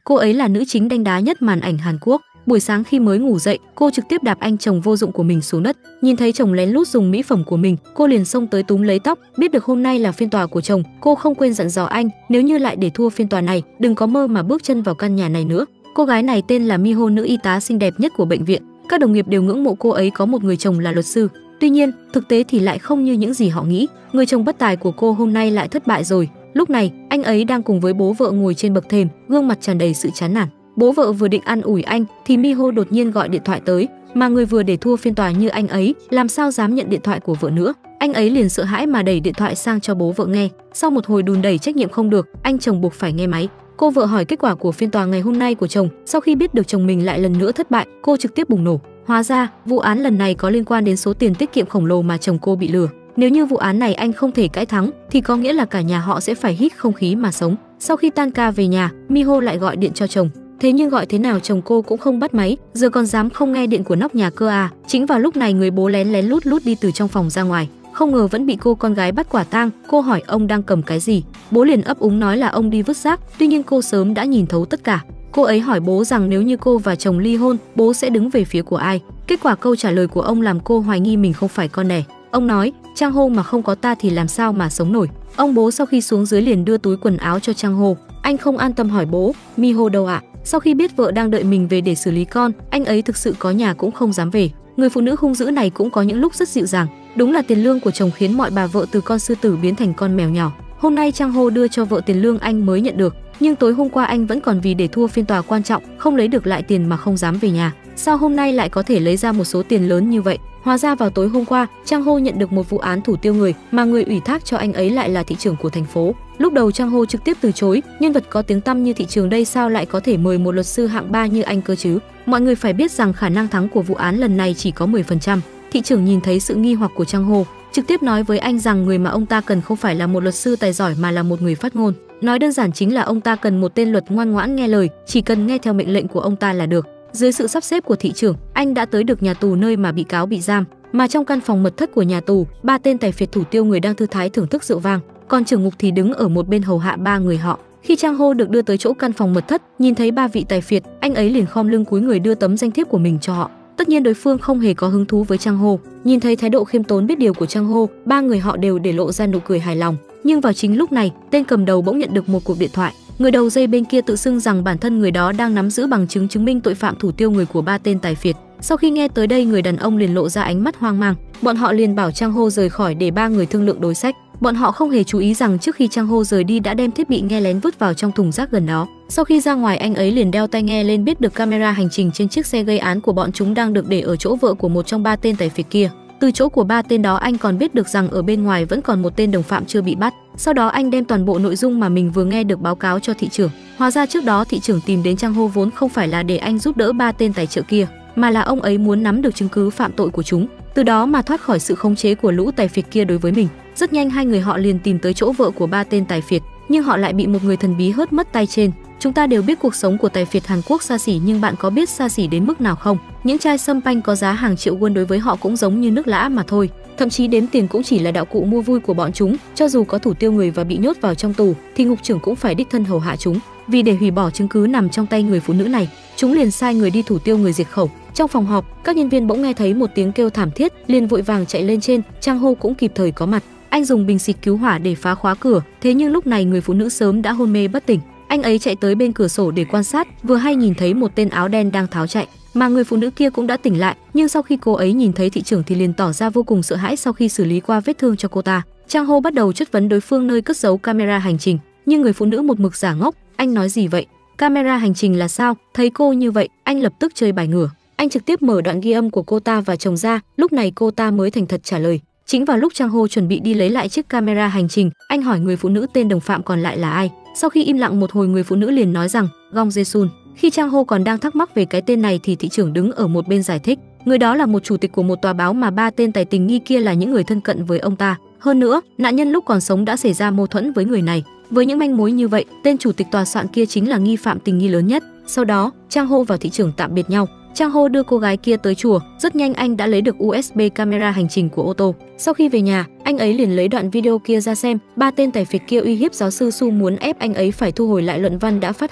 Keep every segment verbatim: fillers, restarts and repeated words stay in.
Cô ấy là nữ chính đanh đá nhất màn ảnh Hàn Quốc. Buổi sáng khi mới ngủ dậy, cô trực tiếp đạp anh chồng vô dụng của mình xuống đất. Nhìn thấy chồng lén lút dùng mỹ phẩm của mình, cô liền xông tới túm lấy tóc. Biết được hôm nay là phiên tòa của chồng, cô không quên dặn dò anh, nếu như lại để thua phiên tòa này, đừng có mơ mà bước chân vào căn nhà này nữa. Cô gái này tên là Miho, nữ y tá xinh đẹp nhất của bệnh viện. Các đồng nghiệp đều ngưỡng mộ cô ấy có một người chồng là luật sư. Tuy nhiên, thực tế thì lại không như những gì họ nghĩ. Người chồng bất tài của cô hôm nay lại thất bại rồi. Lúc này, anh ấy đang cùng với bố vợ ngồi trên bậc thềm, gương mặt tràn đầy sự chán nản. Bố vợ vừa định an ủi anh thì Miho đột nhiên gọi điện thoại tới, mà người vừa để thua phiên tòa như anh ấy, làm sao dám nhận điện thoại của vợ nữa. Anh ấy liền sợ hãi mà đẩy điện thoại sang cho bố vợ nghe. Sau một hồi đùn đẩy trách nhiệm không được, anh chồng buộc phải nghe máy. Cô vợ hỏi kết quả của phiên tòa ngày hôm nay của chồng. Sau khi biết được chồng mình lại lần nữa thất bại, cô trực tiếp bùng nổ. Hóa ra, vụ án lần này có liên quan đến số tiền tiết kiệm khổng lồ mà chồng cô bị lừa. Nếu như vụ án này anh không thể cãi thắng thì có nghĩa là cả nhà họ sẽ phải hít không khí mà sống. Sau khi tan ca về nhà, Miho lại gọi điện cho chồng. Thế nhưng gọi thế nào chồng cô cũng không bắt máy, giờ còn dám không nghe điện của nóc nhà cơ à. Chính vào lúc này người bố lén lén lút lút đi từ trong phòng ra ngoài, không ngờ vẫn bị cô con gái bắt quả tang. Cô hỏi ông đang cầm cái gì, bố liền ấp úng nói là ông đi vứt rác. Tuy nhiên cô sớm đã nhìn thấu tất cả. Cô ấy hỏi bố rằng nếu như cô và chồng ly hôn, bố sẽ đứng về phía của ai. Kết quả câu trả lời của ông làm cô hoài nghi mình không phải con đẻ. Ông nói, Trang Ho mà không có ta thì làm sao mà sống nổi. Ông bố sau khi xuống dưới liền đưa túi quần áo cho Trang Ho. Anh không an tâm hỏi bố, Miho đâu ạ? À? Sau khi biết vợ đang đợi mình về để xử lý con, anh ấy thực sự có nhà cũng không dám về. Người phụ nữ hung dữ này cũng có những lúc rất dịu dàng. Đúng là tiền lương của chồng khiến mọi bà vợ từ con sư tử biến thành con mèo nhỏ. Hôm nay Trang Ho đưa cho vợ tiền lương anh mới nhận được, nhưng tối hôm qua anh vẫn còn vì để thua phiên tòa quan trọng, không lấy được lại tiền mà không dám về nhà. Sao hôm nay lại có thể lấy ra một số tiền lớn như vậy? Hóa ra vào tối hôm qua, Trang Ho nhận được một vụ án thủ tiêu người, mà người ủy thác cho anh ấy lại là thị trưởng của thành phố. Lúc đầu Trang Ho trực tiếp từ chối, nhân vật có tiếng tăm như thị trưởng đây sao lại có thể mời một luật sư hạng ba như anh cơ chứ? Mọi người phải biết rằng khả năng thắng của vụ án lần này chỉ có mười phần trăm. Thị trưởng nhìn thấy sự nghi hoặc của Trang Ho, trực tiếp nói với anh rằng người mà ông ta cần không phải là một luật sư tài giỏi mà là một người phát ngôn. Nói đơn giản chính là ông ta cần một tên luật ngoan ngoãn nghe lời, chỉ cần nghe theo mệnh lệnh của ông ta là được. Dưới sự sắp xếp của thị trưởng, anh đã tới được nhà tù nơi mà bị cáo bị giam, mà trong căn phòng mật thất của nhà tù, ba tên tài phiệt thủ tiêu người đang thư thái thưởng thức rượu vang, còn trưởng ngục thì đứng ở một bên hầu hạ ba người họ. Khi Trang Ho được đưa tới chỗ căn phòng mật thất, nhìn thấy ba vị tài phiệt, anh ấy liền khom lưng cúi người đưa tấm danh thiếp của mình cho họ. Tất nhiên đối phương không hề có hứng thú với Trang Ho. Nhìn thấy thái độ khiêm tốn biết điều của Trang Ho, ba người họ đều để lộ ra nụ cười hài lòng. Nhưng vào chính lúc này, tên cầm đầu bỗng nhận được một cuộc điện thoại. Người đầu dây bên kia tự xưng rằng bản thân người đó đang nắm giữ bằng chứng chứng minh tội phạm thủ tiêu người của ba tên tài phiệt. Sau khi nghe tới đây, người đàn ông liền lộ ra ánh mắt hoang mang. Bọn họ liền bảo Trang Ho rời khỏi để ba người thương lượng đối sách. Bọn họ không hề chú ý rằng trước khi Trang Ho rời đi đã đem thiết bị nghe lén vứt vào trong thùng rác gần đó. Sau khi ra ngoài, anh ấy liền đeo tai nghe lên, biết được camera hành trình trên chiếc xe gây án của bọn chúng đang được để ở chỗ vợ của một trong ba tên tài phiệt kia. Từ chỗ của ba tên đó, anh còn biết được rằng ở bên ngoài vẫn còn một tên đồng phạm chưa bị bắt. Sau đó anh đem toàn bộ nội dung mà mình vừa nghe được báo cáo cho thị trưởng. Hóa ra trước đó thị trưởng tìm đến Trang Ho vốn không phải là để anh giúp đỡ ba tên tài trợ kia, mà là ông ấy muốn nắm được chứng cứ phạm tội của chúng, từ đó mà thoát khỏi sự khống chế của lũ tài phiệt kia đối với mình. Rất nhanh hai người họ liền tìm tới chỗ vợ của ba tên tài phiệt, nhưng họ lại bị một người thần bí hớt mất tay trên. Chúng ta đều biết cuộc sống của tài phiệt Hàn Quốc xa xỉ, nhưng bạn có biết xa xỉ đến mức nào không? Những chai sâm panh có giá hàng triệu won đối với họ cũng giống như nước lã mà thôi. Thậm chí đếm tiền cũng chỉ là đạo cụ mua vui của bọn chúng. Cho dù có thủ tiêu người và bị nhốt vào trong tù, thì ngục trưởng cũng phải đích thân hầu hạ chúng. Vì để hủy bỏ chứng cứ nằm trong tay người phụ nữ này, chúng liền sai người đi thủ tiêu người diệt khẩu. Trong phòng họp, các nhân viên bỗng nghe thấy một tiếng kêu thảm thiết, liền vội vàng chạy lên trên. Trang Ho cũng kịp thời có mặt. Anh dùng bình xịt cứu hỏa để phá khóa cửa, thế nhưng lúc này người phụ nữ sớm đã hôn mê bất tỉnh. Anh ấy chạy tới bên cửa sổ để quan sát, vừa hay nhìn thấy một tên áo đen đang tháo chạy, mà người phụ nữ kia cũng đã tỉnh lại. Nhưng sau khi cô ấy nhìn thấy thị trưởng thì liền tỏ ra vô cùng sợ hãi. Sau khi xử lý qua vết thương cho cô ta, Trang Ho bắt đầu chất vấn đối phương nơi cất giấu camera hành trình, nhưng người phụ nữ một mực giả ngốc. Anh nói gì vậy? Camera hành trình là sao? Thấy cô như vậy, anh lập tức chơi bài ngửa. Anh trực tiếp mở đoạn ghi âm của cô ta và chồng ra. Lúc này cô ta mới thành thật trả lời. Chính vào lúc Trang Ho chuẩn bị đi lấy lại chiếc camera hành trình, anh hỏi người phụ nữ tên đồng phạm còn lại là ai. Sau khi im lặng một hồi, người phụ nữ liền nói rằng Gong Jae-sun. Khi Trang Ho còn đang thắc mắc về cái tên này thì thị trưởng đứng ở một bên giải thích. Người đó là một chủ tịch của một tòa báo, mà ba tên tài tình nghi kia là những người thân cận với ông ta. Hơn nữa, nạn nhân lúc còn sống đã xảy ra mâu thuẫn với người này. Với những manh mối như vậy, tên chủ tịch tòa soạn kia chính là nghi phạm tình nghi lớn nhất. Sau đó, Trang Ho và thị trưởng tạm biệt nhau. Trang Ho đưa cô gái kia tới chùa. Rất nhanh anh đã lấy được u ét bê camera hành trình của ô tô. Sau khi về nhà, anh ấy liền lấy đoạn video kia ra xem. Ba tên tài phiệt kia uy hiếp giáo sư Su muốn ép anh ấy phải thu hồi lại luận văn đã phát hành.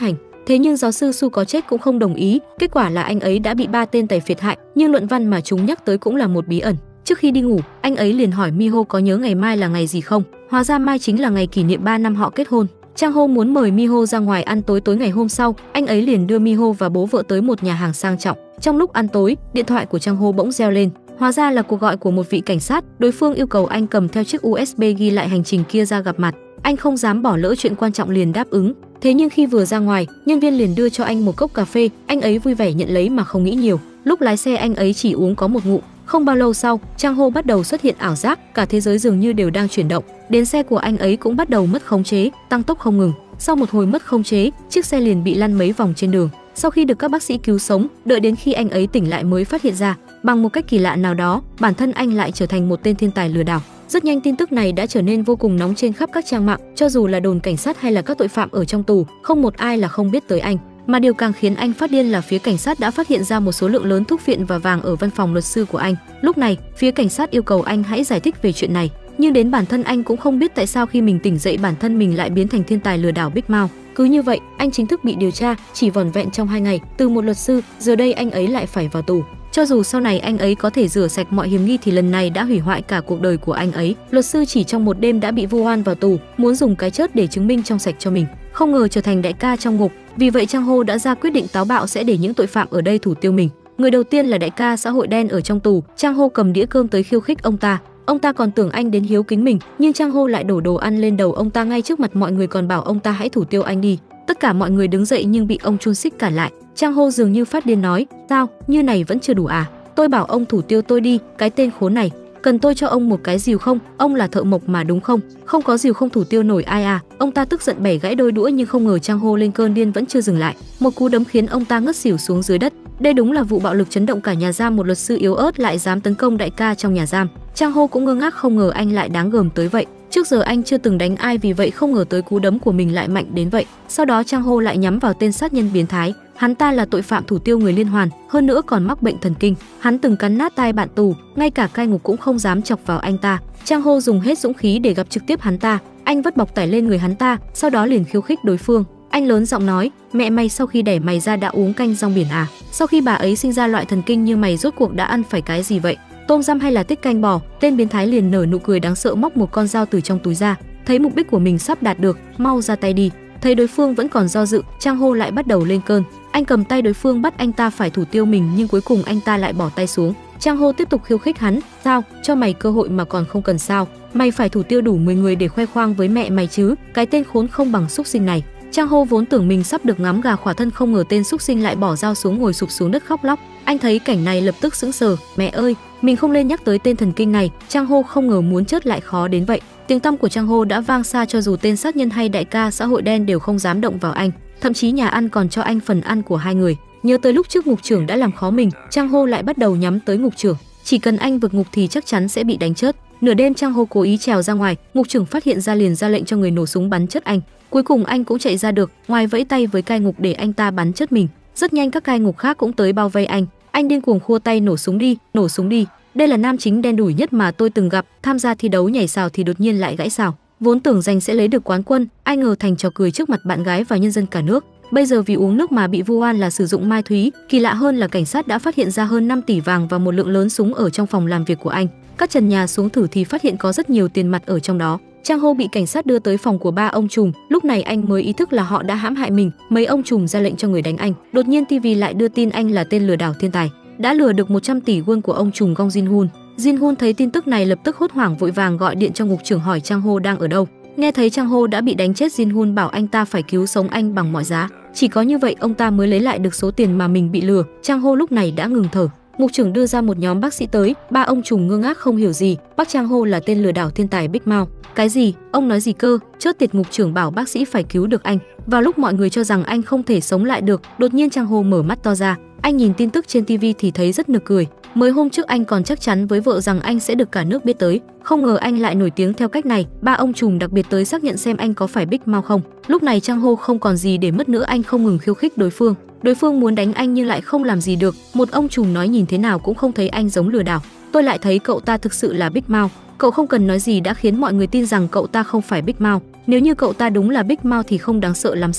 Thế nhưng giáo sư Su có chết cũng không đồng ý, kết quả là anh ấy đã bị ba tên tẩy phiệt hại, nhưng luận văn mà chúng nhắc tới cũng là một bí ẩn. Trước khi đi ngủ, anh ấy liền hỏi Miho có nhớ ngày mai là ngày gì không. Hóa ra mai chính là ngày kỷ niệm ba năm họ kết hôn. Chang Ho muốn mời Miho ra ngoài ăn tối tối ngày hôm sau, anh ấy liền đưa Miho và bố vợ tới một nhà hàng sang trọng. Trong lúc ăn tối, điện thoại của Chang Ho bỗng reo lên. Hóa ra là cuộc gọi của một vị cảnh sát, đối phương yêu cầu anh cầm theo chiếc u ét bê ghi lại hành trình kia ra gặp mặt. Anh không dám bỏ lỡ chuyện quan trọng liền đáp ứng. Thế nhưng khi vừa ra ngoài, nhân viên liền đưa cho anh một cốc cà phê, anh ấy vui vẻ nhận lấy mà không nghĩ nhiều. Lúc lái xe anh ấy chỉ uống có một ngụm. Không bao lâu sau, Chang Ho bắt đầu xuất hiện ảo giác, cả thế giới dường như đều đang chuyển động. Đến xe của anh ấy cũng bắt đầu mất khống chế, tăng tốc không ngừng. Sau một hồi mất khống chế, chiếc xe liền bị lăn mấy vòng trên đường. Sau khi được các bác sĩ cứu sống, đợi đến khi anh ấy tỉnh lại mới phát hiện ra, bằng một cách kỳ lạ nào đó, bản thân anh lại trở thành một tên thiên tài lừa đảo. Rất nhanh tin tức này đã trở nên vô cùng nóng trên khắp các trang mạng, cho dù là đồn cảnh sát hay là các tội phạm ở trong tù, không một ai là không biết tới anh. Mà điều càng khiến anh phát điên là phía cảnh sát đã phát hiện ra một số lượng lớn thuốc phiện và vàng ở văn phòng luật sư của anh. Lúc này, phía cảnh sát yêu cầu anh hãy giải thích về chuyện này, nhưng đến bản thân anh cũng không biết tại sao khi mình tỉnh dậy bản thân mình lại biến thành thiên tài lừa đảo Big Mouth. Cứ như vậy, anh chính thức bị điều tra, chỉ vỏn vẹn trong hai ngày, từ một luật sư, giờ đây anh ấy lại phải vào tù. Cho dù sau này anh ấy có thể rửa sạch mọi hiểm nghi thì lần này đã hủy hoại cả cuộc đời của anh ấy. Luật sư chỉ trong một đêm đã bị vu oan vào tù, muốn dùng cái chết để chứng minh trong sạch cho mình, không ngờ trở thành đại ca trong ngục. Vì vậy Chang Ho đã ra quyết định táo bạo sẽ để những tội phạm ở đây thủ tiêu mình. Người đầu tiên là đại ca xã hội đen ở trong tù. Chang Ho cầm đĩa cơm tới khiêu khích ông ta. Ông ta còn tưởng anh đến hiếu kính mình, nhưng Chang Ho lại đổ đồ ăn lên đầu ông ta ngay trước mặt mọi người, còn bảo ông ta hãy thủ tiêu anh đi. Tất cả mọi người đứng dậy nhưng bị ông Chun Sik cản lại. Chang Ho dường như phát điên nói: "Sao, như này vẫn chưa đủ à? Tôi bảo ông thủ tiêu tôi đi, cái tên khốn này. Cần tôi cho ông một cái rìu không? Ông là thợ mộc mà đúng không? Không có rìu không thủ tiêu nổi ai à?" Ông ta tức giận bẻ gãy đôi đũa, nhưng không ngờ Chang Ho lên cơn điên vẫn chưa dừng lại. Một cú đấm khiến ông ta ngất xỉu xuống dưới đất. Đây đúng là vụ bạo lực chấn động cả nhà giam, một luật sư yếu ớt lại dám tấn công đại ca trong nhà giam. Chang Ho cũng ngơ ngác, không ngờ anh lại đáng gờm tới vậy. Trước giờ anh chưa từng đánh ai, vì vậy không ngờ tới cú đấm của mình lại mạnh đến vậy. Sau đó Chang Ho lại nhắm vào tên sát nhân biến thái. Hắn ta là tội phạm thủ tiêu người liên hoàn, hơn nữa còn mắc bệnh thần kinh. Hắn từng cắn nát tai bạn tù, ngay cả cai ngục cũng không dám chọc vào anh ta. Chang Ho dùng hết dũng khí để gặp trực tiếp hắn ta. Anh vất bọc tải lên người hắn ta, sau đó liền khiêu khích đối phương. Anh lớn giọng nói: "Mẹ mày sau khi đẻ mày ra đã uống canh rong biển à? Sau khi bà ấy sinh ra loại thần kinh như mày rốt cuộc đã ăn phải cái gì vậy? Tôm răm hay là tích canh bò?" Tên biến thái liền nở nụ cười đáng sợ, móc một con dao từ trong túi ra. Thấy mục đích của mình sắp đạt được, mau ra tay đi. Thấy đối phương vẫn còn do dự, Chang Ho lại bắt đầu lên cơn. Anh cầm tay đối phương bắt anh ta phải thủ tiêu mình, nhưng cuối cùng anh ta lại bỏ tay xuống. Chang Ho tiếp tục khiêu khích hắn: "Sao, cho mày cơ hội mà còn không cần sao? Mày phải thủ tiêu đủ mười người để khoe khoang với mẹ mày chứ, cái tên khốn không bằng xúc sinh này." Chang Ho vốn tưởng mình sắp được ngắm gà khỏa thân, không ngờ tên xúc sinh lại bỏ dao xuống, ngồi sụp xuống đất khóc lóc. Anh thấy cảnh này lập tức sững sờ: "Mẹ ơi, mình không nên nhắc tới tên thần kinh này." Chang Ho không ngờ muốn chết lại khó đến vậy. Tiếng tăm của Chang Ho đã vang xa, cho dù tên sát nhân hay đại ca xã hội đen đều không dám động vào anh. Thậm chí nhà ăn còn cho anh phần ăn của hai người. Nhớ tới lúc trước ngục trưởng đã làm khó mình, Chang Ho lại bắt đầu nhắm tới ngục trưởng. Chỉ cần anh vượt ngục thì chắc chắn sẽ bị đánh chết. Nửa đêm Chang Ho cố ý trèo ra ngoài, ngục trưởng phát hiện ra liền ra lệnh cho người nổ súng bắn chết anh. Cuối cùng anh cũng chạy ra được, ngoài vẫy tay với cai ngục để anh ta bắn chết mình. Rất nhanh các cai ngục khác cũng tới bao vây anh. Anh điên cuồng khua tay: "Nổ súng đi, nổ súng đi. Đây là nam chính đen đủi nhất mà tôi từng gặp, tham gia thi đấu nhảy sào thì đột nhiên lại gãy sào. Vốn tưởng giành sẽ lấy được quán quân, ai ngờ thành trò cười trước mặt bạn gái và nhân dân cả nước. Bây giờ vì uống nước mà bị vu oan là sử dụng ma túy. Kỳ lạ hơn là cảnh sát đã phát hiện ra hơn năm tỷ vàng và một lượng lớn súng ở trong phòng làm việc của anh. Cắt trần nhà xuống thử thì phát hiện có rất nhiều tiền mặt ở trong đó." Chang Ho bị cảnh sát đưa tới phòng của ba ông trùm, lúc này anh mới ý thức là họ đã hãm hại mình. Mấy ông trùm ra lệnh cho người đánh anh. Đột nhiên ti vi lại đưa tin anh là tên lừa đảo thiên tài, đã lừa được một trăm tỷ won của ông trùm Gong Jin Hun. Jin Hun thấy tin tức này lập tức hốt hoảng vội vàng gọi điện cho ngục trưởng hỏi Chang Ho đang ở đâu. Nghe thấy Chang Ho đã bị đánh chết, Jin Hun bảo anh ta phải cứu sống anh bằng mọi giá. Chỉ có như vậy ông ta mới lấy lại được số tiền mà mình bị lừa. Chang Ho lúc này đã ngừng thở. Ngục trưởng đưa ra một nhóm bác sĩ tới, ba ông trùm ngơ ngác không hiểu gì. Bác Chang Ho là tên lừa đảo thiên tài Big Mouth. Cái gì? Ông nói gì cơ? Chớt tiệt, ngục trưởng bảo bác sĩ phải cứu được anh. Vào lúc mọi người cho rằng anh không thể sống lại được, đột nhiên Chang Ho mở mắt to ra. Anh nhìn tin tức trên ti vi thì thấy rất nực cười. Mới hôm trước anh còn chắc chắn với vợ rằng anh sẽ được cả nước biết tới, không ngờ anh lại nổi tiếng theo cách này. Ba ông trùm đặc biệt tới xác nhận xem anh có phải Big Mouth không. Lúc này Chang Ho không còn gì để mất nữa, anh không ngừng khiêu khích đối phương. Đối phương muốn đánh anh nhưng lại không làm gì được. Một ông trùm nói nhìn thế nào cũng không thấy anh giống lừa đảo. Tôi lại thấy cậu ta thực sự là Big Mouth. Cậu không cần nói gì đã khiến mọi người tin rằng cậu ta không phải Big Mouth. Nếu như cậu ta đúng là Big Mouth thì không đáng sợ làm sao?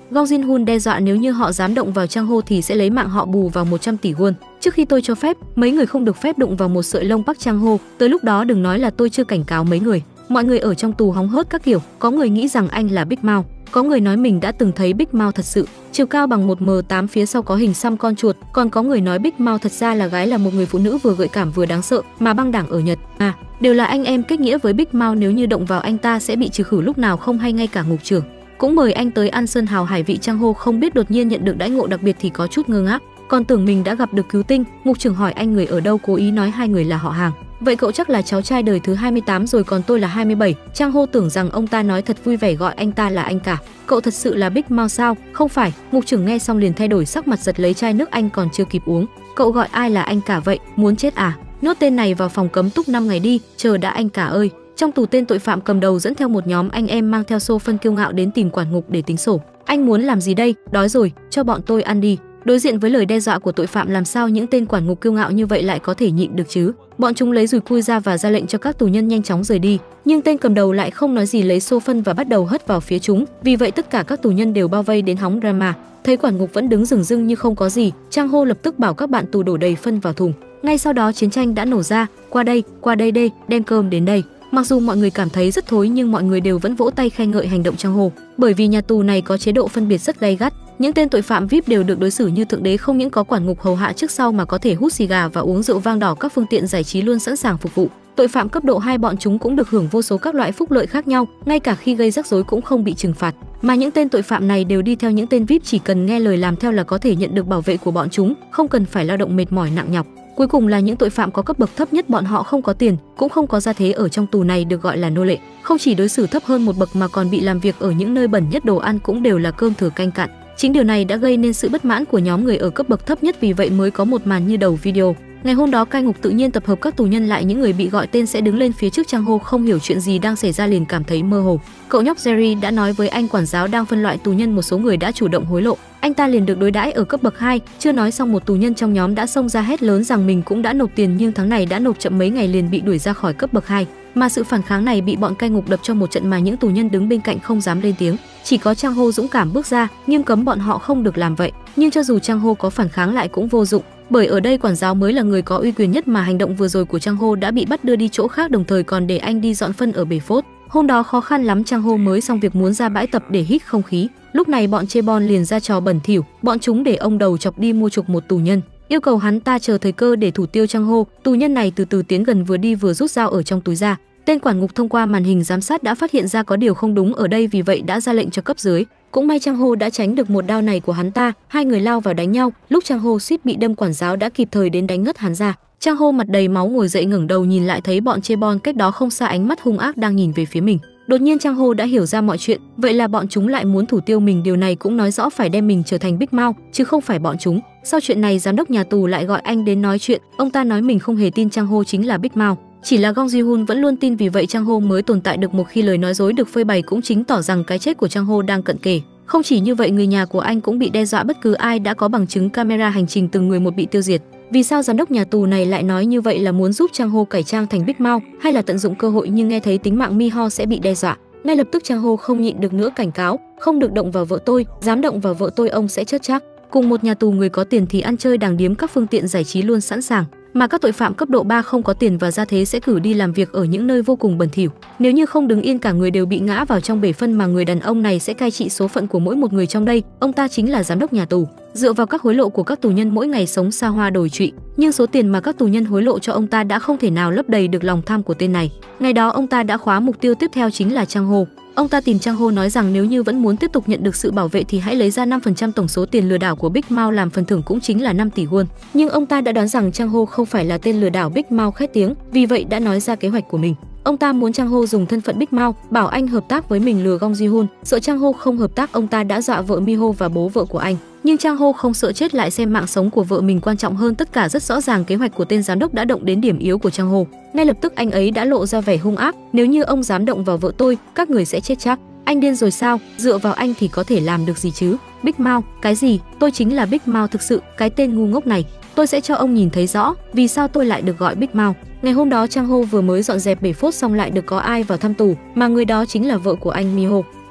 Gong Jin-hun đe dọa nếu như họ dám động vào Chang Ho thì sẽ lấy mạng họ bù vào một trăm tỷ won. Trước khi tôi cho phép, mấy người không được phép đụng vào một sợi lông Park Chang Ho. Tới lúc đó đừng nói là tôi chưa cảnh cáo mấy người. Mọi người ở trong tù hóng hớt các kiểu, có người nghĩ rằng anh là Big Mouth, có người nói mình đã từng thấy Big Mouth thật sự, chiều cao bằng một mét tám, phía sau có hình xăm con chuột, còn có người nói Big Mouth thật ra là gái là một người phụ nữ vừa gợi cảm vừa đáng sợ mà băng đảng ở Nhật. À, đều là anh em kết nghĩa với Big Mouth, nếu như động vào anh ta sẽ bị trừ khử lúc nào không hay, ngay cả ngục trưởng cũng mời anh tới ăn sơn hào hải vị. Chang Ho không biết đột nhiên nhận được đãi ngộ đặc biệt thì có chút ngơ ngác, còn tưởng mình đã gặp được cứu tinh. Ngục trưởng hỏi anh người ở đâu, cố ý nói hai người là họ hàng. Vậy cậu chắc là cháu trai đời thứ hai mươi tám rồi, còn tôi là hai mươi bảy. Chang Ho tưởng rằng ông ta nói thật vui vẻ, gọi anh ta là anh cả. Cậu thật sự là Big Mouth sao? Không phải. Ngục trưởng nghe xong liền thay đổi sắc mặt, giật lấy chai nước anh còn chưa kịp uống. Cậu gọi ai là anh cả vậy? Muốn chết à? Nhốt tên này vào phòng cấm túc năm ngày đi, chờ đã anh cả ơi. Trong tù, tên tội phạm cầm đầu dẫn theo một nhóm anh em mang theo xô phân kiêu ngạo đến tìm quản ngục để tính sổ. Anh muốn làm gì đây? Đói rồi, cho bọn tôi ăn đi. Đối diện với lời đe dọa của tội phạm, làm sao những tên quản ngục kiêu ngạo như vậy lại có thể nhịn được chứ? Bọn chúng lấy dùi cui ra và ra lệnh cho các tù nhân nhanh chóng rời đi, nhưng tên cầm đầu lại không nói gì, lấy xô phân và bắt đầu hất vào phía chúng. Vì vậy tất cả các tù nhân đều bao vây đến hóng drama. Thấy quản ngục vẫn đứng rừng rưng như không có gì, Chang Ho lập tức bảo các bạn tù đổ đầy phân vào thùng. Ngay sau đó chiến tranh đã nổ ra. Qua đây, qua đây đây, đem cơm đến đây. Mặc dù mọi người cảm thấy rất thối nhưng mọi người đều vẫn vỗ tay khen ngợi hành động Chang Ho, bởi vì nhà tù này có chế độ phân biệt rất gay gắt. Những tên tội phạm vi ai pi đều được đối xử như thượng đế, không những có quản ngục hầu hạ trước sau mà có thể hút xì gà và uống rượu vang đỏ, các phương tiện giải trí luôn sẵn sàng phục vụ. Tội phạm cấp độ hai bọn chúng cũng được hưởng vô số các loại phúc lợi khác nhau, ngay cả khi gây rắc rối cũng không bị trừng phạt. Mà những tên tội phạm này đều đi theo những tên vi ai pi, chỉ cần nghe lời làm theo là có thể nhận được bảo vệ của bọn chúng, không cần phải lao động mệt mỏi nặng nhọc. Cuối cùng là những tội phạm có cấp bậc thấp nhất, bọn họ không có tiền, cũng không có gia thế, ở trong tù này được gọi là nô lệ, không chỉ đối xử thấp hơn một bậc mà còn bị làm việc ở những nơi bẩn nhất, đồ ăn cũng đều là cơm thừa canh cặn. Chính điều này đã gây nên sự bất mãn của nhóm người ở cấp bậc thấp nhất, vì vậy mới có một màn như đầu video. Ngày hôm đó cai ngục tự nhiên tập hợp các tù nhân lại, những người bị gọi tên sẽ đứng lên phía trước. Chang Ho không hiểu chuyện gì đang xảy ra liền cảm thấy mơ hồ. Cậu nhóc Jerry đã nói với anh quản giáo đang phân loại tù nhân, một số người đã chủ động hối lộ, anh ta liền được đối đãi ở cấp bậc hai. Chưa nói xong, một tù nhân trong nhóm đã xông ra hét lớn rằng mình cũng đã nộp tiền, nhưng tháng này đã nộp chậm mấy ngày liền bị đuổi ra khỏi cấp bậc hai. Mà sự phản kháng này bị bọn cai ngục đập cho một trận mà những tù nhân đứng bên cạnh không dám lên tiếng. Chỉ có Chang Ho dũng cảm bước ra, nghiêm cấm bọn họ không được làm vậy. Nhưng cho dù Chang Ho có phản kháng lại cũng vô dụng, bởi ở đây quản giáo mới là người có uy quyền nhất, mà hành động vừa rồi của Chang Ho đã bị bắt đưa đi chỗ khác, đồng thời còn để anh đi dọn phân ở bể phốt. Hôm đó khó khăn lắm Chang Ho mới xong việc muốn ra bãi tập để hít không khí. Lúc này bọn Chaebol liền ra trò bẩn thỉu, bọn chúng để ông đầu chọc đi mua chuộc một tù nhân, yêu cầu hắn ta chờ thời cơ để thủ tiêu Chang Ho. Tù nhân này từ từ tiến gần, vừa đi vừa rút dao ở trong túi ra. Tên quản ngục thông qua màn hình giám sát đã phát hiện ra có điều không đúng ở đây, vì vậy đã ra lệnh cho cấp dưới. Cũng may Chang Ho đã tránh được một đao này của hắn ta, hai người lao vào đánh nhau. Lúc Chang Ho suýt bị đâm, quản giáo đã kịp thời đến đánh ngất hắn ra. Chang Ho mặt đầy máu ngồi dậy, ngẩng đầu nhìn lại thấy bọn Chaebol cách đó không xa, ánh mắt hung ác đang nhìn về phía mình. Đột nhiên Chang Ho đã hiểu ra mọi chuyện, vậy là bọn chúng lại muốn thủ tiêu mình, điều này cũng nói rõ phải đem mình trở thành Big Mouth chứ không phải bọn chúng. Sau chuyện này giám đốc nhà tù lại gọi anh đến nói chuyện, ông ta nói mình không hề tin Chang Ho chính là Big Mouth, chỉ là Gong Ji-hun vẫn luôn tin, vì vậy Chang Ho mới tồn tại được. Một khi lời nói dối được phơi bày cũng chứng tỏ rằng cái chết của Chang Ho đang cận kề. Không chỉ như vậy, người nhà của anh cũng bị đe dọa, bất cứ ai đã có bằng chứng camera hành trình từng người một bị tiêu diệt. Vì sao giám đốc nhà tù này lại nói như vậy, là muốn giúp Chang Ho cải trang thành Big Mouth hay là tận dụng cơ hội, nhưng nghe thấy tính mạng Mi-ho sẽ bị đe dọa, ngay lập tức Chang Ho không nhịn được nữa cảnh cáo, không được động vào vợ tôi, dám động vào vợ tôi ông sẽ chết chắc. Cùng một nhà tù, người có tiền thì ăn chơi đàng điếm, các phương tiện giải trí luôn sẵn sàng, mà các tội phạm cấp độ ba không có tiền và gia thế sẽ cử đi làm việc ở những nơi vô cùng bẩn thỉu. Nếu như không đứng yên, cả người đều bị ngã vào trong bể phân, mà người đàn ông này sẽ cai trị số phận của mỗi một người trong đây. Ông ta chính là giám đốc nhà tù, dựa vào các hối lộ của các tù nhân mỗi ngày sống xa hoa đồi trụy, nhưng số tiền mà các tù nhân hối lộ cho ông ta đã không thể nào lấp đầy được lòng tham của tên này. Ngày đó ông ta đã khóa mục tiêu tiếp theo chính là Chang Ho. Ông ta tìm Chang Ho nói rằng nếu như vẫn muốn tiếp tục nhận được sự bảo vệ thì hãy lấy ra năm phần trăm tổng số tiền lừa đảo của Big Mouth làm phần thưởng, cũng chính là năm tỷ won. Nhưng ông ta đã đoán rằng Chang Ho không phải là tên lừa đảo Big Mouth khét tiếng, vì vậy đã nói ra kế hoạch của mình. Ông ta muốn Chang Ho dùng thân phận Big Mouth bảo anh hợp tác với mình lừa Gong Ji-hun. Sợ Chang Ho không hợp tác, ông ta đã dọa vợ Mi-ho và bố vợ của anh. Nhưng Chang Ho không sợ chết, lại xem mạng sống của vợ mình quan trọng hơn tất cả. Rất rõ ràng kế hoạch của tên giám đốc đã động đến điểm yếu của Chang Ho. Ngay lập tức anh ấy đã lộ ra vẻ hung ác, nếu như ông dám động vào vợ tôi, các người sẽ chết chắc. Anh điên rồi sao? Dựa vào anh thì có thể làm được gì chứ? Big Mouth, cái gì? Tôi chính là Big Mouth thực sự, cái tên ngu ngốc này. Tôi sẽ cho ông nhìn thấy rõ vì sao tôi lại được gọi Big Mouth. Ngày hôm đó Chang Ho vừa mới dọn dẹp bể phốt xong lại được có ai vào thăm tù, mà người đó chính là vợ của anh Mi-ho.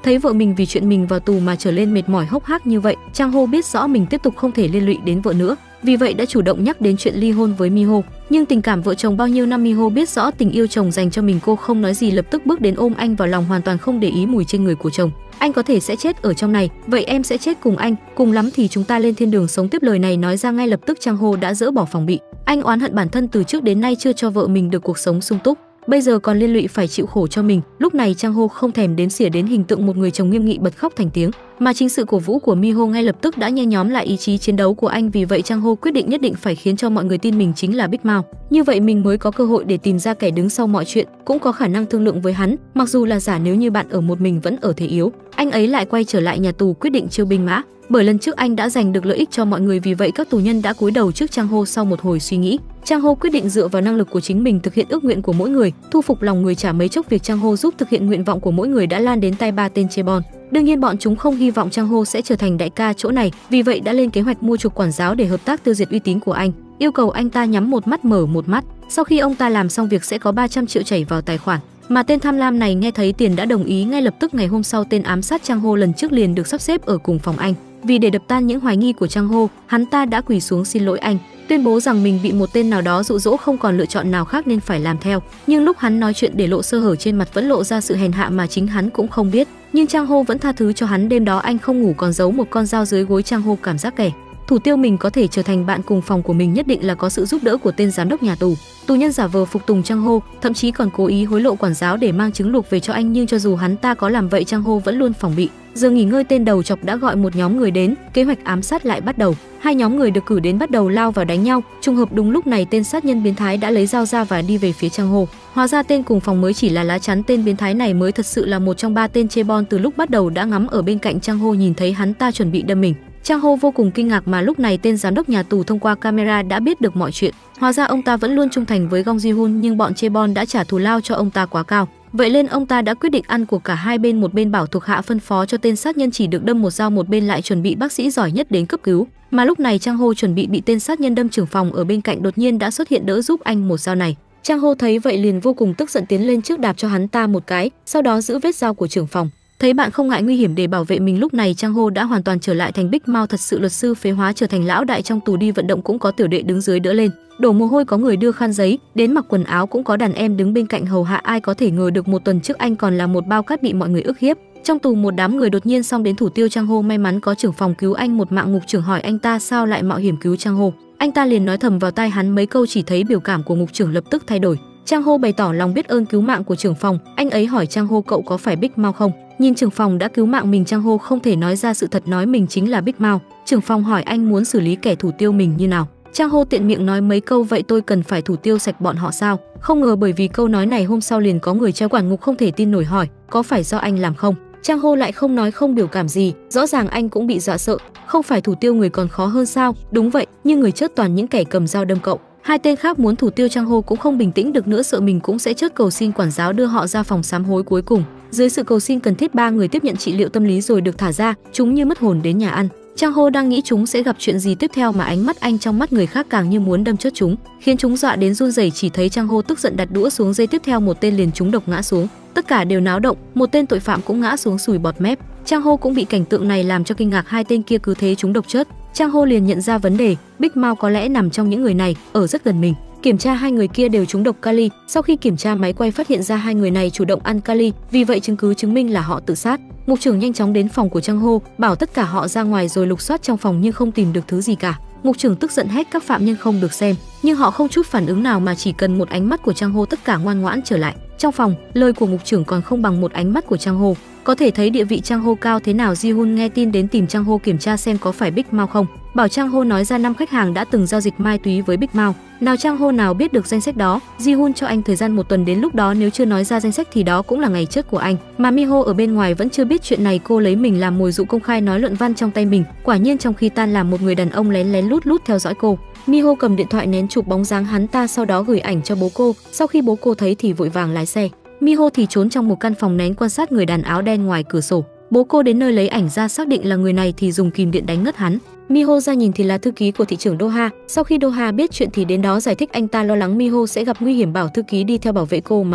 Thấy vợ mình vì chuyện mình vào tù mà trở lên mệt mỏi hốc hác như vậy, Chang Ho biết rõ mình tiếp tục không thể liên lụy đến vợ nữa, vì vậy đã chủ động nhắc đến chuyện ly hôn với Miho. Nhưng tình cảm vợ chồng bao nhiêu năm, Miho biết rõ tình yêu chồng dành cho mình, cô không nói gì lập tức bước đến ôm anh vào lòng, hoàn toàn không để ý mùi trên người của chồng. Anh có thể sẽ chết ở trong này, vậy em sẽ chết cùng anh, cùng lắm thì chúng ta lên thiên đường sống tiếp. Lời này nói ra ngay lập tức Chang Ho đã dỡ bỏ phòng bị. Anh oán hận bản thân từ trước đến nay chưa cho vợ mình được cuộc sống sung túc, bây giờ còn liên lụy phải chịu khổ cho mình. Lúc này Chang Ho không thèm đếm xỉa đến hình tượng một người chồng nghiêm nghị bật khóc thành tiếng, mà chính sự cổ vũ của Miho ngay lập tức đã nhen nhóm lại ý chí chiến đấu của anh. Vì vậy Chang Ho quyết định nhất định phải khiến cho mọi người tin mình chính là Big Mao, như vậy mình mới có cơ hội để tìm ra kẻ đứng sau mọi chuyện, cũng có khả năng thương lượng với hắn. Mặc dù là giả, nếu như bạn ở một mình vẫn ở thế yếu, anh ấy lại quay trở lại nhà tù quyết định chiêu binh mã. Bởi lần trước anh đã giành được lợi ích cho mọi người, vì vậy các tù nhân đã cúi đầu trước Chang Ho. Sau một hồi suy nghĩ, Chang Ho quyết định dựa vào năng lực của chính mình thực hiện ước nguyện của mỗi người, thu phục lòng người. Chả mấy chốc việc Chang Ho giúp thực hiện nguyện vọng của mỗi người đã lan đến tay ba tên chaebol. Đương nhiên bọn chúng không hy vọng Chang Ho sẽ trở thành đại ca chỗ này, vì vậy đã lên kế hoạch mua chuộc quản giáo để hợp tác tiêu diệt uy tín của anh, yêu cầu anh ta nhắm một mắt mở một mắt. Sau khi ông ta làm xong việc sẽ có ba trăm triệu chảy vào tài khoản. Mà tên tham lam này nghe thấy tiền đã đồng ý ngay lập tức. Ngày hôm sau, tên ám sát Chang Ho lần trước liền được sắp xếp ở cùng phòng anh. Vì để đập tan những hoài nghi của Chang Ho, hắn ta đã quỳ xuống xin lỗi anh, tuyên bố rằng mình bị một tên nào đó dụ dỗ, không còn lựa chọn nào khác nên phải làm theo. Nhưng lúc hắn nói chuyện để lộ sơ hở, trên mặt vẫn lộ ra sự hèn hạ mà chính hắn cũng không biết. Nhưng Chang Ho vẫn tha thứ cho hắn. Đêm đó anh không ngủ còn giấu một con dao dưới gối. Chang Ho cảm giác kẻ thủ tiêu mình có thể trở thành bạn cùng phòng của mình nhất định là có sự giúp đỡ của tên giám đốc nhà tù. Tù nhân giả vờ phục tùng Chang Ho, thậm chí còn cố ý hối lộ quản giáo để mang trứng luộc về cho anh. Nhưng cho dù hắn ta có làm vậy, Chang Ho vẫn luôn phòng bị. Giờ nghỉ ngơi, tên đầu chọc đã gọi một nhóm người đến, kế hoạch ám sát lại bắt đầu. Hai nhóm người được cử đến bắt đầu lao vào đánh nhau. Trùng hợp đúng lúc này tên sát nhân biến thái đã lấy dao ra và đi về phía Chang Ho. Hóa ra tên cùng phòng mới chỉ là lá chắn, tên biến thái này mới thật sự là một trong ba tên chaebol từ lúc bắt đầu đã ngắm ở bên cạnh Chang Ho. Nhìn thấy hắn ta chuẩn bị đâm mình, Chang Ho vô cùng kinh ngạc, mà lúc này tên giám đốc nhà tù thông qua camera đã biết được mọi chuyện. Hóa ra ông ta vẫn luôn trung thành với Gong Ji-hun, nhưng bọn chaebol đã trả thù lao cho ông ta quá cao. Vậy nên ông ta đã quyết định ăn của cả hai bên. Một bên bảo thuộc hạ phân phó cho tên sát nhân chỉ được đâm một dao, một bên lại chuẩn bị bác sĩ giỏi nhất đến cấp cứu. Mà lúc này Chang Ho chuẩn bị bị tên sát nhân đâm, trưởng phòng ở bên cạnh đột nhiên đã xuất hiện đỡ giúp anh một dao này. Chang Ho thấy vậy liền vô cùng tức giận, tiến lên trước đạp cho hắn ta một cái, sau đó giữ vết dao của trưởng phòng. Thấy bạn không ngại nguy hiểm để bảo vệ mình, lúc này Chang Ho đã hoàn toàn trở lại thành Big Mao thật sự, luật sư phế hóa trở thành lão đại trong tù. Đi vận động cũng có tiểu đệ đứng dưới đỡ lên, đổ mồ hôi có người đưa khăn giấy, đến mặc quần áo cũng có đàn em đứng bên cạnh hầu hạ. Ai có thể ngờ được một tuần trước anh còn là một bao cát bị mọi người ức hiếp. Trong tù một đám người đột nhiên xông đến thủ tiêu Chang Ho, may mắn có trưởng phòng cứu anh một mạng. Ngục trưởng hỏi anh ta sao lại mạo hiểm cứu Chang Ho, anh ta liền nói thầm vào tai hắn mấy câu, chỉ thấy biểu cảm của ngục trưởng lập tức thay đổi. Chang Ho bày tỏ lòng biết ơn cứu mạng của trưởng phòng, anh ấy hỏi Chang Ho cậu có phải Big Mao không? Nhìn trưởng phòng đã cứu mạng mình, Chang Ho không thể nói ra sự thật, nói mình chính là Big Mao. Trưởng phòng hỏi anh muốn xử lý kẻ thủ tiêu mình như nào? Chang Ho tiện miệng nói mấy câu, vậy tôi cần phải thủ tiêu sạch bọn họ sao? Không ngờ bởi vì câu nói này hôm sau liền có người treo quản ngục không thể tin nổi hỏi có phải do anh làm không? Chang Ho lại không nói không biểu cảm gì, rõ ràng anh cũng bị dọa sợ. Không phải thủ tiêu người còn khó hơn sao? Đúng vậy, nhưng người chết toàn những kẻ cầm dao đâm cậu. Hai tên khác muốn thủ tiêu Chang Ho cũng không bình tĩnh được nữa, sợ mình cũng sẽ chết, cầu xin quản giáo đưa họ ra phòng sám hối. Cuối cùng dưới sự cầu xin cần thiết, ba người tiếp nhận trị liệu tâm lý rồi được thả ra. Chúng như mất hồn đến nhà ăn. Chang Ho đang nghĩ chúng sẽ gặp chuyện gì tiếp theo mà ánh mắt anh trong mắt người khác càng như muốn đâm chết chúng, khiến chúng dọa đến run rẩy. Chỉ thấy Chang Ho tức giận đặt đũa xuống, giây tiếp theo một tên liền trúng độc ngã xuống. Tất cả đều náo động, một tên tội phạm cũng ngã xuống sùi bọt mép. Chang Ho cũng bị cảnh tượng này làm cho kinh ngạc, hai tên kia cứ thế trúng độc chết. Chang Ho liền nhận ra vấn đề, Big Mao có lẽ nằm trong những người này, ở rất gần mình. Kiểm tra hai người kia đều trúng độc kali, sau khi kiểm tra máy quay phát hiện ra hai người này chủ động ăn kali, vì vậy chứng cứ chứng minh là họ tự sát. Ngục trưởng nhanh chóng đến phòng của Chang Ho, bảo tất cả họ ra ngoài rồi lục soát trong phòng nhưng không tìm được thứ gì cả. Ngục trưởng tức giận hét các phạm nhân không được xem, nhưng họ không chút phản ứng nào mà chỉ cần một ánh mắt của Chang Ho tất cả ngoan ngoãn trở lại. Trong phòng, lời của ngục trưởng còn không bằng một ánh mắt của Chang Ho. Có thể thấy địa vị Chang Ho cao thế nào. Ji-hun nghe tin đến tìm Chang Ho kiểm tra xem có phải Big Mao không, bảo Chang Ho nói ra năm khách hàng đã từng giao dịch ma túy với Big Mao. Nào Chang Ho nào biết được danh sách đó, Ji-hun cho anh thời gian một tuần, đến lúc đó nếu chưa nói ra danh sách thì đó cũng là ngày chết của anh. Mà Miho ở bên ngoài vẫn chưa biết chuyện này, cô lấy mình làm mồi dụ công khai nói luận văn trong tay mình. Quả nhiên trong khi tan làm, một người đàn ông lén lén lút lút theo dõi cô. Miho cầm điện thoại nén chụp bóng dáng hắn ta, sau đó gửi ảnh cho bố cô. Sau khi bố cô thấy thì vội vàng lái xe. Miho thì trốn trong một căn phòng nén quan sát người đàn áo đen ngoài cửa sổ. Bố cô đến nơi lấy ảnh ra, xác định là người này thì dùng kìm điện đánh ngất hắn. Miho ra nhìn thì là thư ký của thị trưởng Doha. Sau khi Doha biết chuyện thì đến đó giải thích anh ta lo lắng Miho sẽ gặp nguy hiểm, bảo thư ký đi theo bảo vệ cô mà thôi.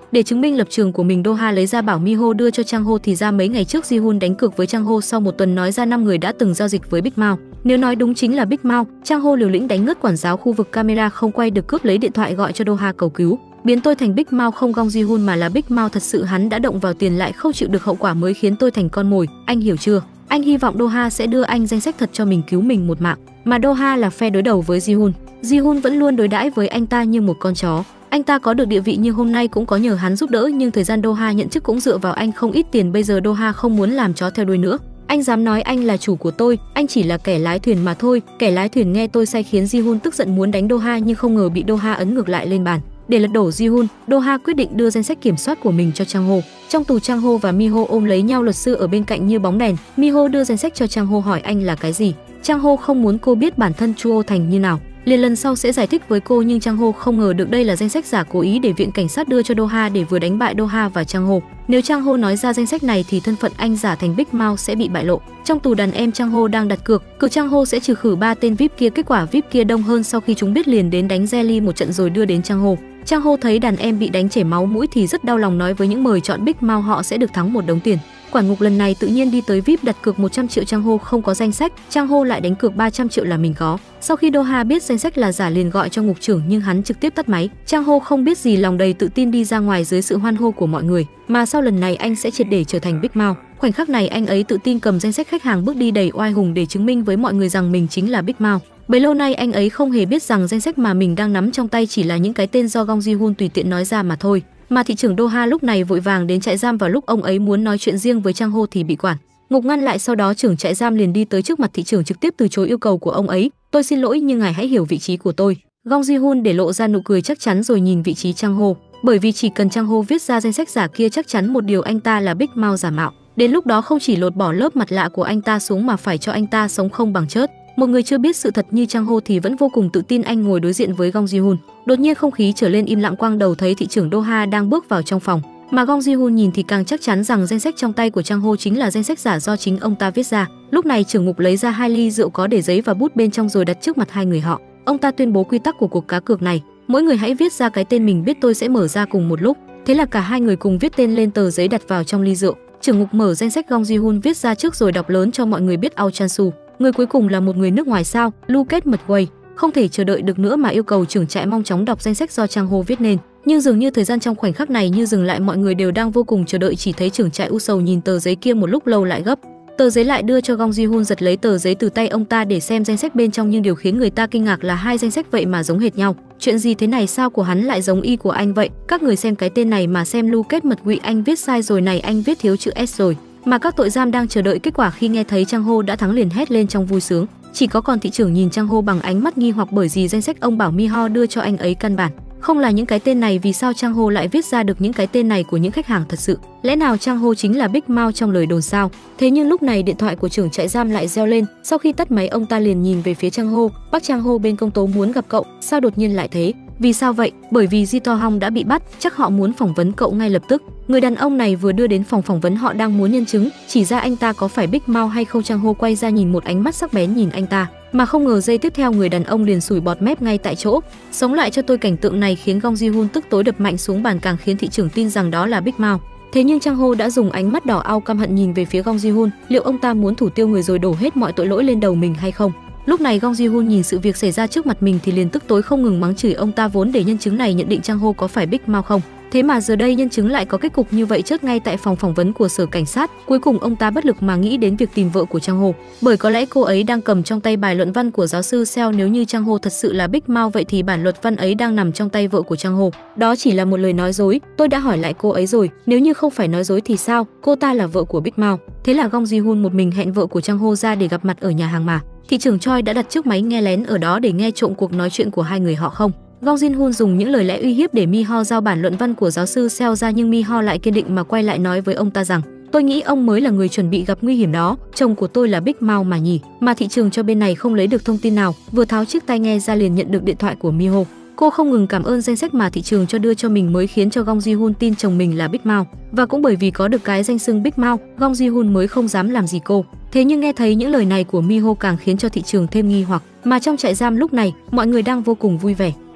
Để chứng minh lập trường của mình, Do-ha lấy ra bảo Miho đưa cho Chang Ho, thì ra mấy ngày trước Ji-hun đánh cược với Chang Ho, sau một tuần nói ra năm người đã từng giao dịch với Big Mao. Nếu nói đúng chính là Big Mao. Chang Ho liều lĩnh đánh ngất quản giáo khu vực camera không quay được, cướp lấy điện thoại gọi cho Do-ha cầu cứu, biến tôi thành Big Mao, không Gong Ji-hun mà là Big Mao thật sự. Hắn đã động vào tiền lại không chịu được hậu quả mới khiến tôi thành con mồi, anh hiểu chưa? Anh hy vọng Do-ha sẽ đưa anh danh sách thật cho mình, cứu mình một mạng. Mà Do-ha là phe đối đầu với Ji-hun. Ji-hun vẫn luôn đối đãi với anh ta như một con chó. Anh ta có được địa vị như hôm nay cũng có nhờ hắn giúp đỡ, nhưng thời gian Do-ha nhận chức cũng dựa vào anh không ít tiền. Bây giờ Do-ha không muốn làm chó theo đuôi nữa. Anh dám nói anh là chủ của tôi, anh chỉ là kẻ lái thuyền mà thôi. Kẻ lái thuyền nghe tôi say khiến Ji-hun tức giận muốn đánh Do-ha, nhưng không ngờ bị Do-ha ấn ngược lại lên bàn. Để lật đổ Ji-hun, Do-ha quyết định đưa danh sách kiểm soát của mình cho Chang Ho. Trong tù, Chang Ho và Miho ôm lấy nhau, luật sư ở bên cạnh như bóng đèn. Miho đưa danh sách cho Chang Ho, hỏi anh là cái gì. Chang Ho không muốn cô biết bản thân Chuo Thành như nào, liền lần sau sẽ giải thích với cô, nhưng Chang Ho không ngờ được đây là danh sách giả cố ý để viện cảnh sát đưa cho Do-ha để vừa đánh bại Do-ha và Chang Ho. Nếu Chang Ho nói ra danh sách này thì thân phận anh giả thành Big Mao sẽ bị bại lộ. Trong tù, đàn em Chang Ho đang đặt cược, cược Chang Ho sẽ trừ khử ba tên vi ai pi kia. Kết quả vi ai pi kia đông hơn, sau khi chúng biết liền đến đánh Jelly một trận rồi đưa đến Chang Ho. Chang Ho thấy đàn em bị đánh chảy máu mũi thì rất đau lòng, nói với những mời chọn Big Mao họ sẽ được thắng một đống tiền. Quản ngục lần này tự nhiên đi tới vi ai pi đặt cược một trăm triệu. Chang Ho không có danh sách, Chang Ho lại đánh cược ba trăm triệu là mình có. Sau khi Do-ha biết danh sách là giả liền gọi cho ngục trưởng, nhưng hắn trực tiếp tắt máy. Chang Ho không biết gì, lòng đầy tự tin đi ra ngoài dưới sự hoan hô của mọi người, mà sau lần này anh sẽ triệt để trở thành Big Mao. Khoảnh khắc này anh ấy tự tin cầm danh sách khách hàng bước đi đầy oai hùng để chứng minh với mọi người rằng mình chính là Big Mao. Bấy lâu nay anh ấy không hề biết rằng danh sách mà mình đang nắm trong tay chỉ là những cái tên do Gong Ji-hun tùy tiện nói ra mà thôi. Mà thị trưởng Do-ha lúc này vội vàng đến trại giam, vào lúc ông ấy muốn nói chuyện riêng với Chang Ho thì bị quản ngục ngăn lại. Sau đó trưởng trại giam liền đi tới trước mặt thị trưởng, trực tiếp từ chối yêu cầu của ông ấy. Tôi xin lỗi nhưng ngài hãy hiểu vị trí của tôi. Gong Ji-hun để lộ ra nụ cười chắc chắn rồi nhìn vị trí Chang Ho, bởi vì chỉ cần Chang Ho viết ra danh sách giả kia chắc chắn một điều, anh ta là Big Mao giả mạo. Đến lúc đó không chỉ lột bỏ lớp mặt lạ của anh ta xuống mà phải cho anh ta sống không bằng chết. Một người chưa biết sự thật như Chang Ho thì vẫn vô cùng tự tin. Anh ngồi đối diện với Gong Ji-hun. Đột nhiên không khí trở lên im lặng, quang đầu thấy thị trưởng Do-ha đang bước vào trong phòng. Mà Gong Ji-hun nhìn thì càng chắc chắn rằng danh sách trong tay của Chang Ho chính là danh sách giả do chính ông ta viết ra. Lúc này trưởng ngục lấy ra hai ly rượu có để giấy và bút bên trong rồi đặt trước mặt hai người họ. Ông ta tuyên bố quy tắc của cuộc cá cược này: mỗi người hãy viết ra cái tên mình biết, tôi sẽ mở ra cùng một lúc. Thế là cả hai người cùng viết tên lên tờ giấy đặt vào trong ly rượu. Trưởng ngục mở danh sách Gong Ji-hun viết ra trước rồi đọc lớn cho mọi người biết. Ao Chan-su, người cuối cùng là một người nước ngoài sao? Lucas Mcquay không thể chờ đợi được nữa mà yêu cầu trưởng trại mau chóng đọc danh sách do Chang Ho viết nên. Nhưng dường như thời gian trong khoảnh khắc này như dừng lại, mọi người đều đang vô cùng chờ đợi. Chỉ thấy trưởng trại u sầu nhìn tờ giấy kia một lúc lâu lại gấp tờ giấy lại đưa cho Gong Ji-hun, giật lấy tờ giấy từ tay ông ta để xem danh sách bên trong. Nhưng điều khiến người ta kinh ngạc là hai danh sách vậy mà giống hệt nhau. Chuyện gì thế này, sao của hắn lại giống y của anh vậy? Các người xem cái tên này mà xem, Lucas Mcquay anh viết sai rồi này, anh viết thiếu chữ S rồi. Mà các tội giam đang chờ đợi kết quả khi nghe thấy Chang Ho đã thắng liền hét lên trong vui sướng. Chỉ có còn thị trưởng nhìn Chang Ho bằng ánh mắt nghi hoặc, bởi vì danh sách ông bảo Miho đưa cho anh ấy căn bản không là những cái tên này. Vì sao Chang Ho lại viết ra được những cái tên này của những khách hàng thật sự? Lẽ nào Chang Ho chính là Big Mao trong lời đồn sao? Thế nhưng lúc này điện thoại của trưởng trại giam lại reo lên. Sau khi tắt máy, ông ta liền nhìn về phía Chang Ho. Bác Chang Ho, bên công tố muốn gặp cậu. Sao đột nhiên lại thế? Vì sao vậy? Bởi vì Ji To Hong đã bị bắt, chắc họ muốn phỏng vấn cậu ngay lập tức. Người đàn ông này vừa đưa đến phòng phỏng vấn, họ đang muốn nhân chứng chỉ ra anh ta có phải Big Mao hay không. Chang Ho quay ra nhìn một ánh mắt sắc bén nhìn anh ta, mà không ngờ giây tiếp theo người đàn ông liền sủi bọt mép ngay tại chỗ. Sống lại cho tôi! Cảnh tượng này khiến Gong Ji-hun tức tối đập mạnh xuống bàn, càng khiến thị trưởng tin rằng đó là Big Mao. Thế nhưng Chang Ho đã dùng ánh mắt đỏ ao căm hận nhìn về phía Gong Ji-hun. Liệu ông ta muốn thủ tiêu người rồi đổ hết mọi tội lỗi lên đầu mình hay không? Lúc này Gong Ji-hun nhìn sự việc xảy ra trước mặt mình thì liền tức tối không ngừng mắng chửi ông ta, vốn để nhân chứng này nhận định Chang Ho có phải Big Mao không. Thế mà giờ đây nhân chứng lại có kết cục như vậy, chết ngay tại phòng phỏng vấn của sở cảnh sát. Cuối cùng ông ta bất lực mà nghĩ đến việc tìm vợ của Chang Ho, bởi có lẽ cô ấy đang cầm trong tay bài luận văn của giáo sư Seo. Nếu như Chang Ho thật sự là Big Mao, vậy thì bản luận văn ấy đang nằm trong tay vợ của Chang Ho. Đó chỉ là một lời nói dối. Tôi đã hỏi lại cô ấy rồi, nếu như không phải nói dối thì sao? Cô ta là vợ của Big Mao. Thế là Gong Ji-hun một mình hẹn vợ của Chang Ho ra để gặp mặt ở nhà hàng mà thị trưởng Choi đã đặt chiếc máy nghe lén ở đó để nghe trộm cuộc nói chuyện của hai người họ không. Gong Ji-hun dùng những lời lẽ uy hiếp để Miho giao bản luận văn của giáo sư Seo ra, nhưng Miho lại kiên định mà quay lại nói với ông ta rằng: tôi nghĩ ông mới là người chuẩn bị gặp nguy hiểm đó, chồng của tôi là Big Mao mà nhỉ. Mà thị trường cho bên này không lấy được thông tin nào, vừa tháo chiếc tai nghe ra liền nhận được điện thoại của Miho. Cô không ngừng cảm ơn danh sách mà thị trường cho đưa cho mình mới khiến cho Gong Ji-hun tin chồng mình là Big Mao. Và cũng bởi vì có được cái danh xưng Big Mao, Gong Ji-hun mới không dám làm gì cô. Thế nhưng nghe thấy những lời này của Miho càng khiến cho thị trường thêm nghi hoặc. Mà trong trại giam lúc này, mọi người đang vô cùng vui vẻ.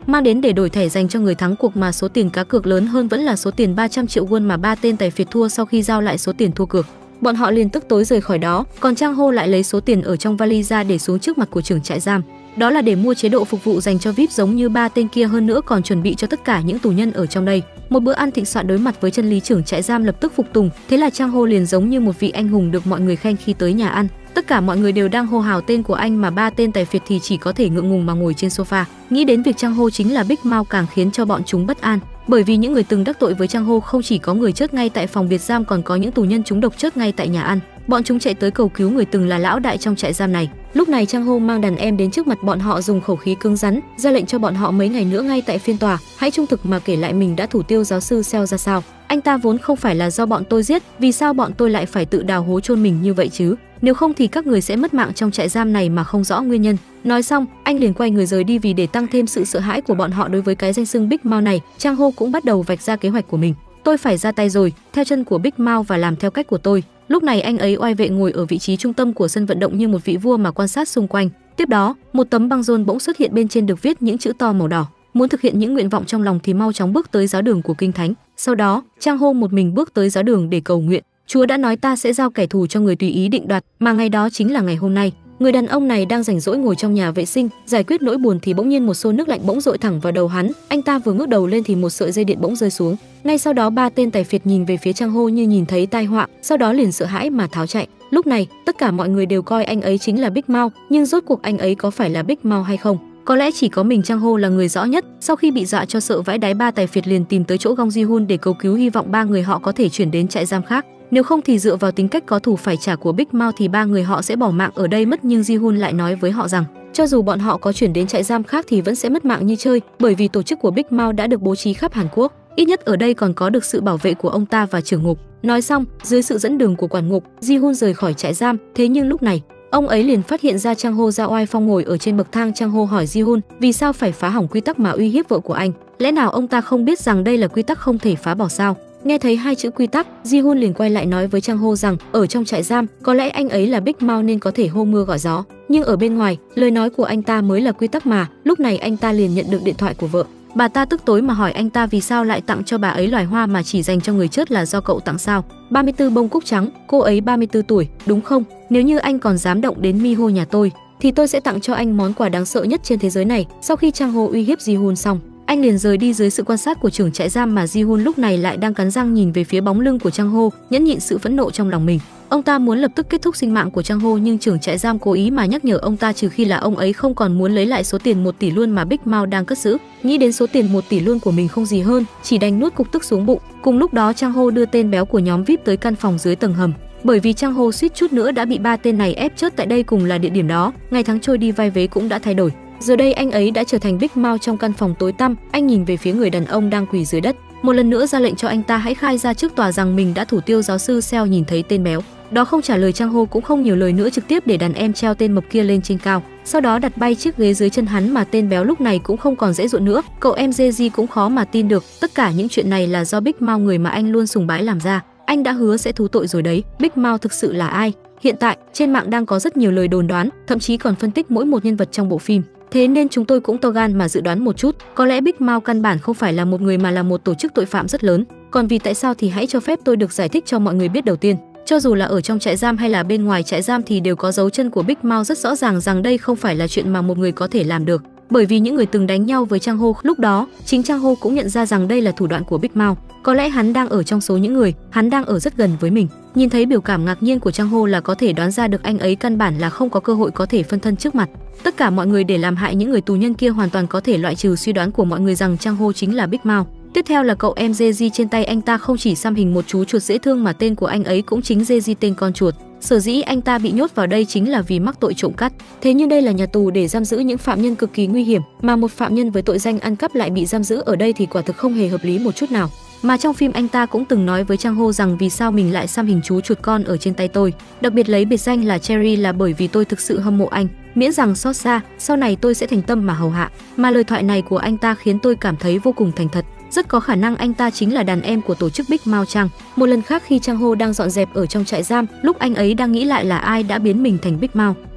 mang đến để đổi thẻ dành cho người thắng cuộc, mà số tiền cá cược lớn hơn vẫn là số tiền ba trăm triệu won mà ba tên tài phiệt thua. Sau khi giao lại số tiền thua cược, bọn họ liền tức tối rời khỏi đó, còn Trang Hô lại lấy số tiền ở trong vali ra để xuống trước mặt của trưởng trại giam. Đó là để mua chế độ phục vụ dành cho víp giống như ba tên kia, hơn nữa còn chuẩn bị cho tất cả những tù nhân ở trong đây một bữa ăn thịnh soạn. Đối mặt với chân lý, trưởng trại giam lập tức phục tùng, thế là Trang Hô liền giống như một vị anh hùng được mọi người khen khi tới nhà ăn. Tất cả mọi người đều đang hô hào tên của anh, mà ba tên tài phiệt thì chỉ có thể ngượng ngùng mà ngồi trên sofa. Nghĩ đến việc Trang Hô chính là Big Mouth càng khiến cho bọn chúng bất an, bởi vì những người từng đắc tội với Trang Hô không chỉ có người chết ngay tại phòng biệt giam, còn có những tù nhân trúng độc chết ngay tại nhà ăn. Bọn chúng chạy tới cầu cứu người từng là lão đại trong trại giam này. Lúc này Trang Hô mang đàn em đến trước mặt bọn họ, dùng khẩu khí cứng rắn ra lệnh cho bọn họ mấy ngày nữa ngay tại phiên tòa hãy trung thực mà kể lại mình đã thủ tiêu giáo sư Seo ra sao. Anh ta vốn không phải là do bọn tôi giết, vì sao bọn tôi lại phải tự đào hố chôn mình như vậy chứ? Nếu không thì các người sẽ mất mạng trong trại giam này mà không rõ nguyên nhân. Nói xong, anh liền quay người rời đi. Vì để tăng thêm sự sợ hãi của bọn họ đối với cái danh xưng Big Mouth này, Trang Hô cũng bắt đầu vạch ra kế hoạch của mình. Tôi phải ra tay rồi, theo chân của Big Mouth và làm theo cách của tôi. Lúc này anh ấy oai vệ ngồi ở vị trí trung tâm của sân vận động như một vị vua mà quan sát xung quanh. Tiếp đó, một tấm băng rôn bỗng xuất hiện, bên trên được viết những chữ to màu đỏ. Muốn thực hiện những nguyện vọng trong lòng thì mau chóng bước tới giáo đường của kinh thánh. Sau đó, Trang Hô một mình bước tới giáo đường để cầu nguyện. Chúa đã nói ta sẽ giao kẻ thù cho người tùy ý định đoạt, mà ngày đó chính là ngày hôm nay. Người đàn ông này đang rảnh rỗi ngồi trong nhà vệ sinh giải quyết nỗi buồn thì bỗng nhiên một xô nước lạnh bỗng dội thẳng vào đầu hắn. Anh ta vừa ngước đầu lên thì một sợi dây điện bỗng rơi xuống. Ngay sau đó ba tên tài phiệt nhìn về phía Trang Hô như nhìn thấy tai họa, sau đó liền sợ hãi mà tháo chạy. Lúc này tất cả mọi người đều coi anh ấy chính là Big Mouth, nhưng rốt cuộc anh ấy có phải là Big Mouth hay không? Có lẽ chỉ có mình Trang Hô là người rõ nhất. Sau khi bị dọa cho sợ vãi đáy, ba tài phiệt liền tìm tới chỗ Gong Ji-hun để cầu cứu, hy vọng ba người họ có thể chuyển đến trại giam khác. Nếu không thì dựa vào tính cách có thù phải trả của Big Mouth thì ba người họ sẽ bỏ mạng ở đây mất. Nhưng Ji-hun lại nói với họ rằng cho dù bọn họ có chuyển đến trại giam khác thì vẫn sẽ mất mạng như chơi, bởi vì tổ chức của Big Mouth đã được bố trí khắp Hàn Quốc. Ít nhất ở đây còn có được sự bảo vệ của ông ta và trưởng ngục. Nói xong, dưới sự dẫn đường của quản ngục, Ji-hun rời khỏi trại giam. Thế nhưng lúc này, ông ấy liền phát hiện ra Trang Hô ra oai phong ngồi ở trên bậc thang. Trang Hô hỏi Ji-hun vì sao phải phá hỏng quy tắc mà uy hiếp vợ của anh. Lẽ nào ông ta không biết rằng đây là quy tắc không thể phá bỏ sao? Nghe thấy hai chữ quy tắc, Ji-hun liền quay lại nói với Trang Hô rằng ở trong trại giam có lẽ anh ấy là Big Mouth nên có thể hô mưa gọi gió, nhưng ở bên ngoài lời nói của anh ta mới là quy tắc mà. Lúc này anh ta liền nhận được điện thoại của vợ. Bà ta tức tối mà hỏi anh ta vì sao lại tặng cho bà ấy loài hoa mà chỉ dành cho người chết, là do cậu tặng sao? ba mươi tư bông cúc trắng, cô ấy ba mươi tư tuổi, đúng không? Nếu như anh còn dám động đến Miho nhà tôi thì tôi sẽ tặng cho anh món quà đáng sợ nhất trên thế giới này. Sau khi Trang Hô uy hiếp Ji-hun xong, anh liền rời đi dưới sự quan sát của trưởng trại giam, mà Ji-hun lúc này lại đang cắn răng nhìn về phía bóng lưng của Trang Hô, nhẫn nhịn sự phẫn nộ trong lòng mình. Ông ta muốn lập tức kết thúc sinh mạng của Trang Hô, nhưng trưởng trại giam cố ý mà nhắc nhở ông ta trừ khi là ông ấy không còn muốn lấy lại số tiền một tỷ luôn mà Big Mouth đang cất giữ. Nghĩ đến số tiền một tỷ luôn của mình không gì hơn, chỉ đành nuốt cục tức xuống bụng. Cùng lúc đó, Trang Hô đưa tên béo của nhóm víp tới căn phòng dưới tầng hầm, bởi vì Trang Hô suýt chút nữa đã bị ba tên này ép chết tại đây. Cùng là địa điểm đó, ngày tháng trôi đi vai vế cũng đã thay đổi. Giờ đây anh ấy đã trở thành Big Mouth trong căn phòng tối tăm. Anh nhìn về phía người đàn ông đang quỳ dưới đất, một lần nữa ra lệnh cho anh ta hãy khai ra trước tòa rằng mình đã thủ tiêu giáo sư Seo. Nhìn thấy tên béo đó không trả lời, Trang Hô cũng không nhiều lời nữa, trực tiếp để đàn em treo tên mập kia lên trên cao, sau đó đặt bay chiếc ghế dưới chân hắn. Mà tên béo lúc này cũng không còn dễ dụa nữa. Cậu em Jeji cũng khó mà tin được tất cả những chuyện này là do Big Mouth, người mà anh luôn sùng bái làm ra. Anh đã hứa sẽ thú tội rồi đấy. Big Mouth thực sự là ai? Hiện tại trên mạng đang có rất nhiều lời đồn đoán, thậm chí còn phân tích mỗi một nhân vật trong bộ phim. Thế nên chúng tôi cũng to gan mà dự đoán một chút, có lẽ Big Mouth căn bản không phải là một người mà là một tổ chức tội phạm rất lớn. Còn vì tại sao thì hãy cho phép tôi được giải thích cho mọi người biết. Đầu tiên, cho dù là ở trong trại giam hay là bên ngoài trại giam thì đều có dấu chân của Big Mouth rất rõ ràng, rằng đây không phải là chuyện mà một người có thể làm được. Bởi vì những người từng đánh nhau với Trang Hô lúc đó, chính Trang Hô cũng nhận ra rằng đây là thủ đoạn của Big Mouth. Có lẽ hắn đang ở trong số những người, hắn đang ở rất gần với mình. Nhìn thấy biểu cảm ngạc nhiên của Trang Hô là có thể đoán ra được anh ấy căn bản là không có cơ hội có thể phân thân trước mặt tất cả mọi người để làm hại những người tù nhân kia. Hoàn toàn có thể loại trừ suy đoán của mọi người rằng Trang Hô chính là Big Mouth. Tiếp theo là cậu em Jeji. Trên tay anh ta không chỉ xăm hình một chú chuột dễ thương mà tên của anh ấy cũng chính Jeji, tên con chuột. Sở dĩ anh ta bị nhốt vào đây chính là vì mắc tội trộm cắp. Thế nhưng đây là nhà tù để giam giữ những phạm nhân cực kỳ nguy hiểm, mà một phạm nhân với tội danh ăn cắp lại bị giam giữ ở đây thì quả thực không hề hợp lý một chút nào. Mà trong phim anh ta cũng từng nói với Trang Hô rằng vì sao mình lại xăm hình chú chuột con ở trên tay tôi, đặc biệt lấy biệt danh là Cherry là bởi vì tôi thực sự hâm mộ anh, miễn rằng xót xa, sau này tôi sẽ thành tâm mà hầu hạ. Mà lời thoại này của anh ta khiến tôi cảm thấy vô cùng thành thật. Rất có khả năng anh ta chính là đàn em của tổ chức Big Mouth chăng? Một lần khác khi Trang Hô đang dọn dẹp ở trong trại giam, lúc anh ấy đang nghĩ lại là ai đã biến mình thành Big Mouth,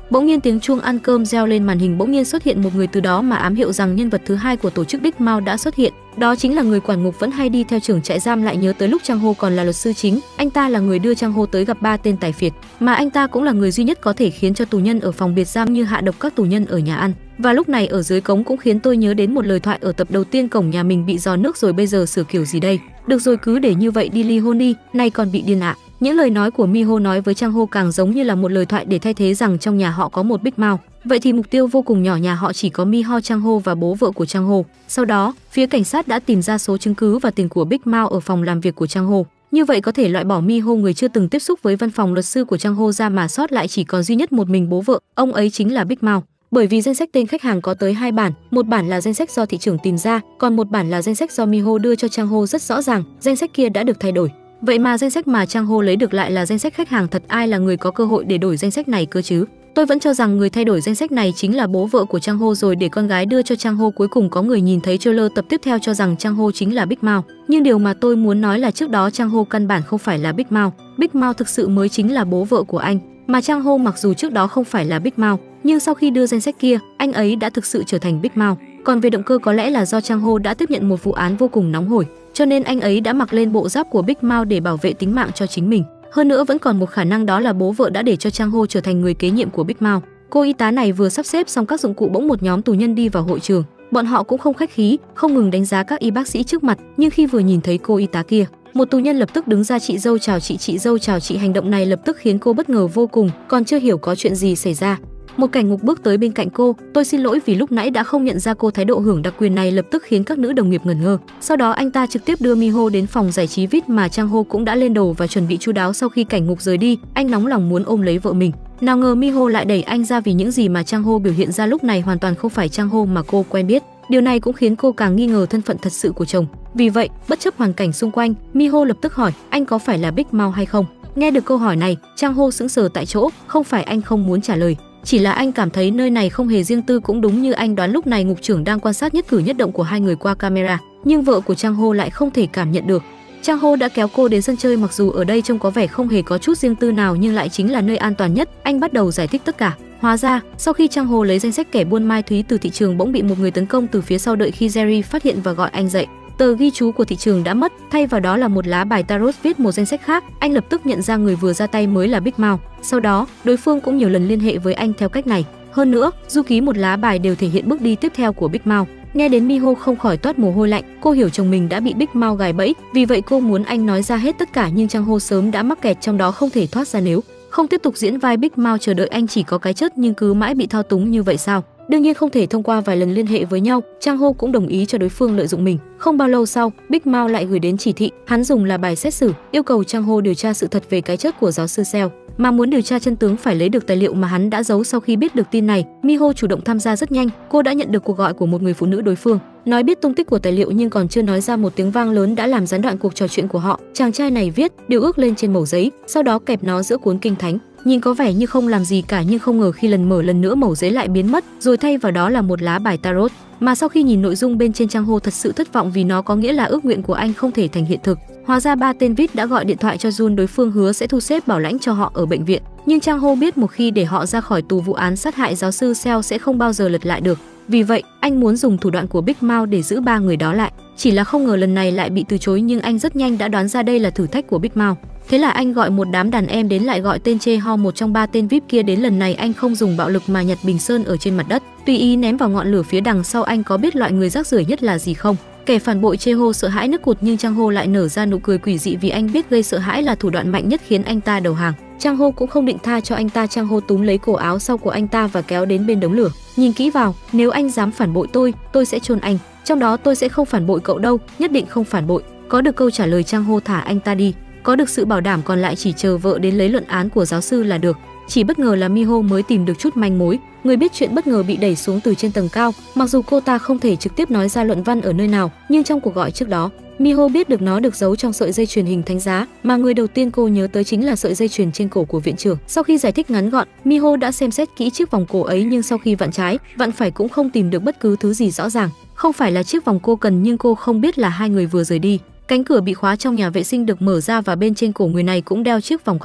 Bỗng nhiên tiếng chuông ăn cơm reo lên, màn hình bỗng nhiên xuất hiện một người từ đó mà ám hiệu rằng nhân vật thứ hai của tổ chức Big Mouth đã xuất hiện. Đó chính là người quản ngục vẫn hay đi theo trưởng trại giam. Lại nhớ tới lúc Trang Ho còn là luật sư chính, anh ta là người đưa Trang Ho tới gặp ba tên tài phiệt, mà anh ta cũng là người duy nhất có thể khiến cho tù nhân ở phòng biệt giam như hạ độc các tù nhân ở nhà ăn. Và lúc này ở dưới cống cũng khiến tôi nhớ đến một lời thoại ở tập đầu tiên, cổng nhà mình bị giò nước rồi bây giờ sửa kiểu gì đây? Được rồi, cứ để như vậy đi, ly hôn đi, nay còn bị điên ạ. À. Những lời nói của Miho nói với Trang Ho càng giống như là một lời thoại để thay thế rằng trong nhà họ có một Big Mouth. Vậy thì mục tiêu vô cùng nhỏ, nhà họ chỉ có Miho, Trang Ho và bố vợ của Trang Ho. Sau đó, phía cảnh sát đã tìm ra số chứng cứ và tiền của Big Mouth ở phòng làm việc của Trang Ho. Như vậy có thể loại bỏ Miho, người chưa từng tiếp xúc với văn phòng luật sư của Trang Ho ra, mà sót lại chỉ còn duy nhất một mình bố vợ, ông ấy chính là Big Mouth. Bởi vì danh sách tên khách hàng có tới hai bản, một bản là danh sách do thị trưởng tìm ra, còn một bản là danh sách do Miho đưa cho Trang Ho. Rất rõ ràng, danh sách kia đã được thay đổi. Vậy mà danh sách mà Trang Ho lấy được lại là danh sách khách hàng thật, ai là người có cơ hội để đổi danh sách này cơ chứ? Tôi vẫn cho rằng người thay đổi danh sách này chính là bố vợ của Trang Ho rồi để con gái đưa cho Trang Ho. Cuối cùng có người nhìn thấy trailer tập tiếp theo cho rằng Trang Ho chính là Big Mouth. Nhưng điều mà tôi muốn nói là trước đó Trang Ho căn bản không phải là Big Mouth. Big Mouth thực sự mới chính là bố vợ của anh. Mà Trang Ho mặc dù trước đó không phải là Big Mouth, nhưng sau khi đưa danh sách kia, anh ấy đã thực sự trở thành Big Mouth. Còn về động cơ, có lẽ là do Trang Ho đã tiếp nhận một vụ án vô cùng nóng hổi, cho nên anh ấy đã mặc lên bộ giáp của Big Mouth để bảo vệ tính mạng cho chính mình. Hơn nữa vẫn còn một khả năng, đó là bố vợ đã để cho Trang Ho trở thành người kế nhiệm của Big Mouth. Cô y tá này vừa sắp xếp xong các dụng cụ, bỗng một nhóm tù nhân đi vào hội trường. Bọn họ cũng không khách khí, không ngừng đánh giá các y bác sĩ trước mặt, nhưng khi vừa nhìn thấy cô y tá kia, một tù nhân lập tức đứng ra: chị dâu chào chị, chị dâu chào chị. Hành động này lập tức khiến cô bất ngờ vô cùng, còn chưa hiểu có chuyện gì xảy ra. Một cảnh ngục bước tới bên cạnh cô: tôi xin lỗi vì lúc nãy đã không nhận ra cô. Thái độ hưởng đặc quyền này lập tức khiến các nữ đồng nghiệp ngẩn ngơ. Sau đó anh ta trực tiếp đưa Miho đến phòng giải trí vê i pê mà Trang Ho cũng đã lên đồ và chuẩn bị chu đáo. Sau khi cảnh ngục rời đi, anh nóng lòng muốn ôm lấy vợ mình. Nào ngờ Miho lại đẩy anh ra, vì những gì mà Trang Ho biểu hiện ra lúc này hoàn toàn không phải Trang Ho mà cô quen biết. Điều này cũng khiến cô càng nghi ngờ thân phận thật sự của chồng. Vì vậy, bất chấp hoàn cảnh xung quanh, Miho lập tức hỏi: anh có phải là Big Mouth hay không? Nghe được câu hỏi này, Trang Ho sững sờ tại chỗ. Không phải anh không muốn trả lời, chỉ là anh cảm thấy nơi này không hề riêng tư. Cũng đúng như anh đoán, lúc này ngục trưởng đang quan sát nhất cử nhất động của hai người qua camera, nhưng vợ của Trang Ho lại không thể cảm nhận được. Trang Ho đã kéo cô đến sân chơi, mặc dù ở đây trông có vẻ không hề có chút riêng tư nào nhưng lại chính là nơi an toàn nhất. Anh bắt đầu giải thích tất cả. Hóa ra, sau khi Trang Ho lấy danh sách kẻ buôn ma túy từ thị trường, bỗng bị một người tấn công từ phía sau. Đợi khi Jerry phát hiện và gọi anh dậy, tờ ghi chú của thị trường đã mất, thay vào đó là một lá bài tarot viết một danh sách khác. Anh lập tức nhận ra người vừa ra tay mới là Big Mouth. Sau đó, đối phương cũng nhiều lần liên hệ với anh theo cách này. Hơn nữa, du ký một lá bài đều thể hiện bước đi tiếp theo của Big Mouth. Nghe đến Miho không khỏi toát mồ hôi lạnh. Cô hiểu chồng mình đã bị Big Mouth gài bẫy, vì vậy cô muốn anh nói ra hết tất cả, nhưng Trang Ho sớm đã mắc kẹt trong đó không thể thoát ra. Nếu không tiếp tục diễn vai Big Mouth chờ đợi anh chỉ có cái chết, nhưng cứ mãi bị thao túng như vậy sao? Đương nhiên không thể. Thông qua vài lần liên hệ với nhau, Trang Ho cũng đồng ý cho đối phương lợi dụng mình. Không bao lâu sau, Big Mouth lại gửi đến chỉ thị, hắn dùng là bài xét xử, yêu cầu Trang Ho điều tra sự thật về cái chết của giáo sư Seo. Mà muốn điều tra chân tướng phải lấy được tài liệu mà hắn đã giấu. Sau khi biết được tin này, Miho chủ động tham gia rất nhanh. Cô đã nhận được cuộc gọi của một người phụ nữ đối phương, nói biết tung tích của tài liệu, nhưng còn chưa nói ra một tiếng vang lớn đã làm gián đoạn cuộc trò chuyện của họ. Chàng trai này viết điều ước lên trên mẩu giấy, sau đó kẹp nó giữa cuốn kinh thánh. Nhìn có vẻ như không làm gì cả, nhưng không ngờ khi lần mở lần nữa mẩu giấy lại biến mất, rồi thay vào đó là một lá bài tarot. Mà sau khi nhìn nội dung bên trên, Trang Ho thật sự thất vọng vì nó có nghĩa là ước nguyện của anh không thể thành hiện thực. Hóa ra ba tên vít đã gọi điện thoại cho Jun, đối phương hứa sẽ thu xếp bảo lãnh cho họ ở bệnh viện. Nhưng Trang Ho biết một khi để họ ra khỏi tù, vụ án sát hại giáo sư Seo sẽ không bao giờ lật lại được. Vì vậy, anh muốn dùng thủ đoạn của Big Mouth để giữ ba người đó lại. Chỉ là không ngờ lần này lại bị từ chối, nhưng anh rất nhanh đã đoán ra đây là thử thách của Big Mouth. Thế là anh gọi một đám đàn em đến, lại gọi tên Che Ho, một trong ba tên vê i pê kia đến. Lần này anh không dùng bạo lực mà nhặt bình sơn ở trên mặt đất, tùy ý ném vào ngọn lửa phía đằng sau. Anh có biết loại người rác rưởi nhất là gì không? Kẻ phản bội. Che Ho sợ hãi nức cụt, nhưng Trang Ho lại nở ra nụ cười quỷ dị vì anh biết gây sợ hãi là thủ đoạn mạnh nhất khiến anh ta đầu hàng. Trang Ho cũng không định tha cho anh ta. Trang Ho túm lấy cổ áo sau của anh ta và kéo đến bên đống lửa. Nhìn kỹ vào, nếu anh dám phản bội tôi, tôi sẽ chôn anh. Trong đó tôi sẽ không phản bội cậu đâu, nhất định không phản bội. Có được câu trả lời, Trang Ho thả anh ta đi. Có được sự bảo đảm, còn lại chỉ chờ vợ đến lấy luận án của giáo sư là được. Chỉ bất ngờ là Miho mới tìm được chút manh mối. Người biết chuyện bất ngờ bị đẩy xuống từ trên tầng cao. Mặc dù cô ta không thể trực tiếp nói ra luận văn ở nơi nào, nhưng trong cuộc gọi trước đó, Miho biết được nó được giấu trong sợi dây chuyền hình thánh giá, mà người đầu tiên cô nhớ tới chính là sợi dây chuyền trên cổ của viện trưởng. Sau khi giải thích ngắn gọn, Miho đã xem xét kỹ chiếc vòng cổ ấy, nhưng sau khi vặn trái, vặn phải cũng không tìm được bất cứ thứ gì rõ ràng. Không phải là chiếc vòng cô cần, nhưng cô không biết là hai người vừa rời đi. Cánh cửa bị khóa trong nhà vệ sinh được mở ra và bên trên cổ người này cũng đeo chiếc vòng có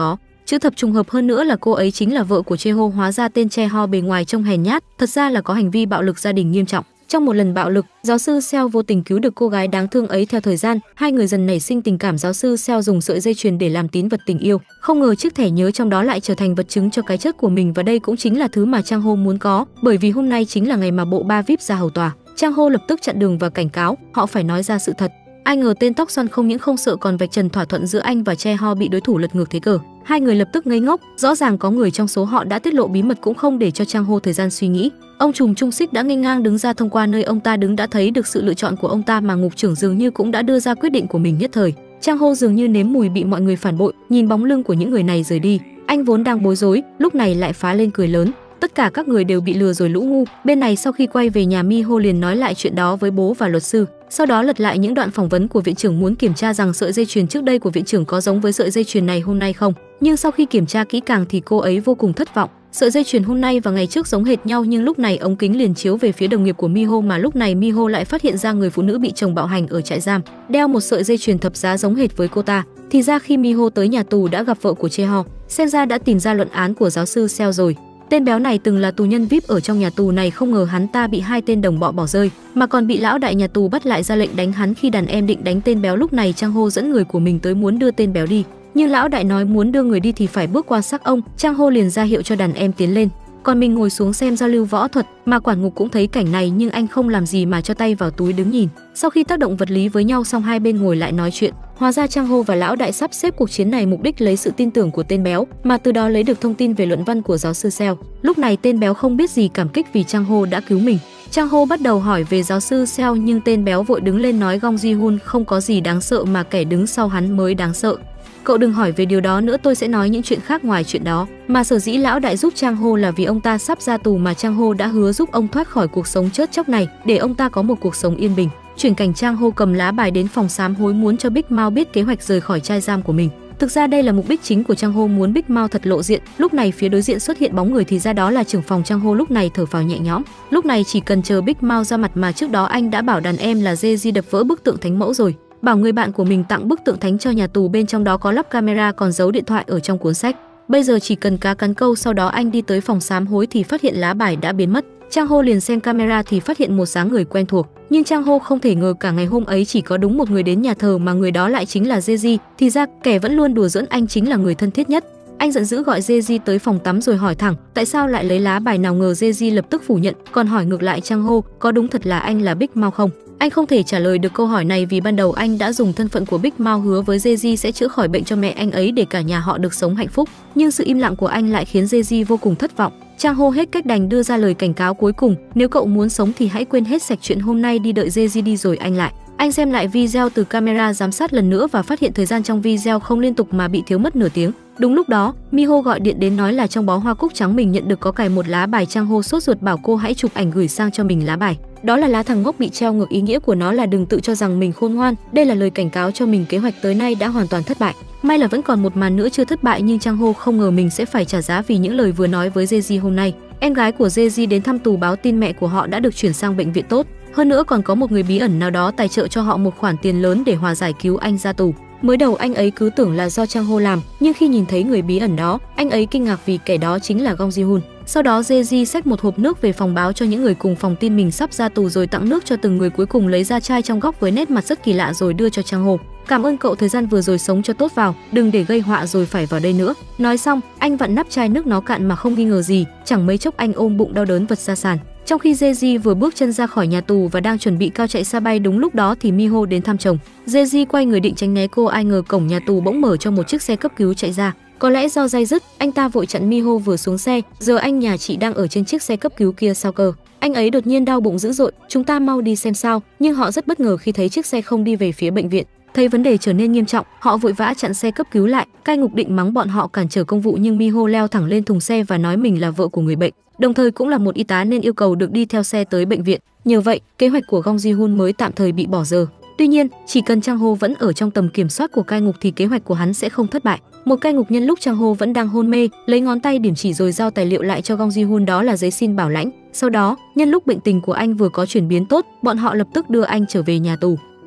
Chữ thập trùng hợp hơn nữa là cô ấy chính là vợ của Cheho, hóa ra tên Cheho bề ngoài trông hèn nhát, thật ra là có hành vi bạo lực gia đình nghiêm trọng. Trong một lần bạo lực, giáo sư Seo vô tình cứu được cô gái đáng thương ấy. Theo thời gian, hai người dần nảy sinh tình cảm. Giáo sư Seo dùng sợi dây chuyền để làm tín vật tình yêu, không ngờ chiếc thẻ nhớ trong đó lại trở thành vật chứng cho cái chết của mình, và đây cũng chính là thứ mà Chang Ho muốn có, bởi vì hôm nay chính là ngày mà bộ ba vi ai pi ra hầu tòa. Chang Ho lập tức chặn đường và cảnh cáo họ phải nói ra sự thật. Ai ngờ tên tóc xoăn không những không sợ còn vạch trần thỏa thuận giữa anh và Cheho bị đối thủ lật ngược thế cờ. Hai người lập tức ngây ngốc, rõ ràng có người trong số họ đã tiết lộ bí mật cũng không để cho Chang Ho thời gian suy nghĩ. Ông trùm Trung Sích đã nghênh ngang đứng ra, thông qua nơi ông ta đứng đã thấy được sự lựa chọn của ông ta, mà ngục trưởng dường như cũng đã đưa ra quyết định của mình nhất thời. Chang Ho dường như nếm mùi bị mọi người phản bội, nhìn bóng lưng của những người này rời đi, anh vốn đang bối rối, lúc này lại phá lên cười lớn. Tất cả các người đều bị lừa rồi lũ ngu. Bên này sau khi quay về nhà, Mi Ho liền nói lại chuyện đó với bố và luật sư. Sau đó lật lại những đoạn phỏng vấn của viện trưởng, muốn kiểm tra rằng sợi dây chuyền trước đây của viện trưởng có giống với sợi dây chuyền này hôm nay không. Nhưng sau khi kiểm tra kỹ càng thì cô ấy vô cùng thất vọng. Sợi dây chuyền hôm nay và ngày trước giống hệt nhau, nhưng lúc này ống kính liền chiếu về phía đồng nghiệp của Mi Ho, mà lúc này Mi Ho lại phát hiện ra người phụ nữ bị chồng bạo hành ở trại giam đeo một sợi dây chuyền thập giá giống hệt với cô ta. Thì ra khi Mi Ho tới nhà tù đã gặp vợ của Cheho, xem ra đã tìm ra luận án của giáo sư Seo rồi. Tên béo này từng là tù nhân vi ai pi ở trong nhà tù này, không ngờ hắn ta bị hai tên đồng bọn bỏ rơi, mà còn bị lão đại nhà tù bắt lại ra lệnh đánh hắn. Khi đàn em định đánh tên béo, lúc này Chang Ho dẫn người của mình tới muốn đưa tên béo đi, nhưng lão đại nói muốn đưa người đi thì phải bước qua xác ông. Chang Ho liền ra hiệu cho đàn em tiến lên, còn mình ngồi xuống xem giao lưu võ thuật. Mà quản ngục cũng thấy cảnh này nhưng anh không làm gì mà cho tay vào túi đứng nhìn. Sau khi tác động vật lý với nhau xong, hai bên ngồi lại nói chuyện. Hóa ra Chang Ho và lão đại sắp xếp cuộc chiến này mục đích lấy sự tin tưởng của tên béo, mà từ đó lấy được thông tin về luận văn của giáo sư Seo. Lúc này tên béo không biết gì, cảm kích vì Chang Ho đã cứu mình. Chang Ho bắt đầu hỏi về giáo sư Seo, nhưng tên béo vội đứng lên nói Gong Ji-hun không có gì đáng sợ, mà kẻ đứng sau hắn mới đáng sợ. Cậu đừng hỏi về điều đó nữa, tôi sẽ nói những chuyện khác ngoài chuyện đó. Mà sở dĩ lão đại giúp Chang Ho là vì ông ta sắp ra tù, mà Chang Ho đã hứa giúp ông thoát khỏi cuộc sống chớt chóc này để ông ta có một cuộc sống yên bình. Chuyển cảnh, Chang Ho cầm lá bài đến phòng sám hối, muốn cho Big Mao biết kế hoạch rời khỏi trai giam của mình. Thực ra đây là mục đích chính của Chang Ho, muốn Big Mao thật lộ diện. Lúc này phía đối diện xuất hiện bóng người, thì ra đó là trưởng phòng. Chang Ho lúc này thở phào nhẹ nhõm, lúc này chỉ cần chờ Big Mao ra mặt, mà trước đó anh đã bảo đàn em là Jeji đập vỡ bức tượng thánh mẫu rồi, bảo người bạn của mình tặng bức tượng thánh cho nhà tù, bên trong đó có lắp camera, còn giấu điện thoại ở trong cuốn sách. Bây giờ chỉ cần cá cắn câu. Sau đó anh đi tới phòng sám hối thì phát hiện lá bài đã biến mất. Chang Ho liền xem camera thì phát hiện một dáng người quen thuộc, nhưng Chang Ho không thể ngờ cả ngày hôm ấy chỉ có đúng một người đến nhà thờ, mà người đó lại chính là Jeji. Thì ra kẻ vẫn luôn đùa giỡn anh chính là người thân thiết nhất. Anh giận dữ gọi Jeji tới phòng tắm rồi hỏi thẳng tại sao lại lấy lá bài, nào ngờ Jeji lập tức phủ nhận, còn hỏi ngược lại Chang Ho có đúng thật là anh là Big Mao không. Anh không thể trả lời được câu hỏi này vì ban đầu anh đã dùng thân phận của Big Mao hứa với Jeji sẽ chữa khỏi bệnh cho mẹ anh ấy để cả nhà họ được sống hạnh phúc, nhưng sự im lặng của anh lại khiến Jeji vô cùng thất vọng. Chang Ho hết cách đành đưa ra lời cảnh cáo cuối cùng, nếu cậu muốn sống thì hãy quên hết sạch chuyện hôm nay đi, đợi Jeji đi rồi anh lại. Anh xem lại video từ camera giám sát lần nữa và phát hiện thời gian trong video không liên tục mà bị thiếu mất nửa tiếng. Đúng lúc đó, Mi Ho gọi điện đến nói là trong bó hoa cúc trắng mình nhận được có cài một lá bài. Chang Ho sốt ruột bảo cô hãy chụp ảnh gửi sang cho mình lá bài. Đó là lá thằng ngốc bị treo ngược, ý nghĩa của nó là đừng tự cho rằng mình khôn ngoan. Đây là lời cảnh cáo cho mình kế hoạch tới nay đã hoàn toàn thất bại. May là vẫn còn một màn nữa chưa thất bại, nhưng Chang Ho không ngờ mình sẽ phải trả giá vì những lời vừa nói với Jeji hôm nay. Em gái của Jeji đến thăm tù báo tin mẹ của họ đã được chuyển sang bệnh viện tốt. Hơn nữa còn có một người bí ẩn nào đó tài trợ cho họ một khoản tiền lớn để hòa giải cứu anh ra tù. Mới đầu anh ấy cứ tưởng là do Chang Ho làm, nhưng khi nhìn thấy người bí ẩn đó, anh ấy kinh ngạc vì kẻ đó chính là Gong Ji-hun. Sau đó Jeji xách một hộp nước về phòng báo cho những người cùng phòng tin mình sắp ra tù, rồi tặng nước cho từng người, cuối cùng lấy ra chai trong góc với nét mặt rất kỳ lạ rồi đưa cho Chang Ho. Cảm ơn cậu thời gian vừa rồi sống cho tốt vào, đừng để gây họa rồi phải vào đây nữa. Nói xong, anh vặn nắp chai nước nó cạn mà không nghi ngờ gì, chẳng mấy chốc anh ôm bụng đau đớn vật ra sàn. Trong khi Jeji vừa bước chân ra khỏi nhà tù và đang chuẩn bị cao chạy xa bay, đúng lúc đó thì Mi Ho đến thăm chồng. Jeji quay người định tránh né cô, ai ngờ cổng nhà tù bỗng mở cho một chiếc xe cấp cứu chạy ra. Có lẽ do day dứt, anh ta vội chặn Mi Ho vừa xuống xe. Giờ anh nhà chị đang ở trên chiếc xe cấp cứu kia sao cơ? Anh ấy đột nhiên đau bụng dữ dội, chúng ta mau đi xem sao. Nhưng họ rất bất ngờ khi thấy chiếc xe không đi về phía bệnh viện. Thấy vấn đề trở nên nghiêm trọng, họ vội vã chặn xe cấp cứu lại. Cai ngục định mắng bọn họ cản trở công vụ, nhưng Mi Ho leo thẳng lên thùng xe và nói mình là vợ của người bệnh, đồng thời cũng là một y tá nên yêu cầu được đi theo xe tới bệnh viện. Nhờ vậy, kế hoạch của Gong Ji-hun mới tạm thời bị bỏ dở. Tuy nhiên, chỉ cần Chang Ho vẫn ở trong tầm kiểm soát của cai ngục thì kế hoạch của hắn sẽ không thất bại. Một cai ngục nhân lúc Chang Ho vẫn đang hôn mê, lấy ngón tay điểm chỉ rồi giao tài liệu lại cho Gong Ji-hun, đó là giấy xin bảo lãnh. Sau đó, nhân lúc bệnh tình của anh vừa có chuyển biến tốt, bọn họ lập tức đưa anh trở về nhà tù.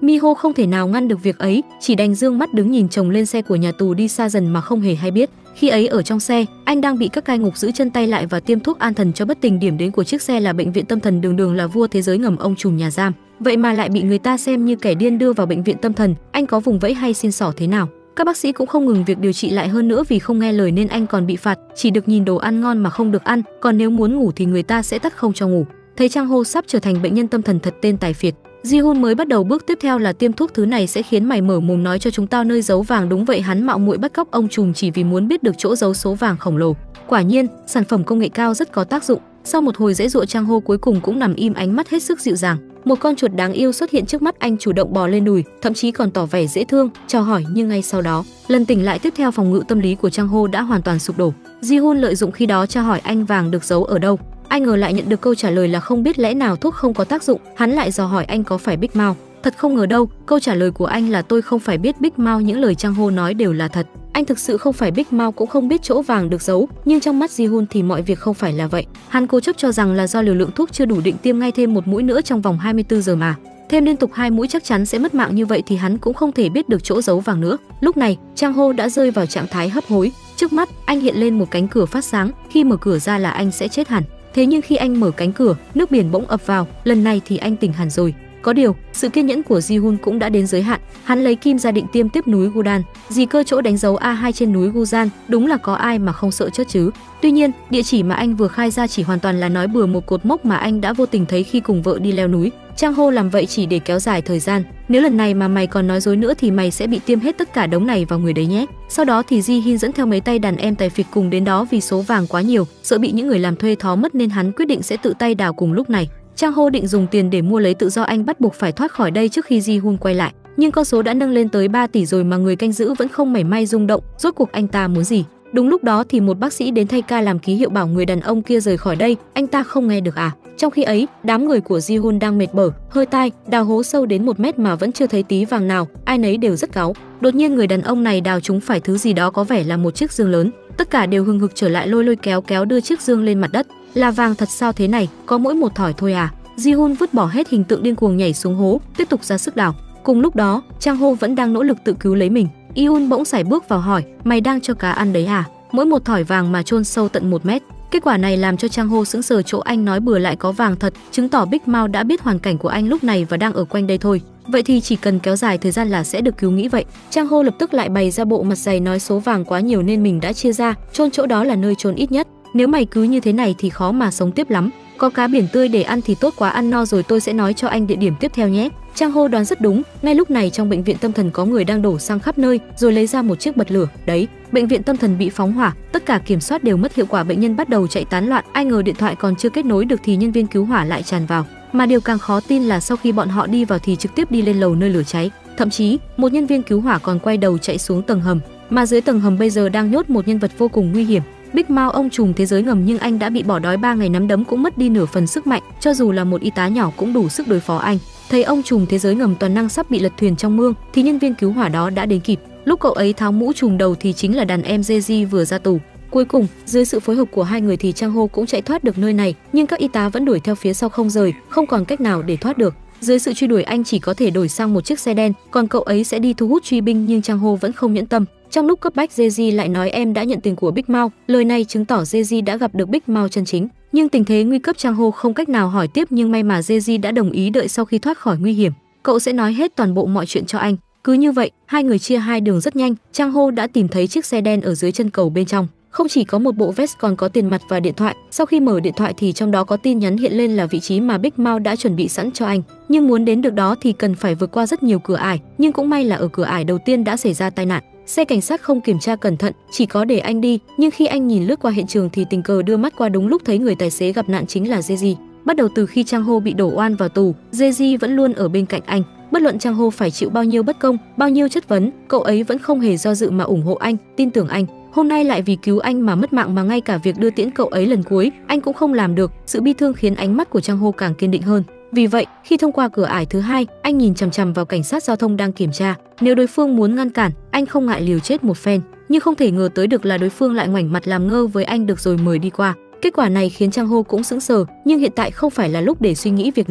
Miho không thể nào ngăn được việc ấy, chỉ đành dương mắt đứng nhìn chồng lên xe của nhà tù đi xa dần mà không hề hay biết. Khi ấy ở trong xe, anh đang bị các cai ngục giữ chân tay lại và tiêm thuốc an thần cho bất tỉnh. Điểm đến của chiếc xe là bệnh viện tâm thần, đường đường là vua thế giới ngầm ông trùm nhà giam, vậy mà lại bị người ta xem như kẻ điên đưa vào bệnh viện tâm thần. Anh có vùng vẫy hay xin xỏ thế nào, các bác sĩ cũng không ngừng việc điều trị lại, hơn nữa vì không nghe lời nên anh còn bị phạt, chỉ được nhìn đồ ăn ngon mà không được ăn, còn nếu muốn ngủ thì người ta sẽ tắt không cho ngủ. Thấy Chang Ho sắp trở thành bệnh nhân tâm thần thật tên tài phiệt, Ji-hun mới bắt đầu bước tiếp theo là tiêm thuốc. Thứ này sẽ khiến mày mở mồm nói cho chúng tao nơi giấu vàng. Đúng vậy, hắn mạo muội bắt cóc ông trùm chỉ vì muốn biết được chỗ giấu số vàng khổng lồ. Quả nhiên, sản phẩm công nghệ cao rất có tác dụng. Sau một hồi giãy giụa, Chang Ho cuối cùng cũng nằm im, ánh mắt hết sức dịu dàng. Một con chuột đáng yêu xuất hiện trước mắt anh, chủ động bò lên đùi, thậm chí còn tỏ vẻ dễ thương, chào hỏi. Nhưng ngay sau đó, lần tỉnh lại tiếp theo, phòng ngự tâm lý của Chang Ho đã hoàn toàn sụp đổ. Ji-hun lợi dụng khi đó tra hỏi anh vàng được giấu ở đâu. Ai ngờ lại nhận được câu trả lời là không biết. Lẽ nào thuốc không có tác dụng? Hắn lại dò hỏi anh có phải Big Mouth. Thật không ngờ đâu, câu trả lời của anh là tôi không phải biết Big Mouth. Những lời Chang Ho nói đều là thật. Anh thực sự không phải Big Mouth, cũng không biết chỗ vàng được giấu. Nhưng trong mắt Ji-hun thì mọi việc không phải là vậy. Hắn cố chấp cho rằng là do liều lượng thuốc chưa đủ, định tiêm ngay thêm một mũi nữa trong vòng hai mươi tư giờ mà. Thêm liên tục hai mũi chắc chắn sẽ mất mạng, như vậy thì hắn cũng không thể biết được chỗ giấu vàng nữa. Lúc này, Chang Ho đã rơi vào trạng thái hấp hối. Trước mắt anh hiện lên một cánh cửa phát sáng, khi mở cửa ra là anh sẽ chết hẳn. Thế nhưng khi anh mở cánh cửa, nước biển bỗng ập vào, lần này thì anh tỉnh hẳn rồi. Có điều, sự kiên nhẫn của Ji-hun cũng đã đến giới hạn. Hắn lấy kim ra định tiêm tiếp núi Gudan. Gì cơ chỗ đánh dấu A hai trên núi Gudan, đúng là có ai mà không sợ chết chứ. Tuy nhiên, địa chỉ mà anh vừa khai ra chỉ hoàn toàn là nói bừa, một cột mốc mà anh đã vô tình thấy khi cùng vợ đi leo núi. Chang Ho làm vậy chỉ để kéo dài thời gian. Nếu lần này mà mày còn nói dối nữa thì mày sẽ bị tiêm hết tất cả đống này vào người đấy nhé. Sau đó thì Ji-hin dẫn theo mấy tay đàn em tài phiệt cùng đến đó, vì số vàng quá nhiều, sợ bị những người làm thuê thó mất nên hắn quyết định sẽ tự tay đào. Cùng lúc này, Chang Ho định dùng tiền để mua lấy tự do, anh bắt buộc phải thoát khỏi đây trước khi Ji-hun quay lại. Nhưng con số đã nâng lên tới ba tỷ rồi mà người canh giữ vẫn không mảy may rung động. Rốt cuộc anh ta muốn gì? Đúng lúc đó thì một bác sĩ đến thay ca làm ký hiệu bảo người đàn ông kia rời khỏi đây. Anh ta không nghe được à? Trong khi ấy, đám người của Ji-hun đang mệt bở, hơi tai, đào hố sâu đến một mét mà vẫn chưa thấy tí vàng nào, ai nấy đều rất cáu. Đột nhiên người đàn ông này đào trúng phải thứ gì đó, có vẻ là một chiếc dương lớn. Tất cả đều hừng hực trở lại, lôi lôi kéo kéo đưa chiếc dương lên mặt đất. Là vàng thật sao thế này? Có mỗi một thỏi thôi à? Ji-hun vứt bỏ hết hình tượng điên cuồng nhảy xuống hố, tiếp tục ra sức đào. Cùng lúc đó, Chang Ho vẫn đang nỗ lực tự cứu lấy mình. Iun bỗng sải bước vào hỏi, mày đang cho cá ăn đấy à? Mỗi một thỏi vàng mà chôn sâu tận một mét. Kết quả này làm cho Chang Ho sững sờ, chỗ anh nói bừa lại có vàng thật, chứng tỏ Big Mouth đã biết hoàn cảnh của anh lúc này và đang ở quanh đây thôi. Vậy thì chỉ cần kéo dài thời gian là sẽ được cứu, nghĩ vậy. Chang Ho lập tức lại bày ra bộ mặt dày nói số vàng quá nhiều nên mình đã chia ra, chôn chỗ đó là nơi chôn ít nhất. Nếu mày cứ như thế này thì khó mà sống tiếp lắm. Có cá biển tươi để ăn thì tốt quá, ăn no rồi tôi sẽ nói cho anh địa điểm tiếp theo nhé. Chang Ho đoán rất đúng. Ngay lúc này trong bệnh viện tâm thần có người đang đổ xăng khắp nơi, rồi lấy ra một chiếc bật lửa. Đấy, bệnh viện tâm thần bị phóng hỏa, tất cả kiểm soát đều mất hiệu quả, bệnh nhân bắt đầu chạy tán loạn. Ai ngờ điện thoại còn chưa kết nối được thì nhân viên cứu hỏa lại tràn vào. Mà điều càng khó tin là sau khi bọn họ đi vào thì trực tiếp đi lên lầu nơi lửa cháy. Thậm chí, một nhân viên cứu hỏa còn quay đầu chạy xuống tầng hầm. Mà dưới tầng hầm bây giờ đang nhốt một nhân vật vô cùng nguy hiểm. Big Mouth, ông trùm thế giới ngầm, nhưng anh đã bị bỏ đói ba ngày, nắm đấm cũng mất đi nửa phần sức mạnh, cho dù là một y tá nhỏ cũng đủ sức đối phó anh. Thấy ông trùm thế giới ngầm toàn năng sắp bị lật thuyền trong mương thì nhân viên cứu hỏa đó đã đến kịp. Lúc cậu ấy tháo mũ trùm đầu thì chính là đàn em Jeji vừa ra tù. Cuối cùng, dưới sự phối hợp của hai người thì Chang Ho cũng chạy thoát được nơi này, nhưng các y tá vẫn đuổi theo phía sau không rời, không còn cách nào để thoát được. Dưới sự truy đuổi anh chỉ có thể đổi sang một chiếc xe đen, còn cậu ấy sẽ đi thu hút truy binh, nhưng Chang Ho vẫn không nhẫn tâm. Trong lúc cấp bách, Jeji lại nói em đã nhận tiền của Big Mouth. Lời này chứng tỏ Jeji đã gặp được Big Mouth chân chính. Nhưng tình thế nguy cấp, Chang Ho không cách nào hỏi tiếp, nhưng may mà Jeji đã đồng ý đợi sau khi thoát khỏi nguy hiểm. Cậu sẽ nói hết toàn bộ mọi chuyện cho anh. Cứ như vậy, hai người chia hai đường rất nhanh. Chang Ho đã tìm thấy chiếc xe đen ở dưới chân cầu, bên trong không chỉ có một bộ vest còn có tiền mặt và điện thoại. Sau khi mở điện thoại thì trong đó có tin nhắn hiện lên là vị trí mà Big Mouth đã chuẩn bị sẵn cho anh. Nhưng muốn đến được đó thì cần phải vượt qua rất nhiều cửa ải, nhưng cũng may là ở cửa ải đầu tiên đã xảy ra tai nạn. Xe cảnh sát không kiểm tra cẩn thận, chỉ có để anh đi, nhưng khi anh nhìn lướt qua hiện trường thì tình cờ đưa mắt qua, đúng lúc thấy người tài xế gặp nạn chính là Jeji. Bắt đầu từ khi Chang Ho bị đổ oan vào tù, Jeji vẫn luôn ở bên cạnh anh. Bất luận Chang Ho phải chịu bao nhiêu bất công, bao nhiêu chất vấn, cậu ấy vẫn không hề do dự mà ủng hộ anh, tin tưởng anh. Hôm nay lại vì cứu anh mà mất mạng, mà ngay cả việc đưa tiễn cậu ấy lần cuối anh cũng không làm được. Sự bi thương khiến ánh mắt của Chang Ho càng kiên định hơn. Vì vậy, khi thông qua cửa ải thứ hai, anh nhìn chằm chằm vào cảnh sát giao thông đang kiểm tra. Nếu đối phương muốn ngăn cản, anh không ngại liều chết một phen. Nhưng không thể ngờ tới được là đối phương lại ngoảnh mặt làm ngơ với anh, được rồi mời đi qua. Kết quả này khiến Chang Ho cũng sững sờ, nhưng hiện tại không phải là lúc để suy nghĩ việc này.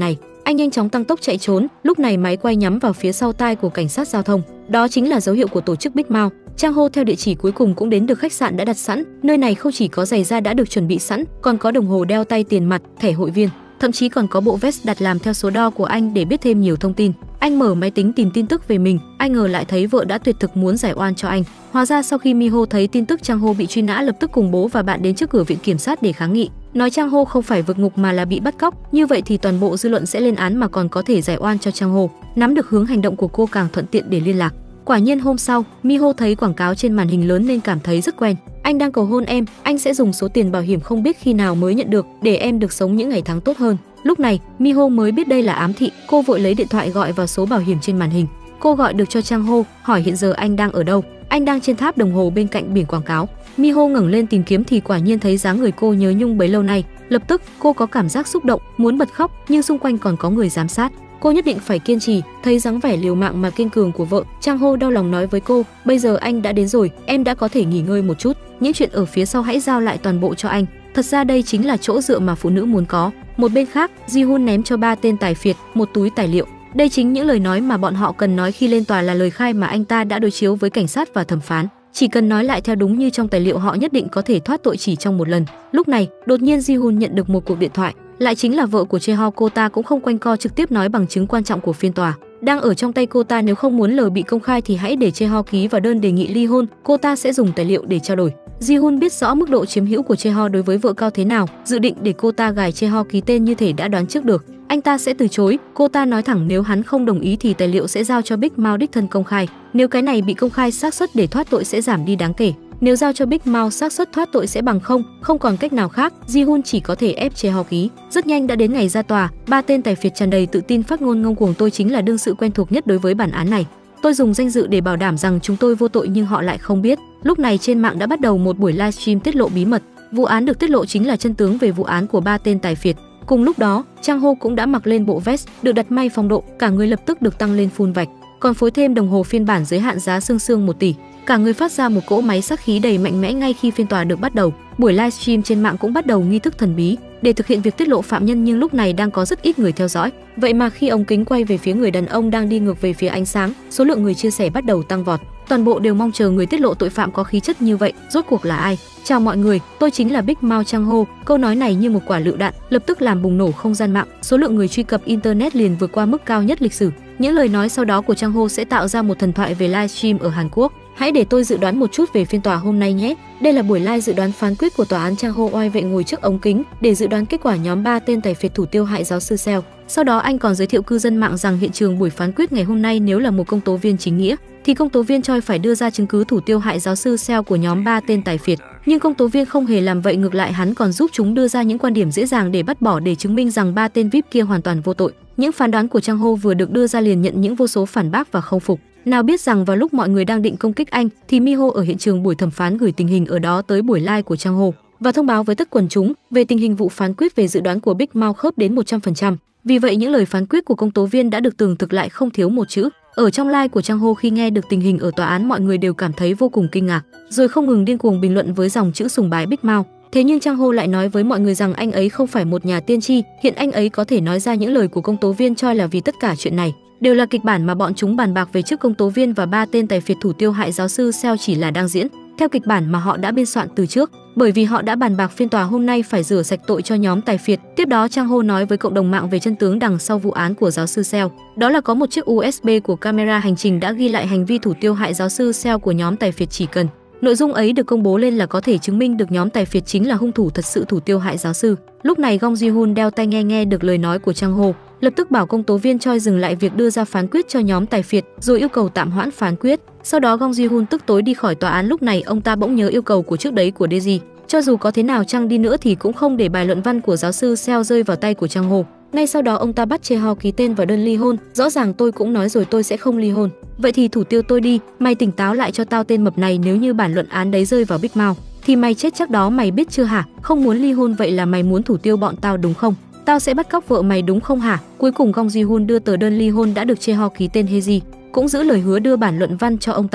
Anh nhanh chóng tăng tốc chạy trốn, lúc này máy quay nhắm vào phía sau tai của cảnh sát giao thông. Đó chính là dấu hiệu của tổ chức Big Mouth. Chang Ho theo địa chỉ cuối cùng cũng đến được khách sạn đã đặt sẵn. Nơi này không chỉ có giày da đã được chuẩn bị sẵn, còn có đồng hồ đeo tay tiền mặt, thẻ hội viên, thậm chí còn có bộ vest đặt làm theo số đo của anh để biết thêm nhiều thông tin. Anh mở máy tính tìm tin tức về mình, anh ngờ lại thấy vợ đã tuyệt thực muốn giải oan cho anh. Hóa ra sau khi Miho thấy tin tức Chang Ho bị truy nã, lập tức cùng bố và bạn đến trước cửa viện kiểm sát để kháng nghị, nói Chang Ho không phải vượt ngục mà là bị bắt cóc. Như vậy thì toàn bộ dư luận sẽ lên án mà còn có thể giải oan cho Chang Ho. Nắm được hướng hành động của cô càng thuận tiện để liên lạc. Quả nhiên hôm sau, Miho thấy quảng cáo trên màn hình lớn nên cảm thấy rất quen. Anh đang cầu hôn em, anh sẽ dùng số tiền bảo hiểm không biết khi nào mới nhận được để em được sống những ngày tháng tốt hơn. Lúc này, Miho mới biết đây là ám thị, cô vội lấy điện thoại gọi vào số bảo hiểm trên màn hình. Cô gọi được cho Chang Ho, hỏi hiện giờ anh đang ở đâu. Anh đang trên tháp đồng hồ bên cạnh biển quảng cáo. Miho ngẩng lên tìm kiếm thì quả nhiên thấy dáng người cô nhớ nhung bấy lâu nay. Lập tức, cô có cảm giác xúc động, muốn bật khóc, nhưng xung quanh còn có người giám sát. Cô nhất định phải kiên trì. Thấy dáng vẻ liều mạng mà kiên cường của vợ, Chang Ho đau lòng nói với cô, bây giờ anh đã đến rồi, em đã có thể nghỉ ngơi một chút. Những chuyện ở phía sau hãy giao lại toàn bộ cho anh. Thật ra đây chính là chỗ dựa mà phụ nữ muốn có. Một bên khác, Ji-hun ném cho ba tên tài phiệt một túi tài liệu. Đây chính những lời nói mà bọn họ cần nói khi lên tòa, là lời khai mà anh ta đã đối chiếu với cảnh sát và thẩm phán. Chỉ cần nói lại theo đúng như trong tài liệu, họ nhất định có thể thoát tội chỉ trong một lần. Lúc này, đột nhiên Ji-hun nhận được một cuộc điện thoại, lại chính là vợ của Jae-ho. Cô ta cũng không quanh co, trực tiếp nói bằng chứng quan trọng của phiên tòa đang ở trong tay cô ta. Nếu không muốn lời bị công khai thì hãy để Jae-ho ký vào đơn đề nghị ly hôn, cô ta sẽ dùng tài liệu để trao đổi. Ji-hun biết rõ mức độ chiếm hữu của Jae-ho đối với vợ cao thế nào, dự định để cô ta gài Jae-ho ký tên như thể đã đoán trước được anh ta sẽ từ chối. Cô ta nói thẳng nếu hắn không đồng ý thì tài liệu sẽ giao cho Big Mouth đích thân công khai. Nếu cái này bị công khai, xác suất để thoát tội sẽ giảm đi đáng kể. Nếu giao cho Big Mouth, xác suất thoát tội sẽ bằng không, không còn cách nào khác. Ji-hun chỉ có thể ép Jae-ho ký. Rất nhanh đã đến ngày ra tòa, ba tên tài phiệt tràn đầy tự tin phát ngôn ngông cuồng, tôi chính là đương sự quen thuộc nhất đối với bản án này. Tôi dùng danh dự để bảo đảm rằng chúng tôi vô tội, nhưng họ lại không biết. Lúc này trên mạng đã bắt đầu một buổi livestream tiết lộ bí mật. Vụ án được tiết lộ chính là chân tướng về vụ án của ba tên tài phiệt. Cùng lúc đó, Chang Ho cũng đã mặc lên bộ vest được đặt may phong độ, cả người lập tức được tăng lên full vạch, còn phối thêm đồng hồ phiên bản giới hạn giá xương xương một tỷ. Cả người phát ra một cỗ máy sắc khí đầy mạnh mẽ. Ngay khi phiên tòa được bắt đầu, buổi livestream trên mạng cũng bắt đầu nghi thức thần bí để thực hiện việc tiết lộ phạm nhân, nhưng lúc này đang có rất ít người theo dõi. Vậy mà khi ống kính quay về phía người đàn ông đang đi ngược về phía ánh sáng, số lượng người chia sẻ bắt đầu tăng vọt. Toàn bộ đều mong chờ người tiết lộ tội phạm có khí chất như vậy rốt cuộc là ai. Chào mọi người, tôi chính là Big Mouth Chang Ho. Câu nói này như một quả lựu đạn, lập tức làm bùng nổ không gian mạng. Số lượng người truy cập internet liền vượt qua mức cao nhất lịch sử. Những lời nói sau đó của Chang Ho sẽ tạo ra một thần thoại về livestream ở Hàn Quốc. Hãy để tôi dự đoán một chút về phiên tòa hôm nay nhé. Đây là buổi live dự đoán phán quyết của tòa án. Chang Ho oai vệ ngồi trước ống kính để dự đoán kết quả nhóm ba tên tài phiệt thủ tiêu hại giáo sư Seo. Sau đó anh còn giới thiệu cư dân mạng rằng hiện trường buổi phán quyết ngày hôm nay, nếu là một công tố viên chính nghĩa thì công tố viên Choi phải đưa ra chứng cứ thủ tiêu hại giáo sư Seo của nhóm ba tên tài phiệt. Nhưng công tố viên không hề làm vậy, ngược lại hắn còn giúp chúng đưa ra những quan điểm dễ dàng để bắt bỏ, để chứng minh rằng ba tên vi ai pi kia hoàn toàn vô tội. Những phán đoán của Chang Ho vừa được đưa ra liền nhận những vô số phản bác và không phục. Nào biết rằng vào lúc mọi người đang định công kích anh thì Miho ở hiện trường buổi thẩm phán gửi tình hình ở đó tới buổi live của Chang Ho và thông báo với tất quần chúng về tình hình vụ phán quyết. Về dự đoán của Big Mouth khớp đến một trăm phần trăm. Vì vậy những lời phán quyết của công tố viên đã được tường thực lại không thiếu một chữ. Ở trong live của Chang Ho, khi nghe được tình hình ở tòa án, mọi người đều cảm thấy vô cùng kinh ngạc, rồi không ngừng điên cuồng bình luận với dòng chữ sùng bái Big Mouth. Thế nhưng Chang Ho lại nói với mọi người rằng anh ấy không phải một nhà tiên tri, hiện anh ấy có thể nói ra những lời của công tố viên Choi là vì tất cả chuyện này đều là kịch bản mà bọn chúng bàn bạc về trước công tố viên và ba tên tài phiệt thủ tiêu hại giáo sư Seo chỉ là đang diễn theo kịch bản mà họ đã biên soạn từ trước, bởi vì họ đã bàn bạc phiên tòa hôm nay phải rửa sạch tội cho nhóm tài phiệt. Tiếp đó Chang Ho nói với cộng đồng mạng về chân tướng đằng sau vụ án của giáo sư Seo. Đó là có một chiếc u ét bê của camera hành trình đã ghi lại hành vi thủ tiêu hại giáo sư Seo của nhóm tài phiệt. Chỉ cần nội dung ấy được công bố lên là có thể chứng minh được nhóm tài phiệt chính là hung thủ thật sự thủ tiêu hại giáo sư. Lúc này Gong Ji-hun đeo tai nghe nghe được lời nói của Chang Ho, lập tức bảo công tố viên Choi dừng lại việc đưa ra phán quyết cho nhóm tài phiệt, rồi yêu cầu tạm hoãn phán quyết. Sau đó Gong Ji-hun tức tối đi khỏi tòa án. Lúc này ông ta bỗng nhớ yêu cầu của trước đấy của Daisy, cho dù có thế nào chăng đi nữa thì cũng không để bài luận văn của giáo sư Seo rơi vào tay của Chang Ho. Ngay sau đó ông ta bắt Jae-ho ký tên vào đơn ly hôn. Rõ ràng tôi cũng nói rồi tôi sẽ không ly hôn. Vậy thì thủ tiêu tôi đi, mày tỉnh táo lại cho tao tên mập này, nếu như bản luận án đấy rơi vào Big Mouth thì mày chết chắc đó, mày biết chưa hả? Không muốn ly hôn vậy là mày muốn thủ tiêu bọn tao đúng không? Tao sẽ bắt cóc vợ mày đúng không hả? Cuối cùng Gong Ji-hun đưa tờ đơn ly hôn đã được Jae-ho ký tên. Heji cũng giữ lời hứa đưa bản luận văn cho ông ta.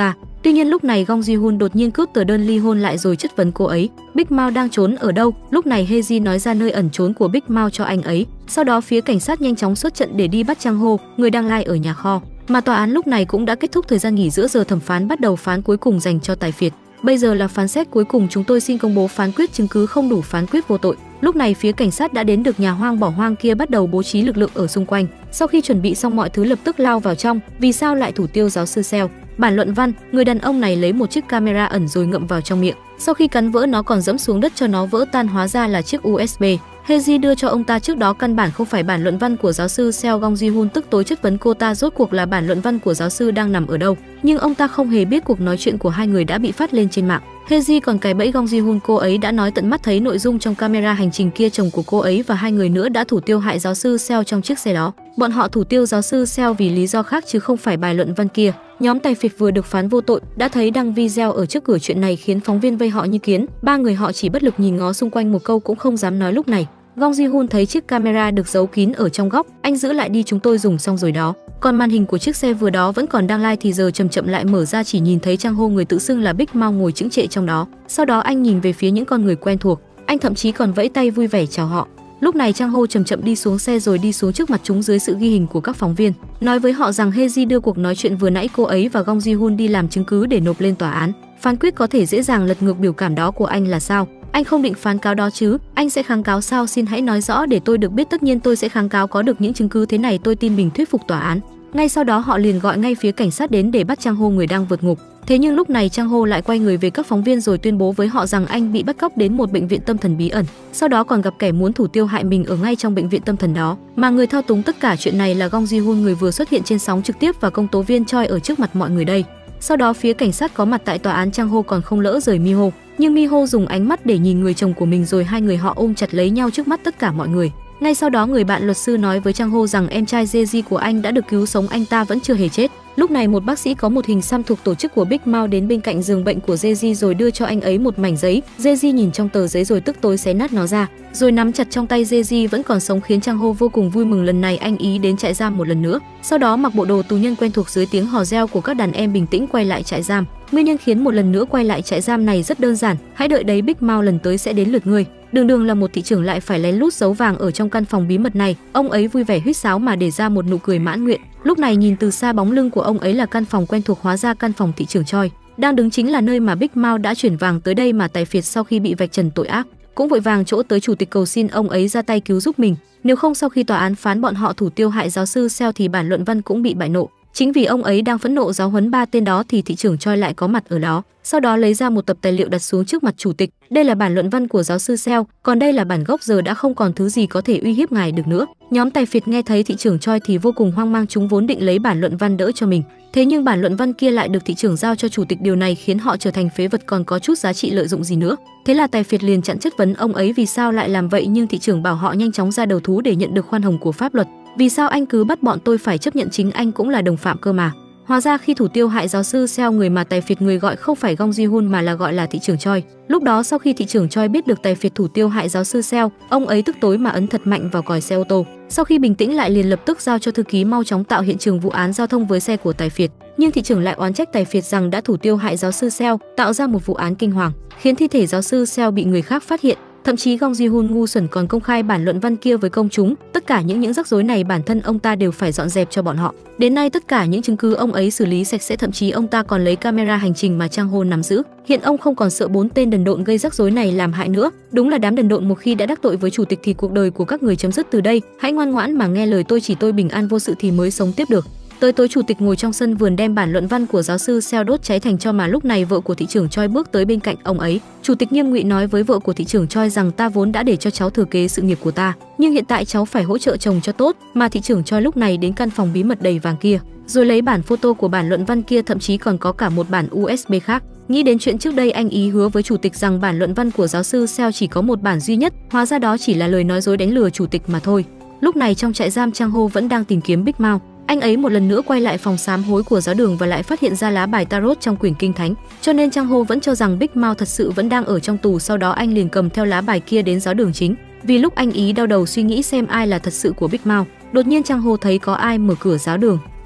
Tuy nhiên lúc này Gong Ji-hun đột nhiên cướp tờ đơn ly hôn lại rồi chất vấn cô ấy, Big Mao đang trốn ở đâu? Lúc này Hye-ji nói ra nơi ẩn trốn của Big Mao cho anh ấy. Sau đó phía cảnh sát nhanh chóng xuất trận để đi bắt Chang Ho, người đang lai ở nhà kho. Mà tòa án lúc này cũng đã kết thúc thời gian nghỉ giữa giờ thẩm phán, bắt đầu phán cuối cùng dành cho tài phiệt. Bây giờ là phán xét cuối cùng, chúng tôi xin công bố phán quyết chứng cứ không đủ phán quyết vô tội. Lúc này phía cảnh sát đã đến được nhà hoang bỏ hoang kia, bắt đầu bố trí lực lượng ở xung quanh. Sau khi chuẩn bị xong mọi thứ lập tức lao vào trong. Vì sao lại thủ tiêu giáo sư Seo? Bản luận văn, người đàn ông này lấy một chiếc camera ẩn rồi ngậm vào trong miệng. Sau khi cắn vỡ nó còn dẫm xuống đất cho nó vỡ tan, hóa ra là chiếc u ét bê. Hye-ji đưa cho ông ta trước đó căn bản không phải bản luận văn của giáo sư Seo. Gong Ji-hun tức tối chất vấn cô ta rốt cuộc là bản luận văn của giáo sư đang nằm ở đâu. Nhưng ông ta không hề biết cuộc nói chuyện của hai người đã bị phát lên trên mạng. Hye-ji còn cài bẫy Gong Ji-hun, cô ấy đã nói tận mắt thấy nội dung trong camera hành trình kia, chồng của cô ấy và hai người nữa đã thủ tiêu hại giáo sư Seo trong chiếc xe đó. Bọn họ thủ tiêu giáo sư Seo vì lý do khác chứ không phải bài luận văn kia. Nhóm tài phiệt vừa được phán vô tội đã thấy đăng video ở trước cửa, chuyện này khiến phóng viên vây họ như kiến. Ba người họ chỉ bất lực nhìn ngó xung quanh, một câu cũng không dám nói. Lúc này Gong Ji-hun thấy chiếc camera được giấu kín ở trong góc, anh giữ lại đi, chúng tôi dùng xong rồi đó. Còn màn hình của chiếc xe vừa đó vẫn còn đang live thì giờ chậm chậm lại mở ra, chỉ nhìn thấy Chang Ho, người tự xưng là Big Mao, ngồi chững trệ trong đó. Sau đó anh nhìn về phía những con người quen thuộc, anh thậm chí còn vẫy tay vui vẻ chào họ. Lúc này Chang Ho chậm chậm đi xuống xe rồi đi xuống trước mặt chúng dưới sự ghi hình của các phóng viên, nói với họ rằng Hye-ji đưa cuộc nói chuyện vừa nãy cô ấy và Gong Ji-hun đi làm chứng cứ để nộp lên tòa án. Phán quyết có thể dễ dàng lật ngược biểu cảm đó của anh là sao? Anh không định phán cáo đó chứ? Anh sẽ kháng cáo sao? Xin hãy nói rõ để tôi được biết. Tất nhiên tôi sẽ kháng cáo, có được những chứng cứ thế này tôi tin mình thuyết phục tòa án. Ngay sau đó họ liền gọi ngay phía cảnh sát đến để bắt Chang Ho, người đang vượt ngục. Thế nhưng lúc này Chang Ho lại quay người về các phóng viên rồi tuyên bố với họ rằng anh bị bắt cóc đến một bệnh viện tâm thần bí ẩn, sau đó còn gặp kẻ muốn thủ tiêu hại mình ở ngay trong bệnh viện tâm thần đó. Mà người thao túng tất cả chuyện này là Gong Ji-hun, người vừa xuất hiện trên sóng trực tiếp, và công tố viên Choi ở trước mặt mọi người đây. Sau đó phía cảnh sát có mặt tại tòa án, Chang Ho còn không lỡ rời Mi Ho, nhưng Mi Ho dùng ánh mắt để nhìn người chồng của mình rồi hai người họ ôm chặt lấy nhau trước mắt tất cả mọi người. Ngay sau đó người bạn luật sư nói với Chang Ho rằng em trai Hye-ji của anh đã được cứu sống, anh ta vẫn chưa hề chết. Lúc này một bác sĩ có một hình xăm thuộc tổ chức của Big Mao đến bên cạnh giường bệnh của Hye-ji rồi đưa cho anh ấy một mảnh giấy. Hye-ji nhìn trong tờ giấy rồi tức tối xé nát nó ra, rồi nắm chặt trong tay. Hye-ji vẫn còn sống khiến Chang Ho vô cùng vui mừng. Lần này anh ý đến trại giam một lần nữa, sau đó mặc bộ đồ tù nhân quen thuộc dưới tiếng hò reo của các đàn em bình tĩnh quay lại trại giam. Nguyên nhân khiến một lần nữa quay lại trại giam này rất đơn giản, hãy đợi đấy, Big Mao lần tới sẽ đến lượt ngươi. Đường đường là một thị trưởng lại phải lén lút giấu vàng ở trong căn phòng bí mật này. Ông ấy vui vẻ huýt sáo mà để ra một nụ cười mãn nguyện. Lúc này nhìn từ xa bóng lưng của ông ấy là căn phòng quen thuộc, hóa ra căn phòng thị trưởng Choi đang đứng chính là nơi mà Big Mao đã chuyển vàng tới đây. Mà tài phiệt sau khi bị vạch trần tội ác cũng vội vàng chỗ tới chủ tịch cầu xin ông ấy ra tay cứu giúp mình, nếu không sau khi tòa án phán bọn họ thủ tiêu hại giáo sư Seo thì bản luận văn cũng bị bại nộ. Chính vì ông ấy đang phẫn nộ giáo huấn ba tên đó thì thị trưởng Choi lại có mặt ở đó, sau đó lấy ra một tập tài liệu đặt xuống trước mặt chủ tịch. Đây là bản luận văn của giáo sư Seo, còn đây là bản gốc, giờ đã không còn thứ gì có thể uy hiếp ngài được nữa. Nhóm tài phiệt nghe thấy thị trưởng Choi thì vô cùng hoang mang, chúng vốn định lấy bản luận văn đỡ cho mình, thế nhưng bản luận văn kia lại được thị trưởng giao cho chủ tịch, điều này khiến họ trở thành phế vật, còn có chút giá trị lợi dụng gì nữa. Thế là tài phiệt liền chặn chất vấn ông ấy vì sao lại làm vậy, nhưng thị trưởng bảo họ nhanh chóng ra đầu thú để nhận được khoan hồng của pháp luật. Vì sao anh cứ bắt bọn tôi phải chấp nhận, chính anh cũng là đồng phạm cơ mà. Hóa ra khi thủ tiêu hại giáo sư Seo, người mà tài phiệt người gọi không phải Gong Ji-hun mà là gọi là thị trưởng Choi. Lúc đó sau khi thị trưởng Choi biết được tài phiệt thủ tiêu hại giáo sư Seo, ông ấy tức tối mà ấn thật mạnh vào còi xe ô tô. Sau khi bình tĩnh lại liền lập tức giao cho thư ký mau chóng tạo hiện trường vụ án giao thông với xe của tài phiệt. Nhưng thị trưởng lại oán trách tài phiệt rằng đã thủ tiêu hại giáo sư Seo, tạo ra một vụ án kinh hoàng, khiến thi thể giáo sư Seo bị người khác phát hiện. Thậm chí Gong Ji-hun ngu xuẩn còn công khai bản luận văn kia với công chúng. Tất cả những những rắc rối này bản thân ông ta đều phải dọn dẹp cho bọn họ. Đến nay tất cả những chứng cứ ông ấy xử lý sạch sẽ, thậm chí ông ta còn lấy camera hành trình mà Chang Ho nắm giữ. Hiện ông không còn sợ bốn tên đần độn gây rắc rối này làm hại nữa. Đúng là đám đần độn, một khi đã đắc tội với chủ tịch thì cuộc đời của các người chấm dứt từ đây. Hãy ngoan ngoãn mà nghe lời tôi, chỉ tôi bình an vô sự thì mới sống tiếp được. Tới tối chủ tịch ngồi trong sân vườn đem bản luận văn của giáo sư Seo đốt cháy thành tro, mà lúc này vợ của thị trưởng Choi bước tới bên cạnh ông ấy. Chủ tịch nghiêm nghị nói với vợ của thị trưởng Choi rằng ta vốn đã để cho cháu thừa kế sự nghiệp của ta, nhưng hiện tại cháu phải hỗ trợ chồng cho tốt. Mà thị trưởng Choi lúc này đến căn phòng bí mật đầy vàng kia, rồi lấy bản photo của bản luận văn kia, thậm chí còn có cả một bản u ét bê khác. Nghĩ đến chuyện trước đây anh ý hứa với chủ tịch rằng bản luận văn của giáo sư Seo chỉ có một bản duy nhất, hóa ra đó chỉ là lời nói dối đánh lừa chủ tịch mà thôi. Lúc này trong trại giam, Chang Ho vẫn đang tìm kiếm Big Mao. Anh ấy một lần nữa quay lại phòng sám hối của giáo đường và lại phát hiện ra lá bài tarot trong quyển kinh thánh, cho nên Chang Ho vẫn cho rằng Big Mao thật sự vẫn đang ở trong tù. Sau đó anh liền cầm theo lá bài kia đến giáo đường chính. Vì lúc anh ý đau đầu suy nghĩ xem ai là thật sự của Big Mao, đột nhiên Chang Ho thấy có ai mở cửa giáo đường.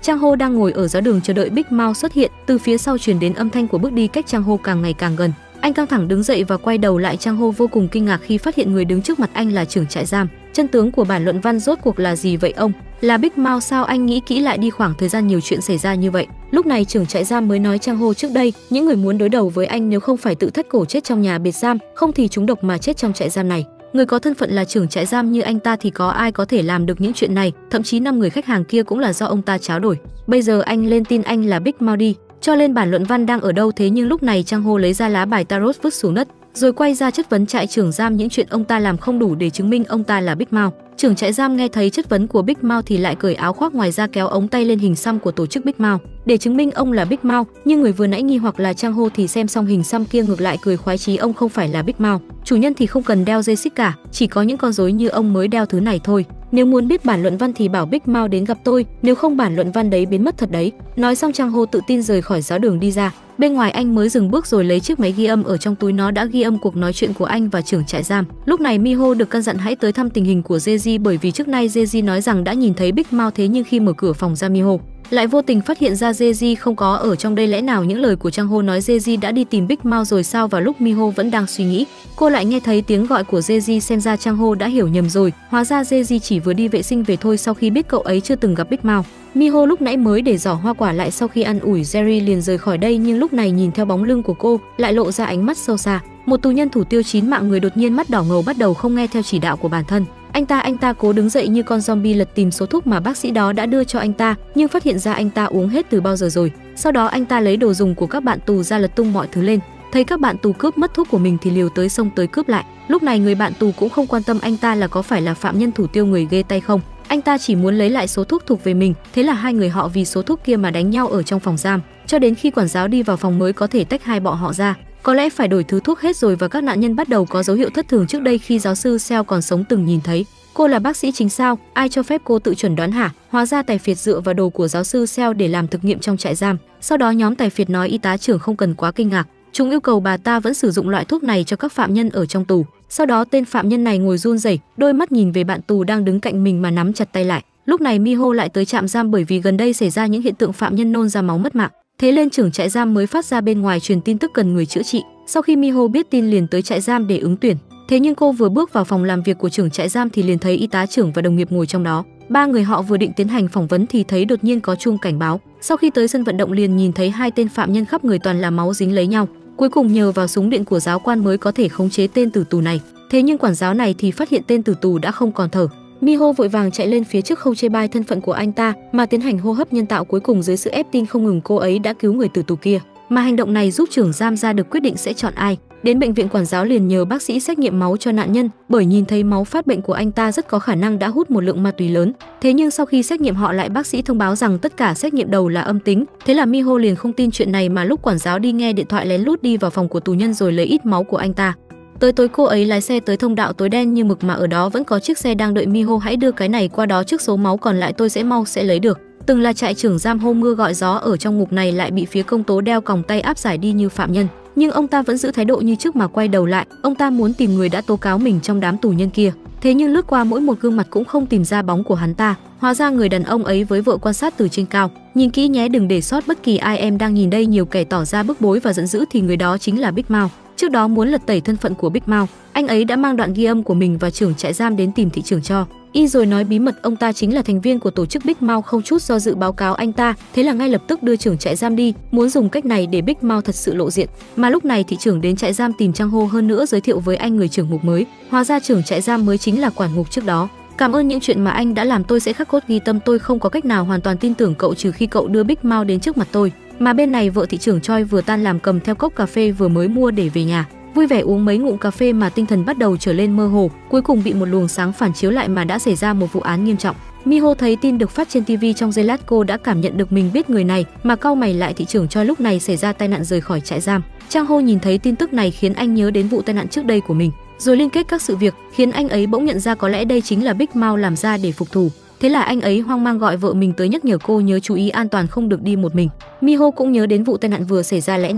Trang Ho đang ngồi ở giáo đường chờ đợi Big Mouth xuất hiện, từ phía sau truyền đến âm thanh của bước đi cách Trang Ho càng ngày càng gần. Anh căng thẳng đứng dậy và quay đầu lại. Trang Ho vô cùng kinh ngạc khi phát hiện người đứng trước mặt anh là trưởng trại giam. Chân tướng của bản luận văn rốt cuộc là gì vậy ông? Là Big Mouth sao? Anh nghĩ kỹ lại đi, khoảng thời gian nhiều chuyện xảy ra như vậy. Lúc này trưởng trại giam mới nói Trang Ho trước đây, những người muốn đối đầu với anh nếu không phải tự thắt cổ chết trong nhà biệt giam, không thì trúng độc mà chết trong trại giam này. Người có thân phận là trưởng trại giam như anh ta thì có ai có thể làm được những chuyện này, thậm chí năm người khách hàng kia cũng là do ông ta tráo đổi. Bây giờ anh lên tin anh là Big Mouth đi, cho lên bản luận văn đang ở đâu. Thế nhưng lúc này Trang Ho lấy ra lá bài tarot vứt xuống đất, rồi quay ra chất vấn trại trưởng giam những chuyện ông ta làm không đủ để chứng minh ông ta là Big Mouth. Trưởng trại giam nghe thấy chất vấn của Big Mouth thì lại cởi áo khoác ngoài ra, kéo ống tay lên hình xăm của tổ chức Big Mouth để chứng minh ông là Big Mouth. Nhưng người vừa nãy nghi hoặc là Trang Ho thì xem xong hình xăm kia ngược lại cười khoái chí, ông không phải là Big Mouth, chủ nhân thì không cần đeo dây xích cả, chỉ có những con rối như ông mới đeo thứ này thôi. Nếu muốn biết bản luận văn thì bảo Big Mouth đến gặp tôi, nếu không bản luận văn đấy biến mất thật đấy. Nói xong Trang Ho tự tin rời khỏi giáo đường đi ra. Bên ngoài anh mới dừng bước rồi lấy chiếc máy ghi âm ở trong túi, nó đã ghi âm cuộc nói chuyện của anh và trưởng trại giam. Lúc này Miho được căn dặn hãy tới thăm tình hình của Jeji, bởi vì trước nay Jeji nói rằng đã nhìn thấy Big Mouth, thế nhưng khi mở cửa phòng ra Miho lại vô tình phát hiện ra Jeji không có ở trong đây. Lẽ nào những lời của Trang Ho nói Jeji đã đi tìm Big Mouth rồi sao? Vào lúc Miho vẫn đang suy nghĩ, cô lại nghe thấy tiếng gọi của Jeji. Xem ra Trang Ho đã hiểu nhầm rồi, hóa ra Jeji chỉ vừa đi vệ sinh về thôi. Sau khi biết cậu ấy chưa từng gặp Big Mouth, Miho lúc nãy mới để giỏ hoa quả lại, sau khi ăn ủi Jerry liền rời khỏi đây. Nhưng lúc này nhìn theo bóng lưng của cô lại lộ ra ánh mắt sâu xa. Một tù nhân thủ tiêu chín mạng người đột nhiên mắt đỏ ngầu, bắt đầu không nghe theo chỉ đạo của bản thân. Anh ta anh ta cố đứng dậy như con zombie lật tìm số thuốc mà bác sĩ đó đã đưa cho anh ta, nhưng phát hiện ra anh ta uống hết từ bao giờ rồi. Sau đó anh ta lấy đồ dùng của các bạn tù ra lật tung mọi thứ lên. Thấy các bạn tù cướp mất thuốc của mình thì liều tới xông tới cướp lại. Lúc này người bạn tù cũng không quan tâm anh ta là có phải là phạm nhân thủ tiêu người ghê tay không, anh ta chỉ muốn lấy lại số thuốc thuộc về mình. Thế là hai người họ vì số thuốc kia mà đánh nhau ở trong phòng giam, cho đến khi quản giáo đi vào phòng mới có thể tách hai bọn họ ra. Có lẽ phải đổi thứ thuốc hết rồi, và các nạn nhân bắt đầu có dấu hiệu thất thường. Trước đây khi giáo sư Seo còn sống từng nhìn thấy. Cô là bác sĩ chính sao? Ai cho phép cô tự chuẩn đoán hả? Hóa ra tài phiệt dựa vào đồ của giáo sư Seo để làm thực nghiệm trong trại giam. Sau đó nhóm tài phiệt nói y tá trưởng không cần quá kinh ngạc, chúng yêu cầu bà ta vẫn sử dụng loại thuốc này cho các phạm nhân ở trong tù. Sau đó tên phạm nhân này ngồi run rẩy, đôi mắt nhìn về bạn tù đang đứng cạnh mình mà nắm chặt tay lại. Lúc này Miho lại tới trạm giam, bởi vì gần đây xảy ra những hiện tượng phạm nhân nôn ra máu mất mạng. Thế lên trưởng trại giam mới phát ra bên ngoài truyền tin tức cần người chữa trị. Sau khi Miho biết tin liền tới trại giam để ứng tuyển. Thế nhưng cô vừa bước vào phòng làm việc của trưởng trại giam thì liền thấy y tá trưởng và đồng nghiệp ngồi trong đó. Ba người họ vừa định tiến hành phỏng vấn thì thấy đột nhiên có chuông cảnh báo. Sau khi tới sân vận động liền nhìn thấy hai tên phạm nhân khắp người toàn là máu dính lấy nhau. Cuối cùng nhờ vào súng điện của giáo quan mới có thể khống chế tên tử tù này. Thế nhưng quản giáo này thì phát hiện tên tử tù đã không còn thở. Miho vội vàng chạy lên phía trước không chê bai thân phận của anh ta mà tiến hành hô hấp nhân tạo. Cuối cùng dưới sự ép tin không ngừng, cô ấy đã cứu người tử tù kia. Mà hành động này giúp trưởng giam ra được quyết định sẽ chọn ai. Đến bệnh viện, quản giáo liền nhờ bác sĩ xét nghiệm máu cho nạn nhân, bởi nhìn thấy máu phát bệnh của anh ta rất có khả năng đã hút một lượng ma túy lớn. Thế nhưng sau khi xét nghiệm họ lại bác sĩ thông báo rằng tất cả xét nghiệm đầu là âm tính. Thế là Miho liền không tin chuyện này, mà lúc quản giáo đi nghe điện thoại lén lút đi vào phòng của tù nhân rồi lấy ít máu của anh ta. Tới tối cô ấy lái xe tới thông đạo tối đen như mực mà ở đó vẫn có chiếc xe đang đợi Miho. Hãy đưa cái này qua đó trước, số máu còn lại tôi sẽ mau sẽ lấy được. Từng là trại trưởng giam hôm mưa gọi gió ở trong ngục này lại bị phía công tố đeo còng tay áp giải đi như phạm nhân, nhưng ông ta vẫn giữ thái độ như trước mà quay đầu lại. Ông ta muốn tìm người đã tố cáo mình trong đám tù nhân kia. Thế nhưng lướt qua mỗi một gương mặt cũng không tìm ra bóng của hắn ta. Hóa ra người đàn ông ấy với vợ quan sát từ trên cao. Nhìn kỹ nhé, đừng để sót bất kỳ ai, em đang nhìn đây. Nhiều kẻ tỏ ra bức bối và giận dữ thì người đó chính là Big Mouth. Trước đó muốn lật tẩy thân phận của Big Mouth, anh ấy đã mang đoạn ghi âm của mình và trưởng trại giam đến tìm thị trưởng cho y rồi nói bí mật ông ta chính là thành viên của tổ chức Big Mouth, không chút do dự báo cáo anh ta. Thế là ngay lập tức đưa trưởng trại giam đi, muốn dùng cách này để Big Mouth thật sự lộ diện. Mà lúc này thị trưởng đến trại giam tìm Trang Ho, hơn nữa giới thiệu với anh người trưởng ngục mới. Hóa ra trưởng trại giam mới chính là quản ngục trước đó. Cảm ơn những chuyện mà anh đã làm, tôi sẽ khắc cốt ghi tâm. Tôi không có cách nào hoàn toàn tin tưởng cậu trừ khi cậu đưa Big Mouth đến trước mặt tôi. Mà bên này vợ thị trưởng Choi vừa tan làm cầm theo cốc cà phê vừa mới mua để về nhà, vui vẻ uống mấy ngụm cà phê mà tinh thần bắt đầu trở lên mơ hồ. Cuối cùng bị một luồng sáng phản chiếu lại mà đã xảy ra một vụ án nghiêm trọng. Miho thấy tin được phát trên ti vi, trong giây lát cô đã cảm nhận được mình biết người này, mà cau mày lại. Thị trưởng Choi lúc này xảy ra tai nạn rời khỏi trại giam. Trang Ho nhìn thấy tin tức này khiến anh nhớ đến vụ tai nạn trước đây của mình, rồi liên kết các sự việc khiến anh ấy bỗng nhận ra có lẽ đây chính là Big Mouth làm ra để phục thù. Thế là anh ấy hoang mang gọi vợ mình tới nhắc nhở cô nhớ chú ý an toàn, không được đi một mình. Miho cũng nhớ đến vụ tai nạn vừa xảy ra, lẽ nào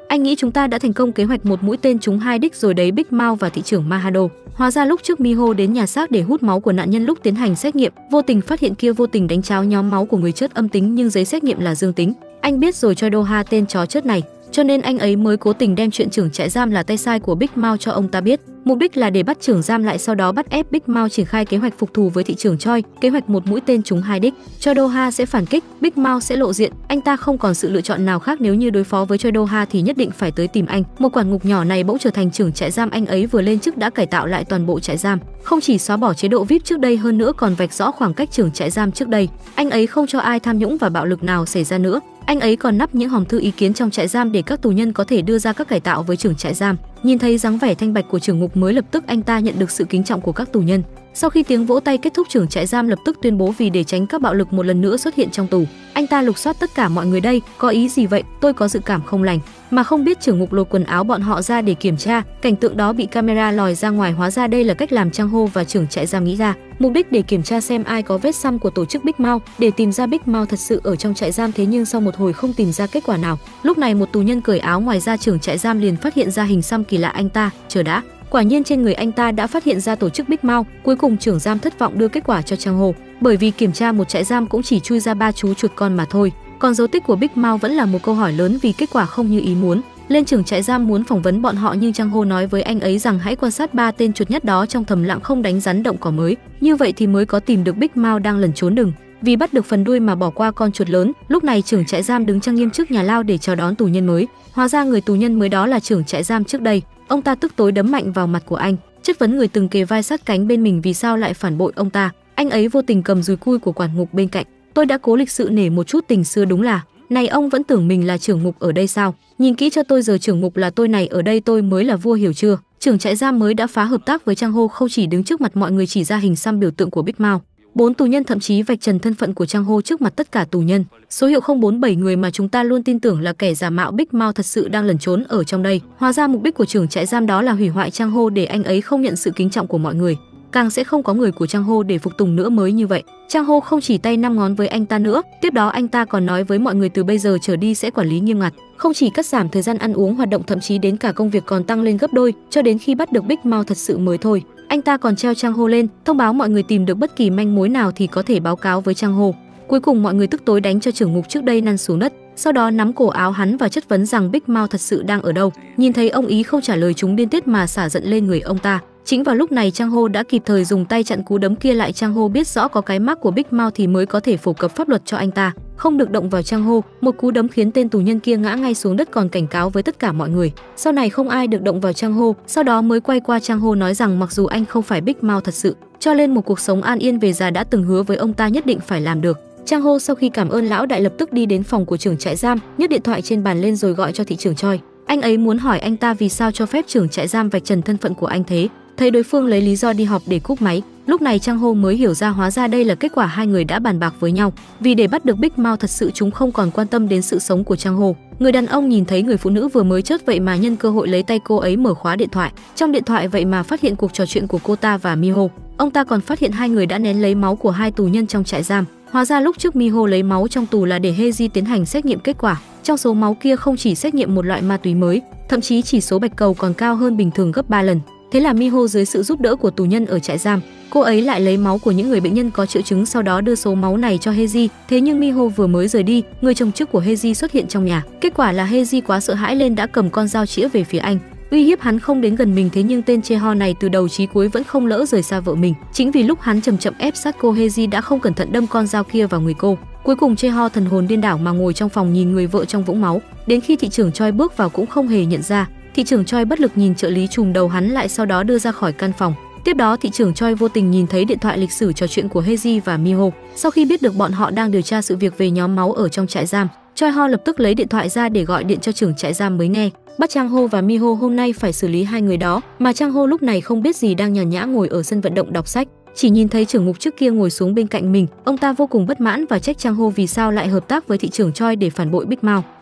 Anh nghĩ chúng ta đã thành công kế hoạch một mũi tên trúng hai đích rồi đấy Big Mouth và thị trưởng Mahado. Hóa ra lúc trước Miho đến nhà xác để hút máu của nạn nhân lúc tiến hành xét nghiệm, vô tình phát hiện kia vô tình đánh tráo nhóm máu của người chết âm tính nhưng giấy xét nghiệm là dương tính. Anh biết rồi cho Doha tên chó chết này, cho nên anh ấy mới cố tình đem chuyện trưởng trại giam là tay sai của Big Mouth cho ông ta biết. Mục đích là để bắt trưởng giam lại, sau đó bắt ép Big Mouth triển khai kế hoạch phục thù với thị trưởng Choi, kế hoạch một mũi tên trúng hai đích. Choi Doha sẽ phản kích, Big Mouth sẽ lộ diện, anh ta không còn sự lựa chọn nào khác, nếu như đối phó với Choi Doha thì nhất định phải tới tìm anh. Một quản ngục nhỏ này bỗng trở thành trưởng trại giam, anh ấy vừa lên chức đã cải tạo lại toàn bộ trại giam, không chỉ xóa bỏ chế độ vi ai pi trước đây hơn nữa còn vạch rõ khoảng cách trưởng trại giam trước đây. Anh ấy không cho ai tham nhũng và bạo lực nào xảy ra nữa. Anh ấy còn nắp những hòm thư ý kiến trong trại giam để các tù nhân có thể đưa ra các cải tạo với trưởng trại giam. Nhìn thấy dáng vẻ thanh bạch của trưởng ngục mới lập tức anh ta nhận được sự kính trọng của các tù nhân. Sau khi tiếng vỗ tay kết thúc, trưởng trại giam lập tức tuyên bố vì để tránh các bạo lực một lần nữa xuất hiện trong tù, anh ta lục soát tất cả mọi người. Đây có ý gì vậy? Tôi có dự cảm không lành. Mà không biết trưởng ngục lột quần áo bọn họ ra để kiểm tra. Cảnh tượng đó bị camera lòi ra ngoài, hóa ra đây là cách làm Chang Ho và trưởng trại giam nghĩ ra, mục đích để kiểm tra xem ai có vết xăm của tổ chức Big Mouth, để tìm ra Big Mouth thật sự ở trong trại giam. Thế nhưng sau một hồi không tìm ra kết quả nào. Lúc này một tù nhân cởi áo ngoài ra, trưởng trại giam liền phát hiện ra hình xăm kỳ lạ. Anh ta chờ đã, quả nhiên trên người anh ta đã phát hiện ra tổ chức Big Mouth. Cuối cùng trưởng giam thất vọng đưa kết quả cho Chang Ho, bởi vì kiểm tra một trại giam cũng chỉ chui ra ba chú chuột con mà thôi. Còn dấu tích của Big Mouth vẫn là một câu hỏi lớn vì kết quả không như ý muốn. Lên trưởng trại giam muốn phỏng vấn bọn họ nhưng Chang Ho nói với anh ấy rằng hãy quan sát ba tên chuột nhắt đó trong thầm lặng, không đánh rắn động cỏ mới, như vậy thì mới có tìm được Big Mouth đang lẩn trốn, đừng vì bắt được phần đuôi mà bỏ qua con chuột lớn. Lúc này trưởng trại giam đứng trang nghiêm trước nhà lao để chào đón tù nhân mới. Hóa ra người tù nhân mới đó là trưởng trại giam trước đây. Ông ta tức tối đấm mạnh vào mặt của anh, chất vấn người từng kề vai sát cánh bên mình vì sao lại phản bội ông ta. Anh ấy vô tình cầm dùi cui của quản ngục bên cạnh. Tôi đã cố lịch sự nể một chút tình xưa đúng là. Này, ông vẫn tưởng mình là trưởng ngục ở đây sao? Nhìn kỹ cho tôi, giờ trưởng ngục là tôi này, ở đây tôi mới là vua, hiểu chưa? Trưởng trại giam mới đã phá hợp tác với Chang Ho, không chỉ đứng trước mặt mọi người chỉ ra hình xăm biểu tượng của Big Mouth. Bốn tù nhân thậm chí vạch trần thân phận của Chang Ho trước mặt tất cả tù nhân. Số hiệu không bốn bảy người mà chúng ta luôn tin tưởng là kẻ giả mạo Big Mouth thật sự đang lẩn trốn ở trong đây. Hóa ra mục đích của trưởng trại giam đó là hủy hoại Chang Ho để anh ấy không nhận sự kính trọng của mọi người, càng sẽ không có người của Chang Ho để phục tùng nữa. Mới như vậy, Chang Ho không chỉ tay năm ngón với anh ta nữa, tiếp đó anh ta còn nói với mọi người từ bây giờ trở đi sẽ quản lý nghiêm ngặt, không chỉ cắt giảm thời gian ăn uống hoạt động, thậm chí đến cả công việc còn tăng lên gấp đôi, cho đến khi bắt được Big Mouth thật sự mới thôi. Anh ta còn treo Chang Ho lên, thông báo mọi người tìm được bất kỳ manh mối nào thì có thể báo cáo với Chang Ho. Cuối cùng mọi người tức tối đánh cho trưởng ngục trước đây lăn xuống đất, sau đó nắm cổ áo hắn và chất vấn rằng Big Mouth thật sự đang ở đâu. Nhìn thấy ông ý không trả lời, chúng điên tiết mà xả giận lên người ông ta. Chính vào lúc này Chang Ho đã kịp thời dùng tay chặn cú đấm kia lại. Chang Ho biết rõ có cái mác của Big Mouth thì mới có thể phổ cập pháp luật cho anh ta, không được động vào Chang Ho. Một cú đấm khiến tên tù nhân kia ngã ngay xuống đất, còn cảnh cáo với tất cả mọi người sau này không ai được động vào Chang Ho. Sau đó mới quay qua Chang Ho nói rằng mặc dù anh không phải Big Mouth thật sự, cho lên một cuộc sống an yên về già đã từng hứa với ông ta nhất định phải làm được. Chang Ho sau khi cảm ơn lão đại lập tức đi đến phòng của trưởng trại giam, nhấc điện thoại trên bàn lên rồi gọi cho thị trưởng Choi. Anh ấy muốn hỏi anh ta vì sao cho phép trưởng trại giam vạch trần thân phận của anh thế. Thấy đối phương lấy lý do đi họp để cúp máy, lúc này Chang Ho mới hiểu ra hóa ra đây là kết quả hai người đã bàn bạc với nhau. Vì để bắt được Big Mouth thật sự, chúng không còn quan tâm đến sự sống của Chang Ho. Người đàn ông nhìn thấy người phụ nữ vừa mới chớt vậy mà nhân cơ hội lấy tay cô ấy mở khóa điện thoại. Trong điện thoại vậy mà phát hiện cuộc trò chuyện của cô ta và Miho. Ông ta còn phát hiện hai người đã nén lấy máu của hai tù nhân trong trại giam. Hóa ra lúc trước Miho lấy máu trong tù là để Heji tiến hành xét nghiệm kết quả. Trong số máu kia không chỉ xét nghiệm một loại ma túy mới, thậm chí chỉ số bạch cầu còn cao hơn bình thường gấp ba lần. Thế là Miho dưới sự giúp đỡ của tù nhân ở trại giam, cô ấy lại lấy máu của những người bệnh nhân có triệu chứng, sau đó đưa số máu này cho Heji. Thế nhưng Miho vừa mới rời đi, người chồng trước của Heji xuất hiện trong nhà. Kết quả là Heji quá sợ hãi lên đã cầm con dao chĩa về phía anh, uy hiếp hắn không đến gần mình. Thế nhưng tên Cheho này từ đầu chí cuối vẫn không lỡ rời xa vợ mình. Chính vì lúc hắn chậm chậm ép sát cô, Heji đã không cẩn thận đâm con dao kia vào người cô. Cuối cùng Cheho thần hồn điên đảo mà ngồi trong phòng nhìn người vợ trong vũng máu. Đến khi thị trưởng Choi bước vào cũng không hề nhận ra. Thị trưởng Choi bất lực nhìn trợ lý trùm đầu hắn lại, sau đó đưa ra khỏi căn phòng. Tiếp đó thị trưởng Choi vô tình nhìn thấy điện thoại lịch sử trò chuyện của Heji và Miho. Sau khi biết được bọn họ đang điều tra sự việc về nhóm máu ở trong trại giam, Choi Ho lập tức lấy điện thoại ra để gọi điện cho trưởng trại giam mới nghe. Bắt Chang Ho và Miho hôm nay phải xử lý hai người đó, mà Chang Ho lúc này không biết gì đang nhàn nhã ngồi ở sân vận động đọc sách. Chỉ nhìn thấy trưởng ngục trước kia ngồi xuống bên cạnh mình, ông ta vô cùng bất mãn và trách Chang Ho vì sao lại hợp tác với thị trưởng Choi để phản bội Big Mouth.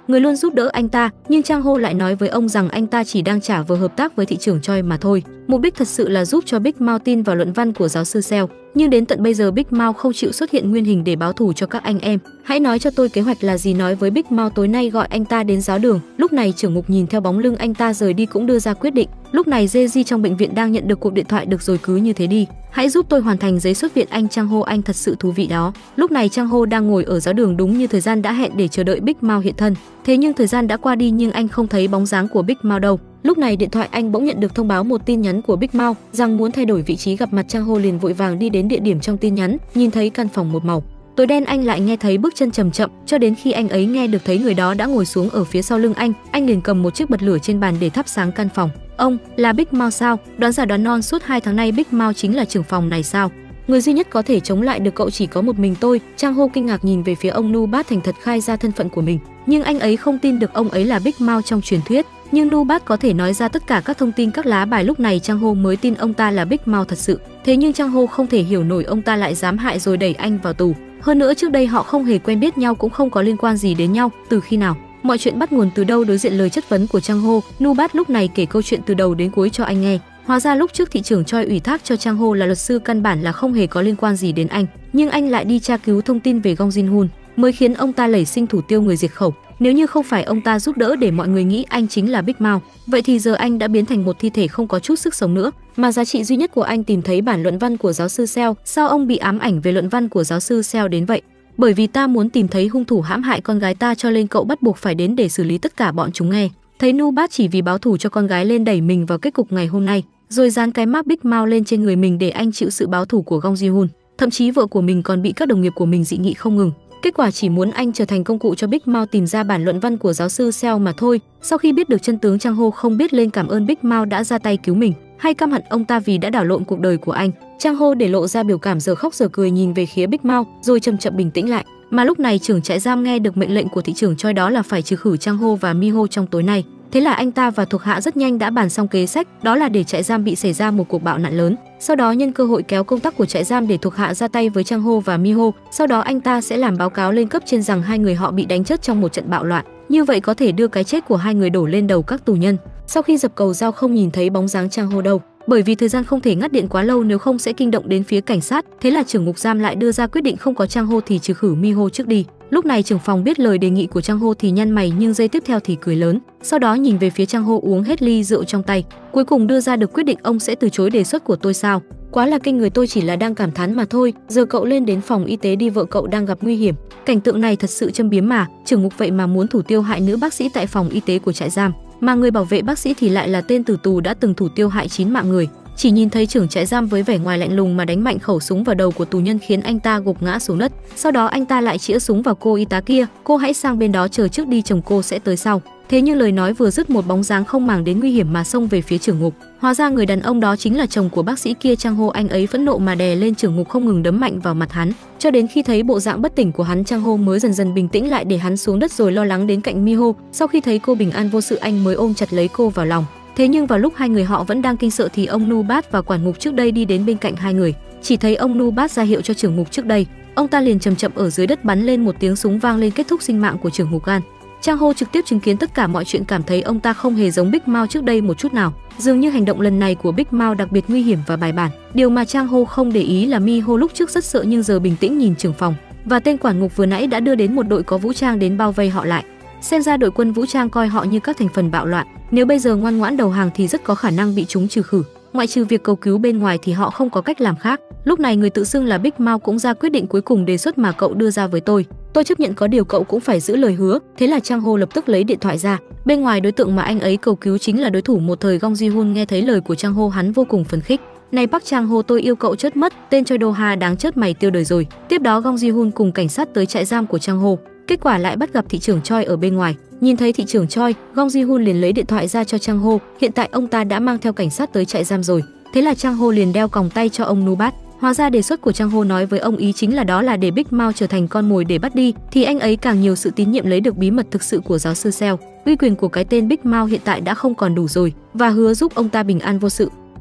người luôn giúp đỡ anh ta, nhưng Chang Ho lại nói với ông rằng anh ta chỉ đang trả vờ hợp tác với thị trưởng Choi mà thôi. Mục đích thật sự là giúp cho Big Mao tin vào luận văn của giáo sư Seo. Nhưng đến tận bây giờ Big Mao không chịu xuất hiện nguyên hình để báo thù cho các anh em. Hãy nói cho tôi kế hoạch là gì, nói với Big Mao tối nay gọi anh ta đến giáo đường. Lúc này trưởng ngục nhìn theo bóng lưng anh ta rời đi cũng đưa ra quyết định. Lúc này Jeji trong bệnh viện đang nhận được cuộc điện thoại, được rồi cứ như thế đi. Hãy giúp tôi hoàn thành giấy xuất viện anh Chang Ho, anh thật sự thú vị đó. Lúc này Chang Ho đang ngồi ở giáo đường đúng như thời gian đã hẹn để chờ đợi Big Mao hiện thân. Thế nhưng thời gian đã qua đi nhưng anh không thấy bóng dáng của Big Mao đâu. Lúc này điện thoại anh bỗng nhận được thông báo một tin nhắn của Big Mao rằng muốn thay đổi vị trí gặp mặt. Chang Ho liền vội vàng đi đến địa điểm trong tin nhắn, nhìn thấy căn phòng một màu tối đen, anh lại nghe thấy bước chân chậm chậm, cho đến khi anh ấy nghe được thấy người đó đã ngồi xuống ở phía sau lưng anh, anh liền cầm một chiếc bật lửa trên bàn để thắp sáng căn phòng. Ông là Big Mao sao? Đoán giả đoán non, suốt hai tháng nay Big Mao chính là trưởng phòng này sao? Người duy nhất có thể chống lại được cậu chỉ có một mình tôi. Chang Ho kinh ngạc nhìn về phía ông Nu Bat, thành thật khai ra thân phận của mình, nhưng anh ấy không tin được ông ấy là Big Mao trong truyền thuyết. Nhưng Nu Bat có thể nói ra tất cả các thông tin các lá bài, lúc này Chang Ho mới tin ông ta là Big Mao thật sự. Thế nhưng Chang Ho không thể hiểu nổi ông ta lại dám hại rồi đẩy anh vào tù. Hơn nữa trước đây họ không hề quen biết nhau, cũng không có liên quan gì đến nhau. Từ khi nào? Mọi chuyện bắt nguồn từ đâu? Đối diện lời chất vấn của Chang Ho, Nu Bat lúc này kể câu chuyện từ đầu đến cuối cho anh nghe. Hóa ra lúc trước thị trưởng Choi ủy thác cho Chang Ho là luật sư, căn bản là không hề có liên quan gì đến anh, nhưng anh lại đi tra cứu thông tin về Gong Jin Hun, mới khiến ông ta nảy sinh thủ tiêu người diệt khẩu. Nếu như không phải ông ta giúp đỡ để mọi người nghĩ anh chính là Big Mao, vậy thì giờ anh đã biến thành một thi thể không có chút sức sống nữa. Mà giá trị duy nhất của anh tìm thấy bản luận văn của giáo sư Seo. Sao ông bị ám ảnh về luận văn của giáo sư Seo đến vậy? Bởi vì ta muốn tìm thấy hung thủ hãm hại con gái ta, cho nên cậu bắt buộc phải đến để xử lý tất cả bọn chúng nghe. Thấy Nu Bat chỉ vì báo thù cho con gái lên đẩy mình vào kết cục ngày hôm nay, rồi dán cái mác Big Mao lên trên người mình để anh chịu sự báo thù của Gong Ji Hun. Thậm chí vợ của mình còn bị các đồng nghiệp của mình dị nghị không ngừng. Kết quả chỉ muốn anh trở thành công cụ cho Big Mao tìm ra bản luận văn của giáo sư Seo mà thôi. Sau khi biết được chân tướng, Chang Ho không biết lên cảm ơn Big Mao đã ra tay cứu mình, hay căm hận ông ta vì đã đảo lộn cuộc đời của anh. Chang Ho để lộ ra biểu cảm giờ khóc giờ cười, nhìn về phía Big Mao rồi chậm chậm bình tĩnh lại. Mà lúc này trưởng trại giam nghe được mệnh lệnh của thị trưởng Choi, đó là phải trừ khử Chang Ho và Mi Ho trong tối nay. Thế là anh ta và thuộc hạ rất nhanh đã bàn xong kế sách, đó là để trại giam bị xảy ra một cuộc bạo nạn lớn. Sau đó nhân cơ hội kéo công tắc của trại giam để thuộc hạ ra tay với Chang Ho và Mi Ho. Sau đó anh ta sẽ làm báo cáo lên cấp trên rằng hai người họ bị đánh chết trong một trận bạo loạn. Như vậy có thể đưa cái chết của hai người đổ lên đầu các tù nhân. Sau khi dập cầu dao không nhìn thấy bóng dáng Chang Ho đâu, bởi vì thời gian không thể ngắt điện quá lâu nếu không sẽ kinh động đến phía cảnh sát. Thế là trưởng ngục giam lại đưa ra quyết định không có Chang Ho thì trừ khử Mi Ho trước đi. Lúc này trưởng phòng biết lời đề nghị của Chang Ho thì nhăn mày, nhưng giây tiếp theo thì cười lớn. Sau đó nhìn về phía Chang Ho uống hết ly rượu trong tay, cuối cùng đưa ra được quyết định. Ông sẽ từ chối đề xuất của tôi sao? Quá là kinh người, tôi chỉ là đang cảm thán mà thôi. Giờ cậu lên đến phòng y tế đi, vợ cậu đang gặp nguy hiểm. Cảnh tượng này thật sự châm biếm mà. Trưởng ngục vậy mà muốn thủ tiêu hại nữ bác sĩ tại phòng y tế của trại giam, mà người bảo vệ bác sĩ thì lại là tên tử tù đã từng thủ tiêu hại chín mạng người. Chỉ nhìn thấy trưởng trại giam với vẻ ngoài lạnh lùng mà đánh mạnh khẩu súng vào đầu của tù nhân khiến anh ta gục ngã xuống đất. Sau đó anh ta lại chĩa súng vào cô y tá kia, cô hãy sang bên đó chờ trước đi, chồng cô sẽ tới sau. Thế nhưng lời nói vừa dứt, một bóng dáng không màng đến nguy hiểm mà xông về phía trưởng ngục. Hóa ra người đàn ông đó chính là chồng của bác sĩ kia, Chang Ho. Anh ấy phẫn nộ mà đè lên trưởng ngục, không ngừng đấm mạnh vào mặt hắn, cho đến khi thấy bộ dạng bất tỉnh của hắn, Chang Ho mới dần dần bình tĩnh lại, để hắn xuống đất rồi lo lắng đến cạnh Mi Ho. Sau khi thấy cô bình an vô sự, anh mới ôm chặt lấy cô vào lòng. Thế nhưng vào lúc hai người họ vẫn đang kinh sợ thì ông Nu Bat và quản ngục trước đây đi đến bên cạnh hai người. Chỉ thấy ông Nu Bat ra hiệu cho trưởng ngục trước đây, ông ta liền chậm chậm ở dưới đất bắn lên một tiếng súng vang lên, kết thúc sinh mạng của trưởng ngục Gan. Chang Ho trực tiếp chứng kiến tất cả mọi chuyện, cảm thấy ông ta không hề giống Big Mao trước đây một chút nào. Dường như hành động lần này của Big Mao đặc biệt nguy hiểm và bài bản. Điều mà Chang Ho không để ý là Mi Ho lúc trước rất sợ nhưng giờ bình tĩnh nhìn trưởng phòng và tên quản ngục vừa nãy đã đưa đến một đội có vũ trang đến bao vây họ lại. Xem ra đội quân vũ trang coi họ như các thành phần bạo loạn, nếu bây giờ ngoan ngoãn đầu hàng thì rất có khả năng bị chúng trừ khử. Ngoại trừ việc cầu cứu bên ngoài thì họ không có cách làm khác. Lúc này người tự xưng là Big Mao cũng ra quyết định cuối cùng, đề xuất mà cậu đưa ra với tôi, tôi chấp nhận, có điều cậu cũng phải giữ lời hứa. Thế là Chang Ho lập tức lấy điện thoại ra. Bên ngoài đối tượng mà anh ấy cầu cứu chính là đối thủ một thời Gong Ji Hun. Nghe thấy lời của Chang Ho, hắn vô cùng phấn khích. Này Park Chang Ho, tôi yêu cậu chết mất, tên Choi Do Ha đáng chết, mày tiêu đời rồi. Tiếp đó Gong Ji Hun cùng cảnh sát tới trại giam của Chang Ho. Kết quả lại bắt gặp thị trưởng Choi ở bên ngoài. Nhìn thấy thị trưởng Choi, Gong Ji Hun liền lấy điện thoại ra cho Chang Ho. Hiện tại ông ta đã mang theo cảnh sát tới trại giam rồi. Thế là Chang Ho liền đeo còng tay cho ông Nu Bat. Hóa ra đề xuất của Chang Ho nói với ông ý chính là đó là để Big Mao trở thành con mồi để bắt đi, thì anh ấy càng nhiều sự tín nhiệm lấy được bí mật thực sự của giáo sư Seo. Uy quyền của cái tên Big Mao hiện tại đã không còn đủ rồi, và hứa giúp ông ta bình an vô sự.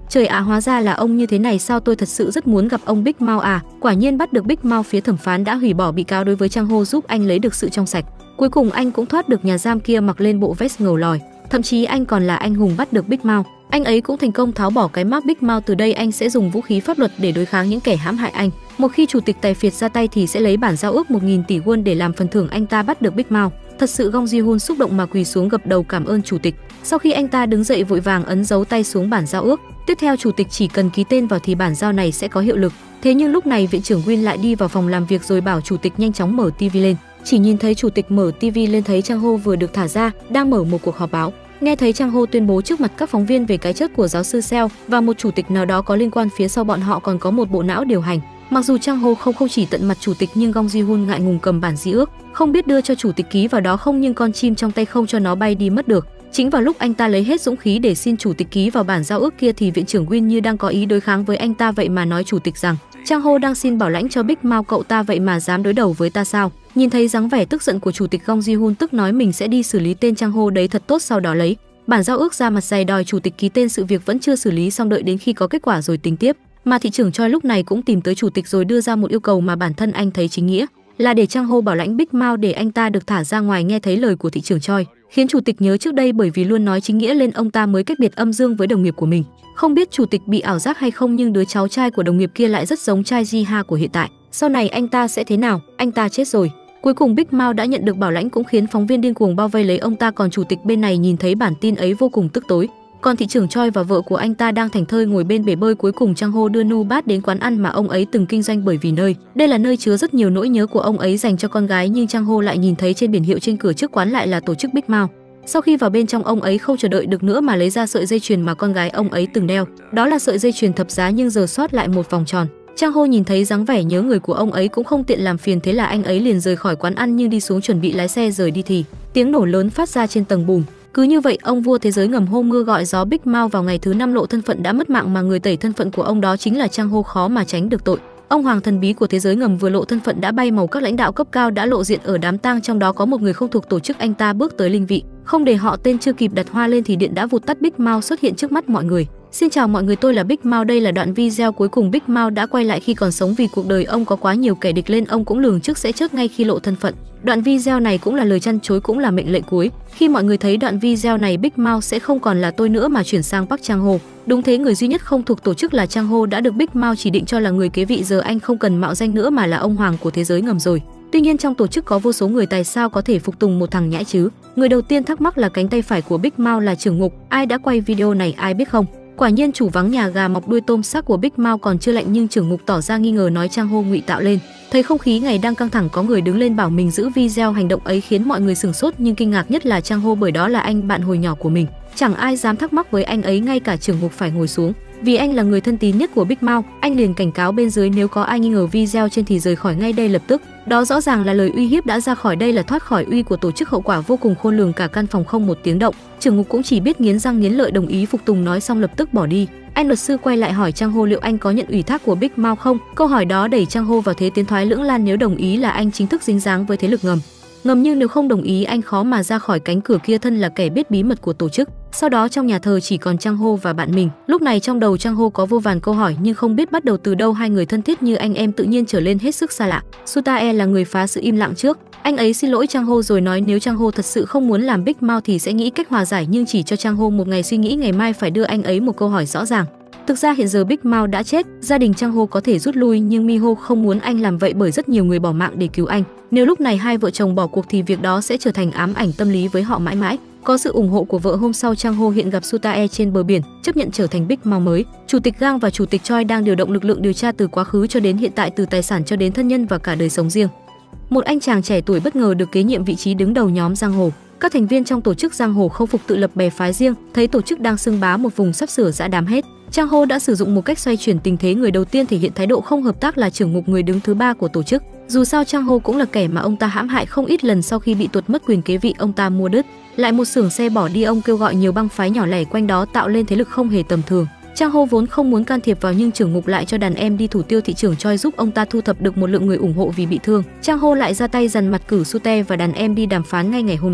Trời ạ, hóa ra là ông như thế này sao, tôi thật sự rất muốn gặp ông Big Mouth à. Quả nhiên bắt được Big Mouth, phía thẩm phán đã hủy bỏ bị cáo đối với Chang Ho, giúp anh lấy được sự trong sạch. Cuối cùng anh cũng thoát được nhà giam kia, mặc lên bộ vest ngầu lòi. Thậm chí anh còn là anh hùng bắt được Big Mouth. Anh ấy cũng thành công tháo bỏ cái mác Big Mouth. Từ đây anh sẽ dùng vũ khí pháp luật để đối kháng những kẻ hãm hại anh. Một khi chủ tịch Tài phiệt ra tay thì sẽ lấy bản giao ước một nghìn tỷ won để làm phần thưởng anh ta bắt được Big Mouth. Thật sự Gong Ji-hun xúc động mà quỳ xuống gập đầu cảm ơn chủ tịch. Sau khi anh ta đứng dậy vội vàng ấn dấu tay xuống bản giao ước. Tiếp theo chủ tịch chỉ cần ký tên vào thì bản giao này sẽ có hiệu lực. Thế nhưng lúc này viện trưởng Win lại đi vào phòng làm việc rồi bảo chủ tịch nhanh chóng mở ti vi lên. Chỉ nhìn thấy chủ tịch mở ti vi lên thấy Chang Ho vừa được thả ra, đang mở một cuộc họp báo. Nghe thấy Chang Ho tuyên bố trước mặt các phóng viên về cái chết của giáo sư Seo và một chủ tịch nào đó có liên quan, phía sau bọn họ còn có một bộ não điều hành. Mặc dù Chang Ho không không chỉ tận mặt chủ tịch nhưng Gong Ji-hun ngại ngùng cầm bản di ước, không biết đưa cho chủ tịch ký vào đó không, nhưng con chim trong tay không cho nó bay đi mất được. Chính vào lúc anh ta lấy hết dũng khí để xin chủ tịch ký vào bản giao ước kia thì viện trưởng Win như đang có ý đối kháng với anh ta, vậy mà nói chủ tịch rằng Chang Ho đang xin bảo lãnh cho Big Mouth, cậu ta vậy mà dám đối đầu với ta sao? Nhìn thấy dáng vẻ tức giận của chủ tịch, Gong Ji-hun tức nói mình sẽ đi xử lý tên Chang Ho đấy thật tốt, sau đó lấy bản giao ước ra mặt dày đòi chủ tịch ký tên. Sự việc vẫn chưa xử lý xong, đợi đến khi có kết quả rồi tính tiếp. Mà thị trưởng Choi lúc này cũng tìm tới chủ tịch rồi đưa ra một yêu cầu mà bản thân anh thấy chính nghĩa, là để Chang Ho bảo lãnh Big Mouth để anh ta được thả ra ngoài. Nghe thấy lời của thị trưởng Choi khiến chủ tịch nhớ trước đây bởi vì luôn nói chính nghĩa lên ông ta mới cách biệt âm dương với đồng nghiệp của mình. Không biết chủ tịch bị ảo giác hay không nhưng đứa cháu trai của đồng nghiệp kia lại rất giống trai Ji-ha của hiện tại. Sau này anh ta sẽ thế nào? Anh ta chết rồi. Cuối cùng Big Mouth đã nhận được bảo lãnh cũng khiến phóng viên điên cuồng bao vây lấy ông ta, còn chủ tịch bên này nhìn thấy bản tin ấy vô cùng tức tối. Còn thị trưởng Choi và vợ của anh ta đang thảnh thơi ngồi bên bể bơi. Cuối cùng Chang Ho đưa Nu Bat đến quán ăn mà ông ấy từng kinh doanh, bởi vì nơi đây là nơi chứa rất nhiều nỗi nhớ của ông ấy dành cho con gái, nhưng Chang Ho lại nhìn thấy trên biển hiệu trên cửa trước quán lại là tổ chức Big Mouth. Sau khi vào bên trong, ông ấy không chờ đợi được nữa mà lấy ra sợi dây chuyền mà con gái ông ấy từng đeo. Đó là sợi dây chuyền thập giá nhưng giờ sót lại một vòng tròn. Chang Ho nhìn thấy dáng vẻ nhớ người của ông ấy cũng không tiện làm phiền, thế là anh ấy liền rời khỏi quán ăn, nhưng đi xuống chuẩn bị lái xe rời đi thì tiếng nổ lớn phát ra trên tầng bùm. Cứ như vậy, ông vua thế giới ngầm hô mưa gọi gió Big Mouth vào ngày thứ năm lộ thân phận đã mất mạng, mà người tẩy thân phận của ông đó chính là Chang Ho, khó mà tránh được tội. Ông hoàng thần bí của thế giới ngầm vừa lộ thân phận đã bay màu, các lãnh đạo cấp cao đã lộ diện ở đám tang, trong đó có một người không thuộc tổ chức. Anh ta bước tới linh vị, không để họ tên, chưa kịp đặt hoa lên thì điện đã vụt tắt. Big Mouth xuất hiện trước mắt mọi người. Xin chào mọi người, tôi là Big Mouth. Đây là đoạn video cuối cùng Big Mouth đã quay lại khi còn sống, vì cuộc đời ông có quá nhiều kẻ địch lên ông cũng lường trước sẽ chết ngay khi lộ thân phận. Đoạn video này cũng là lời chăn chối, cũng là mệnh lệnh cuối. Khi mọi người thấy đoạn video này, Big Mouth sẽ không còn là tôi nữa mà chuyển sang Park Chang Ho. Đúng thế, người duy nhất không thuộc tổ chức là Chang Ho đã được Big Mouth chỉ định cho là người kế vị. Giờ anh không cần mạo danh nữa mà là ông hoàng của thế giới ngầm rồi. Tuy nhiên trong tổ chức có vô số người, tại sao có thể phục tùng một thằng nhãi chứ? Người đầu tiên thắc mắc là cánh tay phải của Big Mouth là trưởng ngục. Ai đã quay video này ai biết không? Quả nhiên chủ vắng nhà gà mọc đuôi tôm, xác của Big Mouth còn chưa lạnh nhưng trưởng ngục tỏ ra nghi ngờ, nói Chang Ho ngụy tạo lên. Thấy không khí ngày đang căng thẳng, có người đứng lên bảo mình giữ video. Hành động ấy khiến mọi người sửng sốt, nhưng kinh ngạc nhất là Chang Ho, bởi đó là anh bạn hồi nhỏ của mình. Chẳng ai dám thắc mắc với anh ấy, ngay cả trưởng ngục phải ngồi xuống. Vì anh là người thân tín nhất của Big Mouth, anh liền cảnh cáo bên dưới nếu có ai nghi ngờ video trên thì rời khỏi ngay đây lập tức. Đó rõ ràng là lời uy hiếp, đã ra khỏi đây là thoát khỏi uy của tổ chức, hậu quả vô cùng khôn lường. Cả căn phòng không một tiếng động. Trưởng ngục cũng chỉ biết nghiến răng nghiến lợi đồng ý phục tùng, nói xong lập tức bỏ đi. Anh luật sư quay lại hỏi Chang Ho liệu anh có nhận ủy thác của Big Mouth không? Câu hỏi đó đẩy Chang Ho vào thế tiến thoái lưỡng lan. Nếu đồng ý là anh chính thức dính dáng với thế lực ngầm ngầm nhưng nếu không đồng ý anh khó mà ra khỏi cánh cửa kia, thân là kẻ biết bí mật của tổ chức. Sau đó trong nhà thờ chỉ còn Chang Ho và bạn mình. Lúc này trong đầu Chang Ho có vô vàn câu hỏi nhưng không biết bắt đầu từ đâu. Hai người thân thiết như anh em tự nhiên trở lên hết sức xa lạ. Sutae là người phá sự im lặng trước. Anh ấy xin lỗi Chang Ho rồi nói nếu Chang Ho thật sự không muốn làm Big Mouth thì sẽ nghĩ cách hòa giải, nhưng chỉ cho Chang Ho một ngày suy nghĩ, ngày mai phải đưa anh ấy một câu hỏi rõ ràng. Thực ra hiện giờ Big Mouth đã chết, gia đình Chang Ho có thể rút lui nhưng Miho không muốn anh làm vậy bởi rất nhiều người bỏ mạng để cứu anh. Nếu lúc này hai vợ chồng bỏ cuộc thì việc đó sẽ trở thành ám ảnh tâm lý với họ mãi mãi. Có sự ủng hộ của vợ, hôm sau Chang Ho hiện gặp Sutae trên bờ biển, chấp nhận trở thành Big Mouth mới. Chủ tịch Gang và chủ tịch Choi đang điều động lực lượng điều tra từ quá khứ cho đến hiện tại, từ tài sản cho đến thân nhân và cả đời sống riêng. Một anh chàng trẻ tuổi bất ngờ được kế nhiệm vị trí đứng đầu nhóm giang hồ. Các thành viên trong tổ chức giang hồ không phục, tự lập bè phái riêng, thấy tổ chức đang xưng bá một vùng sắp sửa giã đám hết. Chang Ho đã sử dụng một cách xoay chuyển tình thế. Người đầu tiên thể hiện thái độ không hợp tác là trưởng ngục, người đứng thứ ba của tổ chức. Dù sao Chang Ho cũng là kẻ mà ông ta hãm hại không ít lần. Sau khi bị tuột mất quyền kế vị, ông ta mua đứt lại một xưởng xe bỏ đi. Ông kêu gọi nhiều băng phái nhỏ lẻ quanh đó tạo lên thế lực không hề tầm thường. Chang Ho vốn không muốn can thiệp vào nhưng trưởng ngục lại cho đàn em đi thủ tiêu. Thị trưởng Choi giúp ông ta thu thập được một lượng người ủng hộ vì bị thương. Chang Ho lại ra tay dằn mặt cử Sute và đàn em đi đàm phán ngay ngày hôm đó.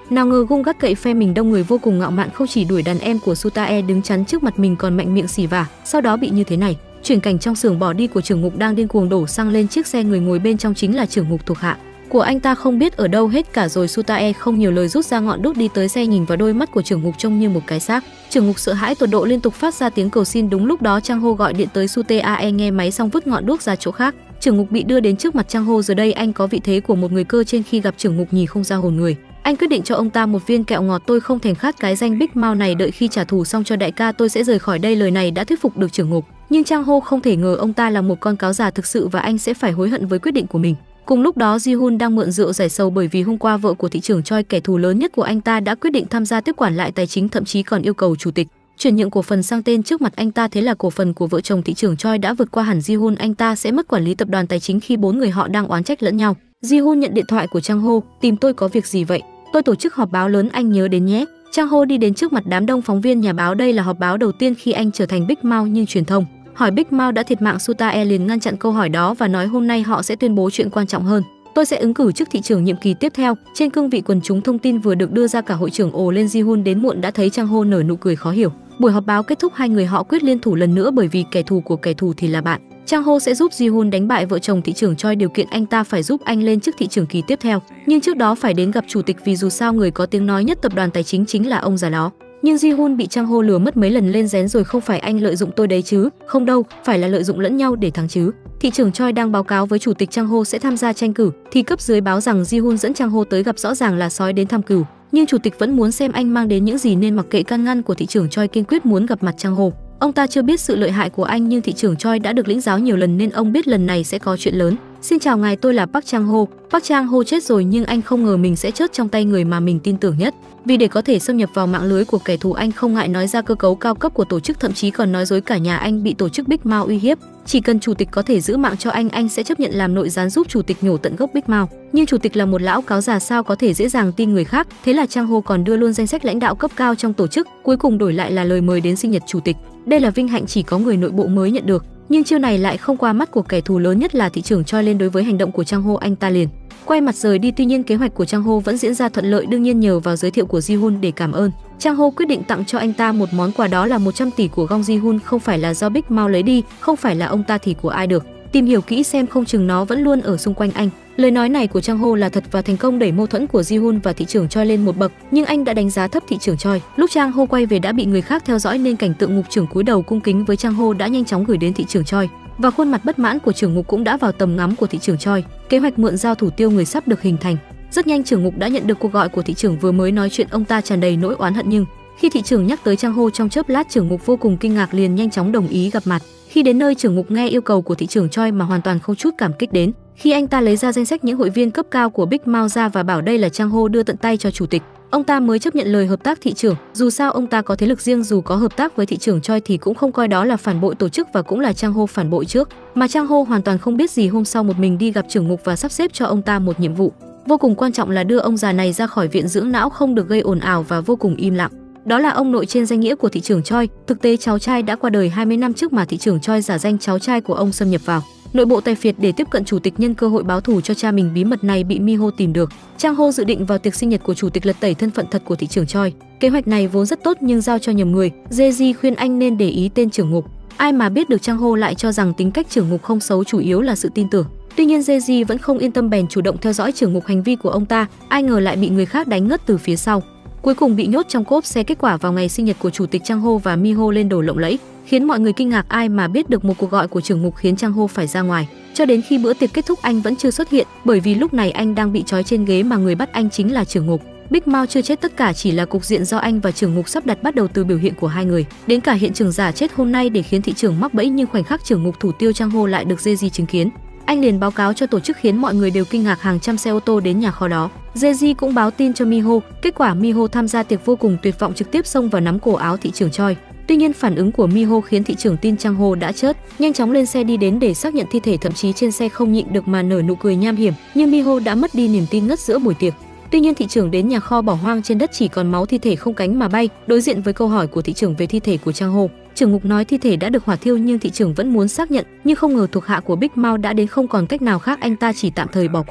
Nào ngờ gung gắt cậy phe mình đông người vô cùng ngạo mạn, không chỉ đuổi đàn em của Sutae đứng chắn trước mặt mình còn mạnh miệng xỉ vả. Sau đó bị như thế này, chuyển cảnh trong xưởng bỏ đi của trưởng ngục đang điên cuồng đổ xăng lên chiếc xe, người ngồi bên trong chính là trưởng ngục thuộc hạ của anh ta không biết ở đâu hết cả rồi. Sutae không nhiều lời rút ra ngọn đuốc đi tới xe, nhìn vào đôi mắt của trưởng ngục trông như một cái xác. Trưởng ngục sợ hãi tột độ liên tục phát ra tiếng cầu xin. Đúng lúc đó Trang Ho gọi điện tới Sutae, nghe máy xong vứt ngọn đuốc ra chỗ khác. Trưởng ngục bị đưa đến trước mặt Trang Ho, giờ đây anh có vị thế của một người cơ trên. Khi gặp trưởng ngục nhì không ra hồn người, anh quyết định cho ông ta một viên kẹo ngọt. Tôi không thèm khát cái danh Big Mouth này, đợi khi trả thù xong cho đại ca tôi sẽ rời khỏi đây. Lời này đã thuyết phục được trưởng ngục, nhưng Trang Ho không thể ngờ ông ta là một con cáo già thực sự và anh sẽ phải hối hận với quyết định của mình. Cùng lúc đó Ji-hun đang mượn rượu giải sầu bởi vì hôm qua vợ của thị trưởng Choi, kẻ thù lớn nhất của anh ta, đã quyết định tham gia tiếp quản lại tài chính, thậm chí còn yêu cầu chủ tịch chuyển nhượng cổ phần sang tên trước mặt anh ta. Thế là cổ phần của vợ chồng thị trưởng Choi đã vượt qua hẳn Ji-hun, anh ta sẽ mất quản lý tập đoàn tài chính. Khi bốn người họ đang oán trách lẫn nhau, Ji-hun nhận điện thoại của Trang Ho. Tìm tôi có việc gì vậy? Tôi tổ chức họp báo lớn, anh nhớ đến nhé. Trang Ho đi đến trước mặt đám đông phóng viên nhà báo. Đây là họp báo đầu tiên khi anh trở thành Big Mouth, nhưng truyền thông hỏi Big Mouth đã thiệt mạng. Sutae liền ngăn chặn câu hỏi đó và nói hôm nay họ sẽ tuyên bố chuyện quan trọng hơn. Tôi sẽ ứng cử chức thị trưởng nhiệm kỳ tiếp theo. Trên cương vị quần chúng thông tin vừa được đưa ra, cả hội trưởng ồ lên. Ji-hun đến muộn đã thấy Trang Ho nở nụ cười khó hiểu. Buổi họp báo kết thúc, hai người họ quyết liên thủ lần nữa bởi vì kẻ thù của kẻ thù thì là bạn. Trang Ho sẽ giúp Ji-hun đánh bại vợ chồng thị trưởng Choi, điều kiện anh ta phải giúp anh lên chức thị trưởng kỳ tiếp theo, nhưng trước đó phải đến gặp chủ tịch vì dù sao người có tiếng nói nhất tập đoàn tài chính chính là ông già đó. Nhưng Ji-hun bị Trang Ho lừa mất mấy lần lên rén rồi. Không phải anh lợi dụng tôi đấy chứ? Không đâu, phải là lợi dụng lẫn nhau để thắng chứ. Thị trưởng Choi đang báo cáo với chủ tịch Trang Ho sẽ tham gia tranh cử thì cấp dưới báo rằng Ji-hun dẫn Trang Ho tới gặp, rõ ràng là sói đến thăm cừu. Nhưng chủ tịch vẫn muốn xem anh mang đến những gì nên mặc kệ can ngăn của thị trưởng Choi, kiên quyết muốn gặp mặt Trang Ho. Ông ta chưa biết sự lợi hại của anh, nhưng thị trưởng Choi đã được lĩnh giáo nhiều lần nên ông biết lần này sẽ có chuyện lớn. Xin chào ngài, tôi là Park Chang Ho. Park Chang Ho chết rồi nhưng anh không ngờ mình sẽ chết trong tay người mà mình tin tưởng nhất. Vì để có thể xâm nhập vào mạng lưới của kẻ thù, anh không ngại nói ra cơ cấu cao cấp của tổ chức, thậm chí còn nói dối cả nhà anh bị tổ chức Big Mouth uy hiếp. Chỉ cần chủ tịch có thể giữ mạng cho anh, anh sẽ chấp nhận làm nội gián giúp chủ tịch nhổ tận gốc Big Mouth. Nhưng chủ tịch là một lão cáo già, sao có thể dễ dàng tin người khác. Thế là Trang Ho còn đưa luôn danh sách lãnh đạo cấp cao trong tổ chức, cuối cùng đổi lại là lời mời đến sinh nhật chủ tịch. Đây là vinh hạnh chỉ có người nội bộ mới nhận được. Nhưng chiêu này lại không qua mắt của kẻ thù lớn nhất là thị trưởng Choi. Lên đối với hành động của Trang Ho, anh ta liền quay mặt rời đi. Tuy nhiên kế hoạch của Trang Ho vẫn diễn ra thuận lợi, đương nhiên nhờ vào giới thiệu của Ji-hun. Để cảm ơn, Trang Ho quyết định tặng cho anh ta một món quà, đó là một trăm tỷ của Gong Ji-hun. Không phải là do Big Mouth lấy đi, không phải là ông ta thì của ai được. Tìm hiểu kỹ xem, không chừng nó vẫn luôn ở xung quanh anh. Lời nói này của Trang Ho là thật và thành công đẩy mâu thuẫn của Ji-hun và thị trưởng Choi lên một bậc, nhưng anh đã đánh giá thấp thị trưởng Choi. Lúc Trang Ho quay về đã bị người khác theo dõi nên cảnh tượng ngục trưởng cúi đầu cung kính với Trang Ho đã nhanh chóng gửi đến thị trưởng Choi, và khuôn mặt bất mãn của trưởng ngục cũng đã vào tầm ngắm của thị trưởng Choi. Kế hoạch mượn dao thủ tiêu người sắp được hình thành. Rất nhanh trưởng ngục đã nhận được cuộc gọi của thị trưởng. Vừa mới nói chuyện ông ta tràn đầy nỗi oán hận, nhưng khi thị trưởng nhắc tới Trang Ho trong chớp lát, trưởng ngục vô cùng kinh ngạc, liền nhanh chóng đồng ý gặp mặt. Khi đến nơi, trưởng ngục nghe yêu cầu của thị trưởng Choi mà hoàn toàn không chút cảm kích đến. Khi anh ta lấy ra danh sách những hội viên cấp cao của Big Mouth ra và bảo đây là Trang Ho đưa tận tay cho chủ tịch, ông ta mới chấp nhận lời hợp tác thị trưởng. Dù sao ông ta có thế lực riêng, dù có hợp tác với thị trưởng Choi thì cũng không coi đó là phản bội tổ chức, và cũng là Trang Ho phản bội trước. Mà Trang Ho hoàn toàn không biết gì. Hôm sau một mình đi gặp trưởng ngục và sắp xếp cho ông ta một nhiệm vụ vô cùng quan trọng là đưa ông già này ra khỏi viện dưỡng não, không được gây ồn ào và vô cùng im lặng. Đó là ông nội trên danh nghĩa của thị trưởng Choi. Thực tế cháu trai đã qua đời hai mươi năm trước mà thị trưởng Choi giả danh cháu trai của ông xâm nhập vào nội bộ Tài Phiệt để tiếp cận chủ tịch, nhân cơ hội báo thù cho cha mình. Bí mật này bị Mi-ho tìm được. Trang Ho dự định vào tiệc sinh nhật của chủ tịch lật tẩy thân phận thật của thị trưởng Choi. Kế hoạch này vốn rất tốt nhưng giao cho nhầm người. Jae-ji khuyên anh nên để ý tên trưởng ngục. Ai mà biết được Trang Ho lại cho rằng tính cách trưởng ngục không xấu, chủ yếu là sự tin tưởng. Tuy nhiên Jae-ji vẫn không yên tâm, bèn chủ động theo dõi trưởng ngục hành vi của ông ta. Ai ngờ lại bị người khác đánh ngất từ phía sau. Cuối cùng bị nhốt trong cốp xe. Kết quả vào ngày sinh nhật của chủ tịch, Trang Ho và Mi-ho lên đồ lộng lẫy, khiến mọi người kinh ngạc. Ai mà biết được một cuộc gọi của trưởng ngục khiến Trang Ho phải ra ngoài. Cho đến khi bữa tiệc kết thúc anh vẫn chưa xuất hiện, bởi vì lúc này anh đang bị trói trên ghế mà người bắt anh chính là trưởng ngục. Big Mouth chưa chết, tất cả chỉ là cục diện do anh và trưởng ngục sắp đặt, bắt đầu từ biểu hiện của hai người đến cả hiện trường giả chết hôm nay để khiến thị trưởng mắc bẫy. Nhưng khoảnh khắc trưởng ngục thủ tiêu Trang Ho lại được Jae-ji chứng kiến. Anh liền báo cáo cho tổ chức khiến mọi người đều kinh ngạc. Hàng trăm xe ô tô đến nhà kho đó. Jae-ji cũng báo tin cho Mi-ho. Kết quả Mi-ho tham gia tiệc vô cùng tuyệt vọng, trực tiếp xông vào nắm cổ áo thị trưởng Choi. Tuy nhiên phản ứng của Mi-ho khiến thị trưởng tin Trang Ho đã chết, nhanh chóng lên xe đi đến để xác nhận thi thể, thậm chí trên xe không nhịn được mà nở nụ cười nham hiểm. Nhưng Mi-ho đã mất đi niềm tin ngất giữa buổi tiệc. Tuy nhiên thị trưởng đến nhà kho bỏ hoang, trên đất chỉ còn máu, thi thể không cánh mà bay. Đối diện với câu hỏi của thị trưởng về thi thể của Trang Ho, trưởng ngục nói thi thể đã được hỏa thiêu, nhưng thị trưởng vẫn muốn xác nhận. Nhưng không ngờ thuộc hạ của Big Mouth đã đến, không còn cách nào khác, anh ta chỉ tạm thời bỏ qua.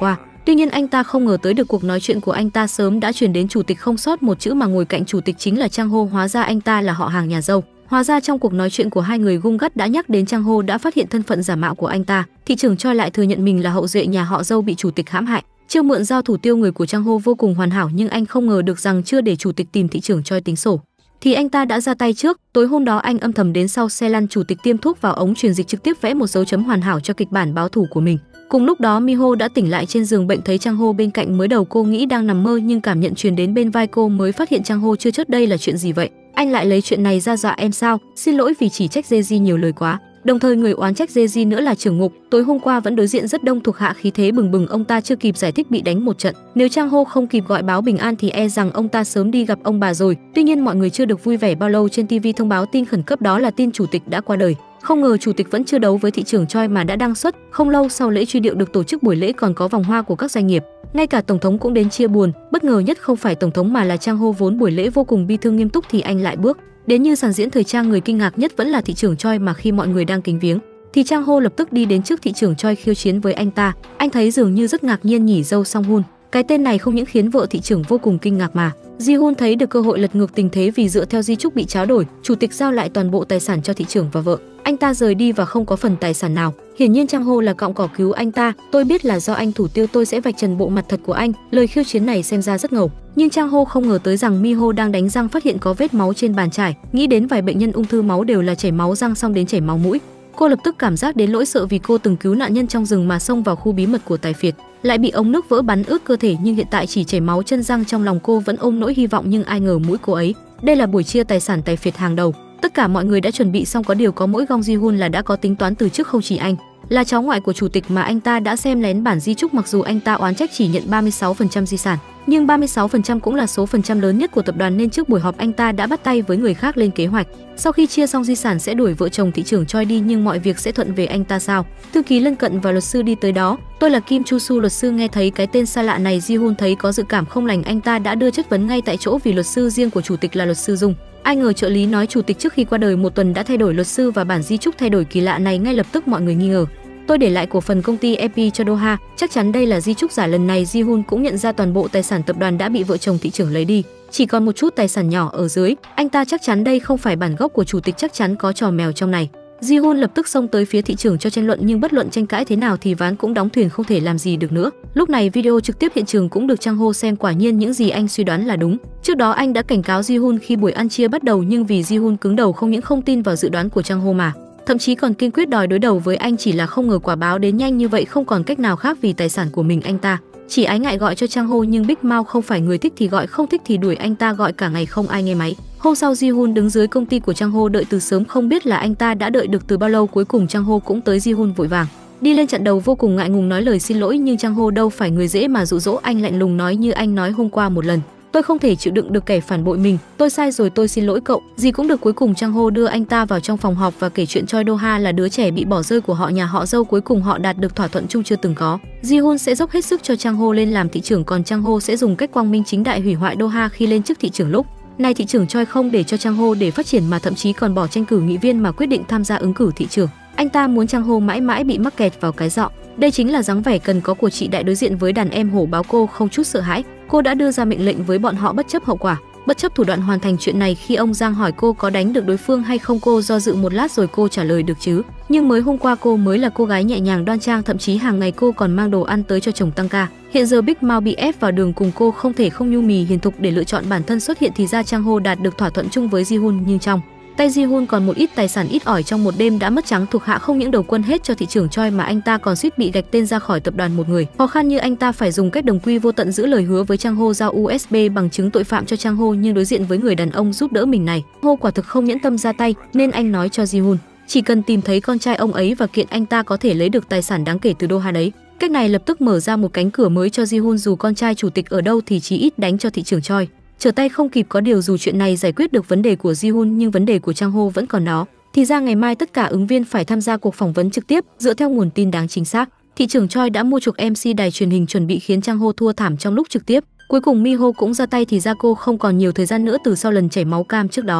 Tuy nhiên anh ta không ngờ tới được cuộc nói chuyện của anh ta sớm đã truyền đến chủ tịch không sót một chữ, mà ngồi cạnh chủ tịch chính là Trang Hô. Hóa ra anh ta là họ hàng nhà dâu. Hóa ra trong cuộc nói chuyện của hai người gung gắt đã nhắc đến Trang Hô đã phát hiện thân phận giả mạo của anh ta. Thị trưởng Choi lại thừa nhận mình là hậu duệ nhà họ dâu bị chủ tịch hãm hại. Chiêu mượn giao thủ tiêu người của Trang Hô vô cùng hoàn hảo, nhưng anh không ngờ được rằng chưa để chủ tịch tìm thị trưởng Choi tính sổ thì anh ta đã ra tay trước. Tối hôm đó anh âm thầm đến sau xe lăn chủ tịch, tiêm thuốc vào ống truyền dịch, trực tiếp vẽ một dấu chấm hoàn hảo cho kịch bản báo thù của mình. Cùng lúc đó Miho đã tỉnh lại trên giường bệnh, thấy Trang Hô bên cạnh. Mới đầu cô nghĩ đang nằm mơ, nhưng cảm nhận truyền đến bên vai cô mới phát hiện Trang Hô chưa chết. Đây là chuyện gì vậy? Anh lại lấy chuyện này ra dọa em sao? Xin lỗi vì chỉ trách Jeji nhiều lời quá. Đồng thời người oán trách Jeji nữa là trưởng ngục, tối hôm qua vẫn đối diện rất đông thuộc hạ, khí thế bừng bừng, ông ta chưa kịp giải thích bị đánh một trận. Nếu Trang Hô không kịp gọi báo bình an thì e rằng ông ta sớm đi gặp ông bà rồi. Tuy nhiên mọi người chưa được vui vẻ bao lâu, trên ti vi thông báo tin khẩn cấp, đó là tin chủ tịch đã qua đời. Không ngờ chủ tịch vẫn chưa đấu với thị trưởng Choi mà đã đăng xuất. Không lâu sau lễ truy điệu được tổ chức, buổi lễ còn có vòng hoa của các doanh nghiệp, ngay cả tổng thống cũng đến chia buồn. Bất ngờ nhất không phải tổng thống mà là Trang Hô, vốn buổi lễ vô cùng bi thương nghiêm túc thì anh lại bước đến như sàn diễn thời trang. Người kinh ngạc nhất vẫn là thị trưởng Choi, mà khi mọi người đang kính viếng thì Trang Hô lập tức đi đến trước thị trưởng Choi khiêu chiến với anh ta. Anh thấy dường như rất ngạc nhiên nhỉ, Dâu Song Hun. Cái tên này không những khiến vợ thị trưởng vô cùng kinh ngạc mà Ji Hun thấy được cơ hội lật ngược tình thế, vì dựa theo di chúc bị tráo đổi, chủ tịch giao lại toàn bộ tài sản cho thị trưởng và vợ. Anh ta rời đi và không có phần tài sản nào. Hiển nhiên Trang Hô là cọng cỏ cứu anh ta. Tôi biết là do anh thủ tiêu, tôi sẽ vạch trần bộ mặt thật của anh. Lời khiêu chiến này xem ra rất ngầu, nhưng Trang Hô không ngờ tới rằng Miho đang đánh răng phát hiện có vết máu trên bàn chải. Nghĩ đến vài bệnh nhân ung thư máu đều là chảy máu răng xong đến chảy máu mũi, cô lập tức cảm giác đến lỗi sợ, vì cô từng cứu nạn nhân trong rừng mà xông vào khu bí mật của Tài Phiệt, lại bị ống nước vỡ bắn ướt cơ thể, nhưng hiện tại chỉ chảy máu chân răng. Trong lòng cô vẫn ôm nỗi hy vọng, nhưng ai ngờ mũi cô ấy. Đây là buổi chia tài sản Tài Phiệt hàng đầu. Tất cả mọi người đã chuẩn bị xong, có điều có mỗi Gong Ji Hun là đã có tính toán từ trước. Không chỉ anh là cháu ngoại của chủ tịch mà anh ta đã xem lén bản di chúc. Mặc dù anh ta oán trách chỉ nhận ba mươi sáu phần trăm di sản, nhưng ba mươi sáu phần trăm cũng là số phần trăm lớn nhất của tập đoàn, nên trước buổi họp anh ta đã bắt tay với người khác lên kế hoạch. Sau khi chia xong di sản sẽ đuổi vợ chồng thị trưởng Choi đi, nhưng mọi việc sẽ thuận về anh ta sao? Thư ký lân cận và luật sư đi tới đó. Tôi là Kim Chu Su. Luật sư nghe thấy cái tên xa lạ này, Ji Hun thấy có dự cảm không lành, anh ta đã đưa chất vấn ngay tại chỗ, vì luật sư riêng của chủ tịch là luật sư Dung. Ai ngờ trợ lý nói chủ tịch trước khi qua đời một tuần đã thay đổi luật sư và bản di chúc thay đổi kỳ lạ này. Ngay lập tức mọi người nghi ngờ. Tôi để lại cổ phần công ty e pê cho Doha, chắc chắn đây là di chúc giả. Lần này Ji Hun cũng nhận ra toàn bộ tài sản tập đoàn đã bị vợ chồng thị trưởng lấy đi, chỉ còn một chút tài sản nhỏ ở dưới. Anh ta chắc chắn đây không phải bản gốc của chủ tịch, chắc chắn có trò mèo trong này. Ji Hun lập tức xông tới phía thị trưởng cho tranh luận, nhưng bất luận tranh cãi thế nào thì ván cũng đóng thuyền, không thể làm gì được nữa. Lúc này video trực tiếp hiện trường cũng được Trang Hô xem, quả nhiên những gì anh suy đoán là đúng. Trước đó anh đã cảnh cáo Ji Hun khi buổi ăn chia bắt đầu, nhưng vì Ji Hun cứng đầu, không những không tin vào dự đoán của Trang Hô mà thậm chí còn kiên quyết đòi đối đầu với anh. Chỉ là không ngờ quả báo đến nhanh như vậy, không còn cách nào khác vì tài sản của mình. Anh ta chỉ ái ngại gọi cho Trang Hô, nhưng Big Mao không phải người thích thì gọi, không thích thì đuổi. Anh ta gọi cả ngày không ai nghe máy. Hôm sau Ji Hun đứng dưới công ty của Trang Hô đợi từ sớm, không biết là anh ta đã đợi được từ bao lâu. Cuối cùng Trang Hô cũng tới. Ji Hun vội vàng đi lên chặn đầu, vô cùng ngại ngùng nói lời xin lỗi, nhưng Trang Hô đâu phải người dễ mà dụ dỗ. Anh lạnh lùng nói như anh nói hôm qua một lần, tôi không thể chịu đựng được kẻ phản bội mình, tôi sai rồi, tôi xin lỗi cậu. Gì cũng được. Cuối cùng Trang Hô đưa anh ta vào trong phòng họp và kể chuyện Choi Doha là đứa trẻ bị bỏ rơi của họ nhà họ dâu. Cuối cùng họ đạt được thỏa thuận chung chưa từng có. Ji Hun sẽ dốc hết sức cho Trang Hô lên làm thị trưởng, còn Trang Hô sẽ dùng cách quang minh chính đại hủy hoại Doha khi lên chức thị trưởng. Lúc này thị trưởng Choi không để cho Trang Hô để phát triển, mà thậm chí còn bỏ tranh cử nghị viên mà quyết định tham gia ứng cử thị trưởng. Anh ta muốn Trang Hô mãi mãi bị mắc kẹt vào cái dọ. Đây chính là dáng vẻ cần có của chị đại đối diện với đàn em hổ báo. Cô không chút sợ hãi, cô đã đưa ra mệnh lệnh với bọn họ bất chấp hậu quả, bất chấp thủ đoạn hoàn thành chuyện này. Khi ông Giang hỏi cô có đánh được đối phương hay không, cô do dự một lát rồi cô trả lời được chứ. Nhưng mới hôm qua cô mới là cô gái nhẹ nhàng đoan trang, thậm chí hàng ngày cô còn mang đồ ăn tới cho chồng tăng ca. Hiện giờ Big Mao bị ép vào đường cùng, cô không thể không nhu mì hiền thục để lựa chọn bản thân xuất hiện. Thì ra Trang Hô đạt được thỏa thuận chung với Ji Hun, nhưng trong tay Ji Hun còn một ít tài sản ít ỏi. Trong một đêm đã mất trắng thuộc hạ không những đầu quân hết cho thị trưởng Choi, mà anh ta còn suýt bị gạch tên ra khỏi tập đoàn. Một người khó khăn như anh ta phải dùng cách đồng quy vô tận giữ lời hứa với Trang Hô, giao u ét bê bằng chứng tội phạm cho Trang Hô, nhưng đối diện với người đàn ông giúp đỡ mình này, Hô quả thực không nhẫn tâm ra tay, nên anh nói cho Ji Hun chỉ cần tìm thấy con trai ông ấy và kiện anh ta có thể lấy được tài sản đáng kể từ Doha đấy. Cách này lập tức mở ra một cánh cửa mới cho Ji Hun, dù con trai chủ tịch ở đâu thì chí ít đánh cho thị trưởng Choi trở tay không kịp. Có điều dù chuyện này giải quyết được vấn đề của Ji Hun, nhưng vấn đề của Trang Hô vẫn còn đó. Thì ra ngày mai tất cả ứng viên phải tham gia cuộc phỏng vấn trực tiếp. Dựa theo nguồn tin đáng chính xác, thị trưởng Choi đã mua chuộc em xê đài truyền hình, chuẩn bị khiến Trang Hô thua thảm trong lúc trực tiếp. Cuối cùng Miho cũng ra tay, thì ra cô không còn nhiều thời gian nữa từ sau lần chảy máu cam trước đó.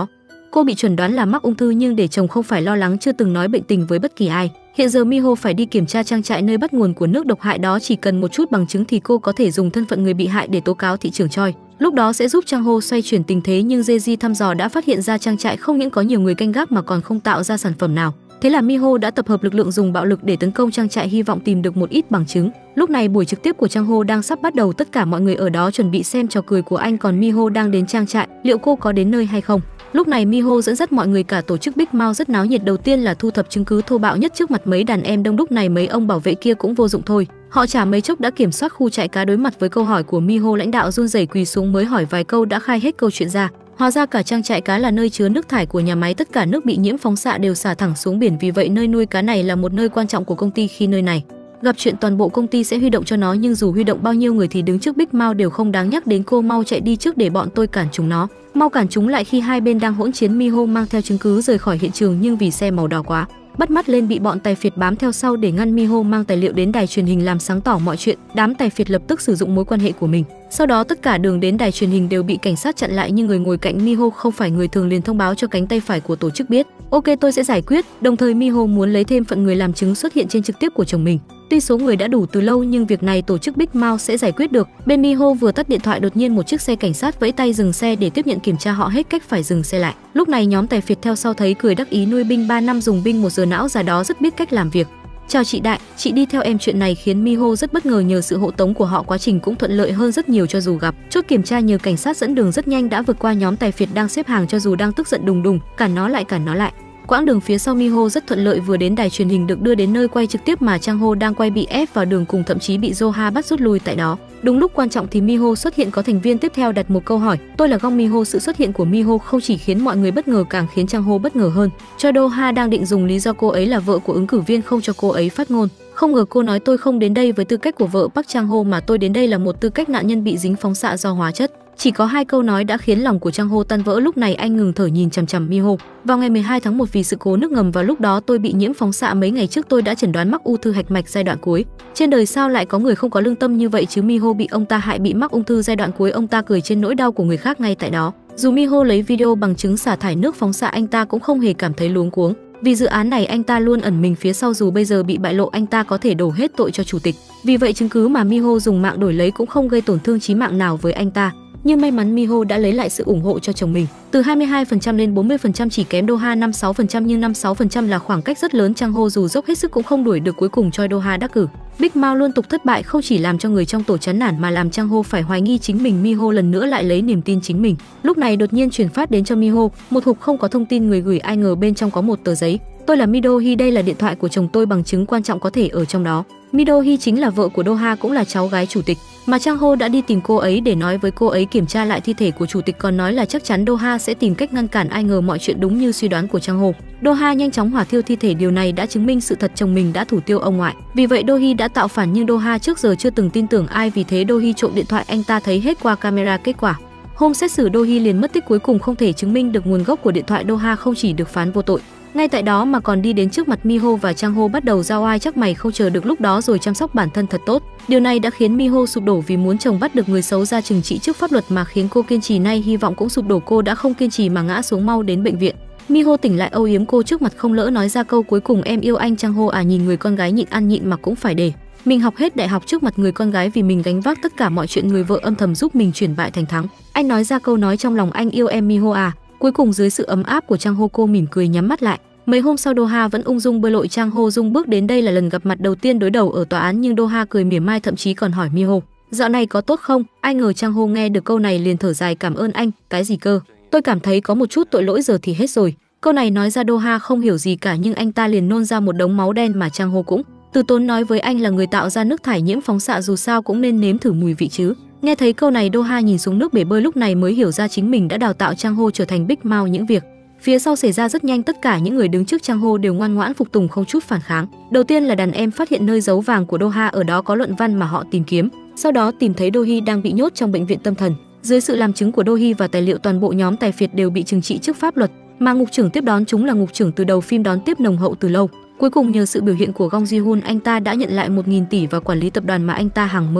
Cô bị chuẩn đoán là mắc ung thư nhưng để chồng không phải lo lắng chưa từng nói bệnh tình với bất kỳ ai. Hiện giờ Miho phải đi kiểm tra trang trại nơi bắt nguồn của nước độc hại đó, chỉ cần một chút bằng chứng thì cô có thể dùng thân phận người bị hại để tố cáo thị trưởng Choi. Lúc đó sẽ giúp Chang Ho xoay chuyển tình thế, nhưng Jeji thăm dò đã phát hiện ra trang trại không những có nhiều người canh gác mà còn không tạo ra sản phẩm nào. Thế là Miho đã tập hợp lực lượng dùng bạo lực để tấn công trang trại, hy vọng tìm được một ít bằng chứng. Lúc này buổi trực tiếp của Chang Ho đang sắp bắt đầu, tất cả mọi người ở đó chuẩn bị xem trò cười của anh, còn Miho đang đến trang trại, liệu cô có đến nơi hay không? Lúc này Miho dẫn dắt mọi người, cả tổ chức Big Mouth rất náo nhiệt. Đầu tiên là thu thập chứng cứ thô bạo nhất trước mặt mấy đàn em đông đúc này, mấy ông bảo vệ kia cũng vô dụng thôi. Họ chả mấy chốc đã kiểm soát khu trại cá. Đối mặt với câu hỏi của Miho, lãnh đạo run rẩy quỳ xuống, mới hỏi vài câu đã khai hết câu chuyện ra. Hóa ra cả trang trại cá là nơi chứa nước thải của nhà máy, tất cả nước bị nhiễm phóng xạ đều xả thẳng xuống biển, vì vậy nơi nuôi cá này là một nơi quan trọng của công ty. Khi nơi này gặp chuyện toàn bộ công ty sẽ huy động cho nó, nhưng dù huy động bao nhiêu người thì đứng trước Big Mouth đều không đáng nhắc đến. Cô mau chạy đi trước để bọn tôi cản chúng nó. Mau cản chúng lại. Khi hai bên đang hỗn chiến, Miho mang theo chứng cứ rời khỏi hiện trường, nhưng vì xe màu đỏ quá bắt mắt lên bị bọn tài phiệt bám theo sau để ngăn. Miho mang tài liệu đến đài truyền hình làm sáng tỏ mọi chuyện. Đám tài phiệt lập tức sử dụng mối quan hệ của mình. Sau đó tất cả đường đến đài truyền hình đều bị cảnh sát chặn lại, nhưng người ngồi cạnh Miho không phải người thường, liền thông báo cho cánh tay phải của tổ chức biết. Ok, tôi sẽ giải quyết. Đồng thời Miho muốn lấy thêm phận người làm chứng xuất hiện trên trực tiếp của chồng mình. Tuy số người đã đủ từ lâu nhưng việc này tổ chức Big Mouth sẽ giải quyết được. Bên Miho vừa tắt điện thoại, đột nhiên một chiếc xe cảnh sát vẫy tay dừng xe để tiếp nhận kiểm tra. Họ hết cách phải dừng xe lại. Lúc này nhóm tài phiệt theo sau thấy cười đắc ý, nuôi binh ba năm dùng binh một giờ, não già đó rất biết cách làm việc. Chào chị Đại, chị đi theo em. Chuyện này khiến Miho rất bất ngờ, nhờ sự hộ tống của họ quá trình cũng thuận lợi hơn rất nhiều. Cho dù gặp chốt kiểm tra nhờ cảnh sát dẫn đường rất nhanh đã vượt qua nhóm tài phiệt đang xếp hàng, cho dù đang tức giận đùng đùng, cản nó lại cản nó lại. Quãng đường phía sau Miho rất thuận lợi, vừa đến đài truyền hình được đưa đến nơi quay trực tiếp mà Chang Ho đang quay bị ép vào đường cùng, thậm chí bị Joha bắt rút lui tại đó. Đúng lúc quan trọng thì Miho xuất hiện, có thành viên tiếp theo đặt một câu hỏi: tôi là Gong Miho. Sự xuất hiện của Miho không chỉ khiến mọi người bất ngờ, càng khiến Chang Ho bất ngờ hơn. Choi Do-ha đang định dùng lý do cô ấy là vợ của ứng cử viên không cho cô ấy phát ngôn. Không ngờ cô nói tôi không đến đây với tư cách của vợ Park Chang Ho mà tôi đến đây là một tư cách nạn nhân bị dính phóng xạ do hóa chất. Chỉ có hai câu nói đã khiến lòng của Chang Ho tan vỡ. Lúc này anh ngừng thở nhìn chằm chằm Miho. Vào ngày mười hai tháng một vì sự cố nước ngầm, vào lúc đó tôi bị nhiễm phóng xạ. Mấy ngày trước tôi đã chẩn đoán mắc ung thư hạch mạch giai đoạn cuối. Trên đời sao lại có người không có lương tâm như vậy chứ? Miho bị ông ta hại, bị mắc ung thư giai đoạn cuối. Ông ta cười trên nỗi đau của người khác ngay tại đó. Dù Miho lấy video bằng chứng xả thải nước phóng xạ, anh ta cũng không hề cảm thấy luống cuống. Vì dự án này anh ta luôn ẩn mình phía sau, dù bây giờ bị bại lộ anh ta có thể đổ hết tội cho chủ tịch. Vì vậy chứng cứ mà Miho dùng mạng đổi lấy cũng không gây tổn thương chí mạng nào với anh ta. Nhưng may mắn Miho đã lấy lại sự ủng hộ cho chồng mình, từ hai mươi hai phần trăm lên bốn mươi phần trăm, chỉ kém Do-ha năm mươi sáu phần trăm, nhưng năm mươi sáu phần trăm là khoảng cách rất lớn. Chang Ho dù dốc hết sức cũng không đuổi được, cuối cùng Choi Do-ha đắc cử. Big Mouth liên tục thất bại không chỉ làm cho người trong tổ chán nản mà làm Chang Ho phải hoài nghi chính mình. Miho lần nữa lại lấy niềm tin chính mình. Lúc này đột nhiên chuyển phát đến cho Miho một hộp không có thông tin người gửi, ai ngờ bên trong có một tờ giấy. Tôi là Mi Do-hee, đây là điện thoại của chồng tôi, bằng chứng quan trọng có thể ở trong đó. Mi Do-hee chính là vợ của Do-ha, cũng là cháu gái chủ tịch. Mà Chang Ho đã đi tìm cô ấy để nói với cô ấy kiểm tra lại thi thể của chủ tịch, còn nói là chắc chắn Do-ha sẽ tìm cách ngăn cản. Ai ngờ mọi chuyện đúng như suy đoán của Chang Ho. Do-ha nhanh chóng hỏa thiêu thi thể, điều này đã chứng minh sự thật chồng mình đã thủ tiêu ông ngoại. Vì vậy Do-hee đã tạo phản, nhưng Do-ha trước giờ chưa từng tin tưởng ai, vì thế Do-hee trộm điện thoại anh ta thấy hết qua camera. Kết quả hôm xét xử Do-hee liền mất tích, cuối cùng không thể chứng minh được nguồn gốc của điện thoại. Do-ha không chỉ được phán vô tội ngay tại đó mà còn đi đến trước mặt Miho và Chang Ho bắt đầu giao oai. Chắc mày không chờ được lúc đó rồi chăm sóc bản thân thật tốt. Điều này đã khiến Miho sụp đổ, vì muốn chồng bắt được người xấu ra trừng trị trước pháp luật mà khiến cô kiên trì, nay hy vọng cũng sụp đổ. Cô đã không kiên trì mà ngã xuống, mau đến bệnh viện. Miho tỉnh lại âu yếm cô trước mặt, không lỡ nói ra câu cuối cùng: em yêu anh. Chang Ho à, nhìn người con gái nhịn ăn nhịn mặc cũng phải để mình học hết đại học trước mặt người con gái, vì mình gánh vác tất cả mọi chuyện, người vợ âm thầm giúp mình chuyển bại thành thắng. Anh nói ra câu nói trong lòng: anh yêu em Miho à. Cuối cùng dưới sự ấm áp của Chang Ho, cô mỉm cười nhắm mắt lại. Mấy hôm sau Do-ha vẫn ung dung bơi lội. Chang Ho dung bước đến, đây là lần gặp mặt đầu tiên đối đầu ở tòa án, nhưng Do-ha cười mỉa mai, thậm chí còn hỏi Miho dạo này có tốt không. Ai ngờ Chang Ho nghe được câu này liền thở dài: cảm ơn anh. Cái gì cơ? Tôi cảm thấy có một chút tội lỗi, giờ thì hết rồi. Câu này nói ra Do-ha không hiểu gì cả, nhưng anh ta liền nôn ra một đống máu đen mà Chang Ho cũng từ tốn nói với anh là người tạo ra nước thải nhiễm phóng xạ, dù sao cũng nên nếm thử mùi vị chứ. Nghe thấy câu này Do-ha nhìn xuống nước bể bơi, lúc này mới hiểu ra chính mình đã đào tạo Chang Ho trở thành Big Mouth. Những việc phía sau xảy ra rất nhanh, tất cả những người đứng trước Chang Ho đều ngoan ngoãn phục tùng, không chút phản kháng. Đầu tiên là đàn em phát hiện nơi giấu vàng của Do-ha, ở đó có luận văn mà họ tìm kiếm. Sau đó tìm thấy Do-hee đang bị nhốt trong bệnh viện tâm thần. Dưới sự làm chứng của Do-hee và tài liệu, toàn bộ nhóm tài phiệt đều bị trừng trị trước pháp luật, mà ngục trưởng tiếp đón chúng là ngục trưởng từ đầu phim đón tiếp nồng hậu từ lâu. Cuối cùng nhờ sự biểu hiện của Gong Ji-hoon, anh ta đã nhận lại một nghìn tỷ và quản lý tập đoàn mà anh ta hằng mơ ước.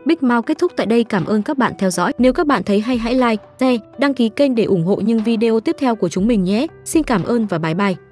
Big Mouth kết thúc tại đây, cảm ơn các bạn theo dõi. Nếu các bạn thấy hay hãy like, share, đăng ký kênh để ủng hộ những video tiếp theo của chúng mình nhé. Xin cảm ơn và bye bye.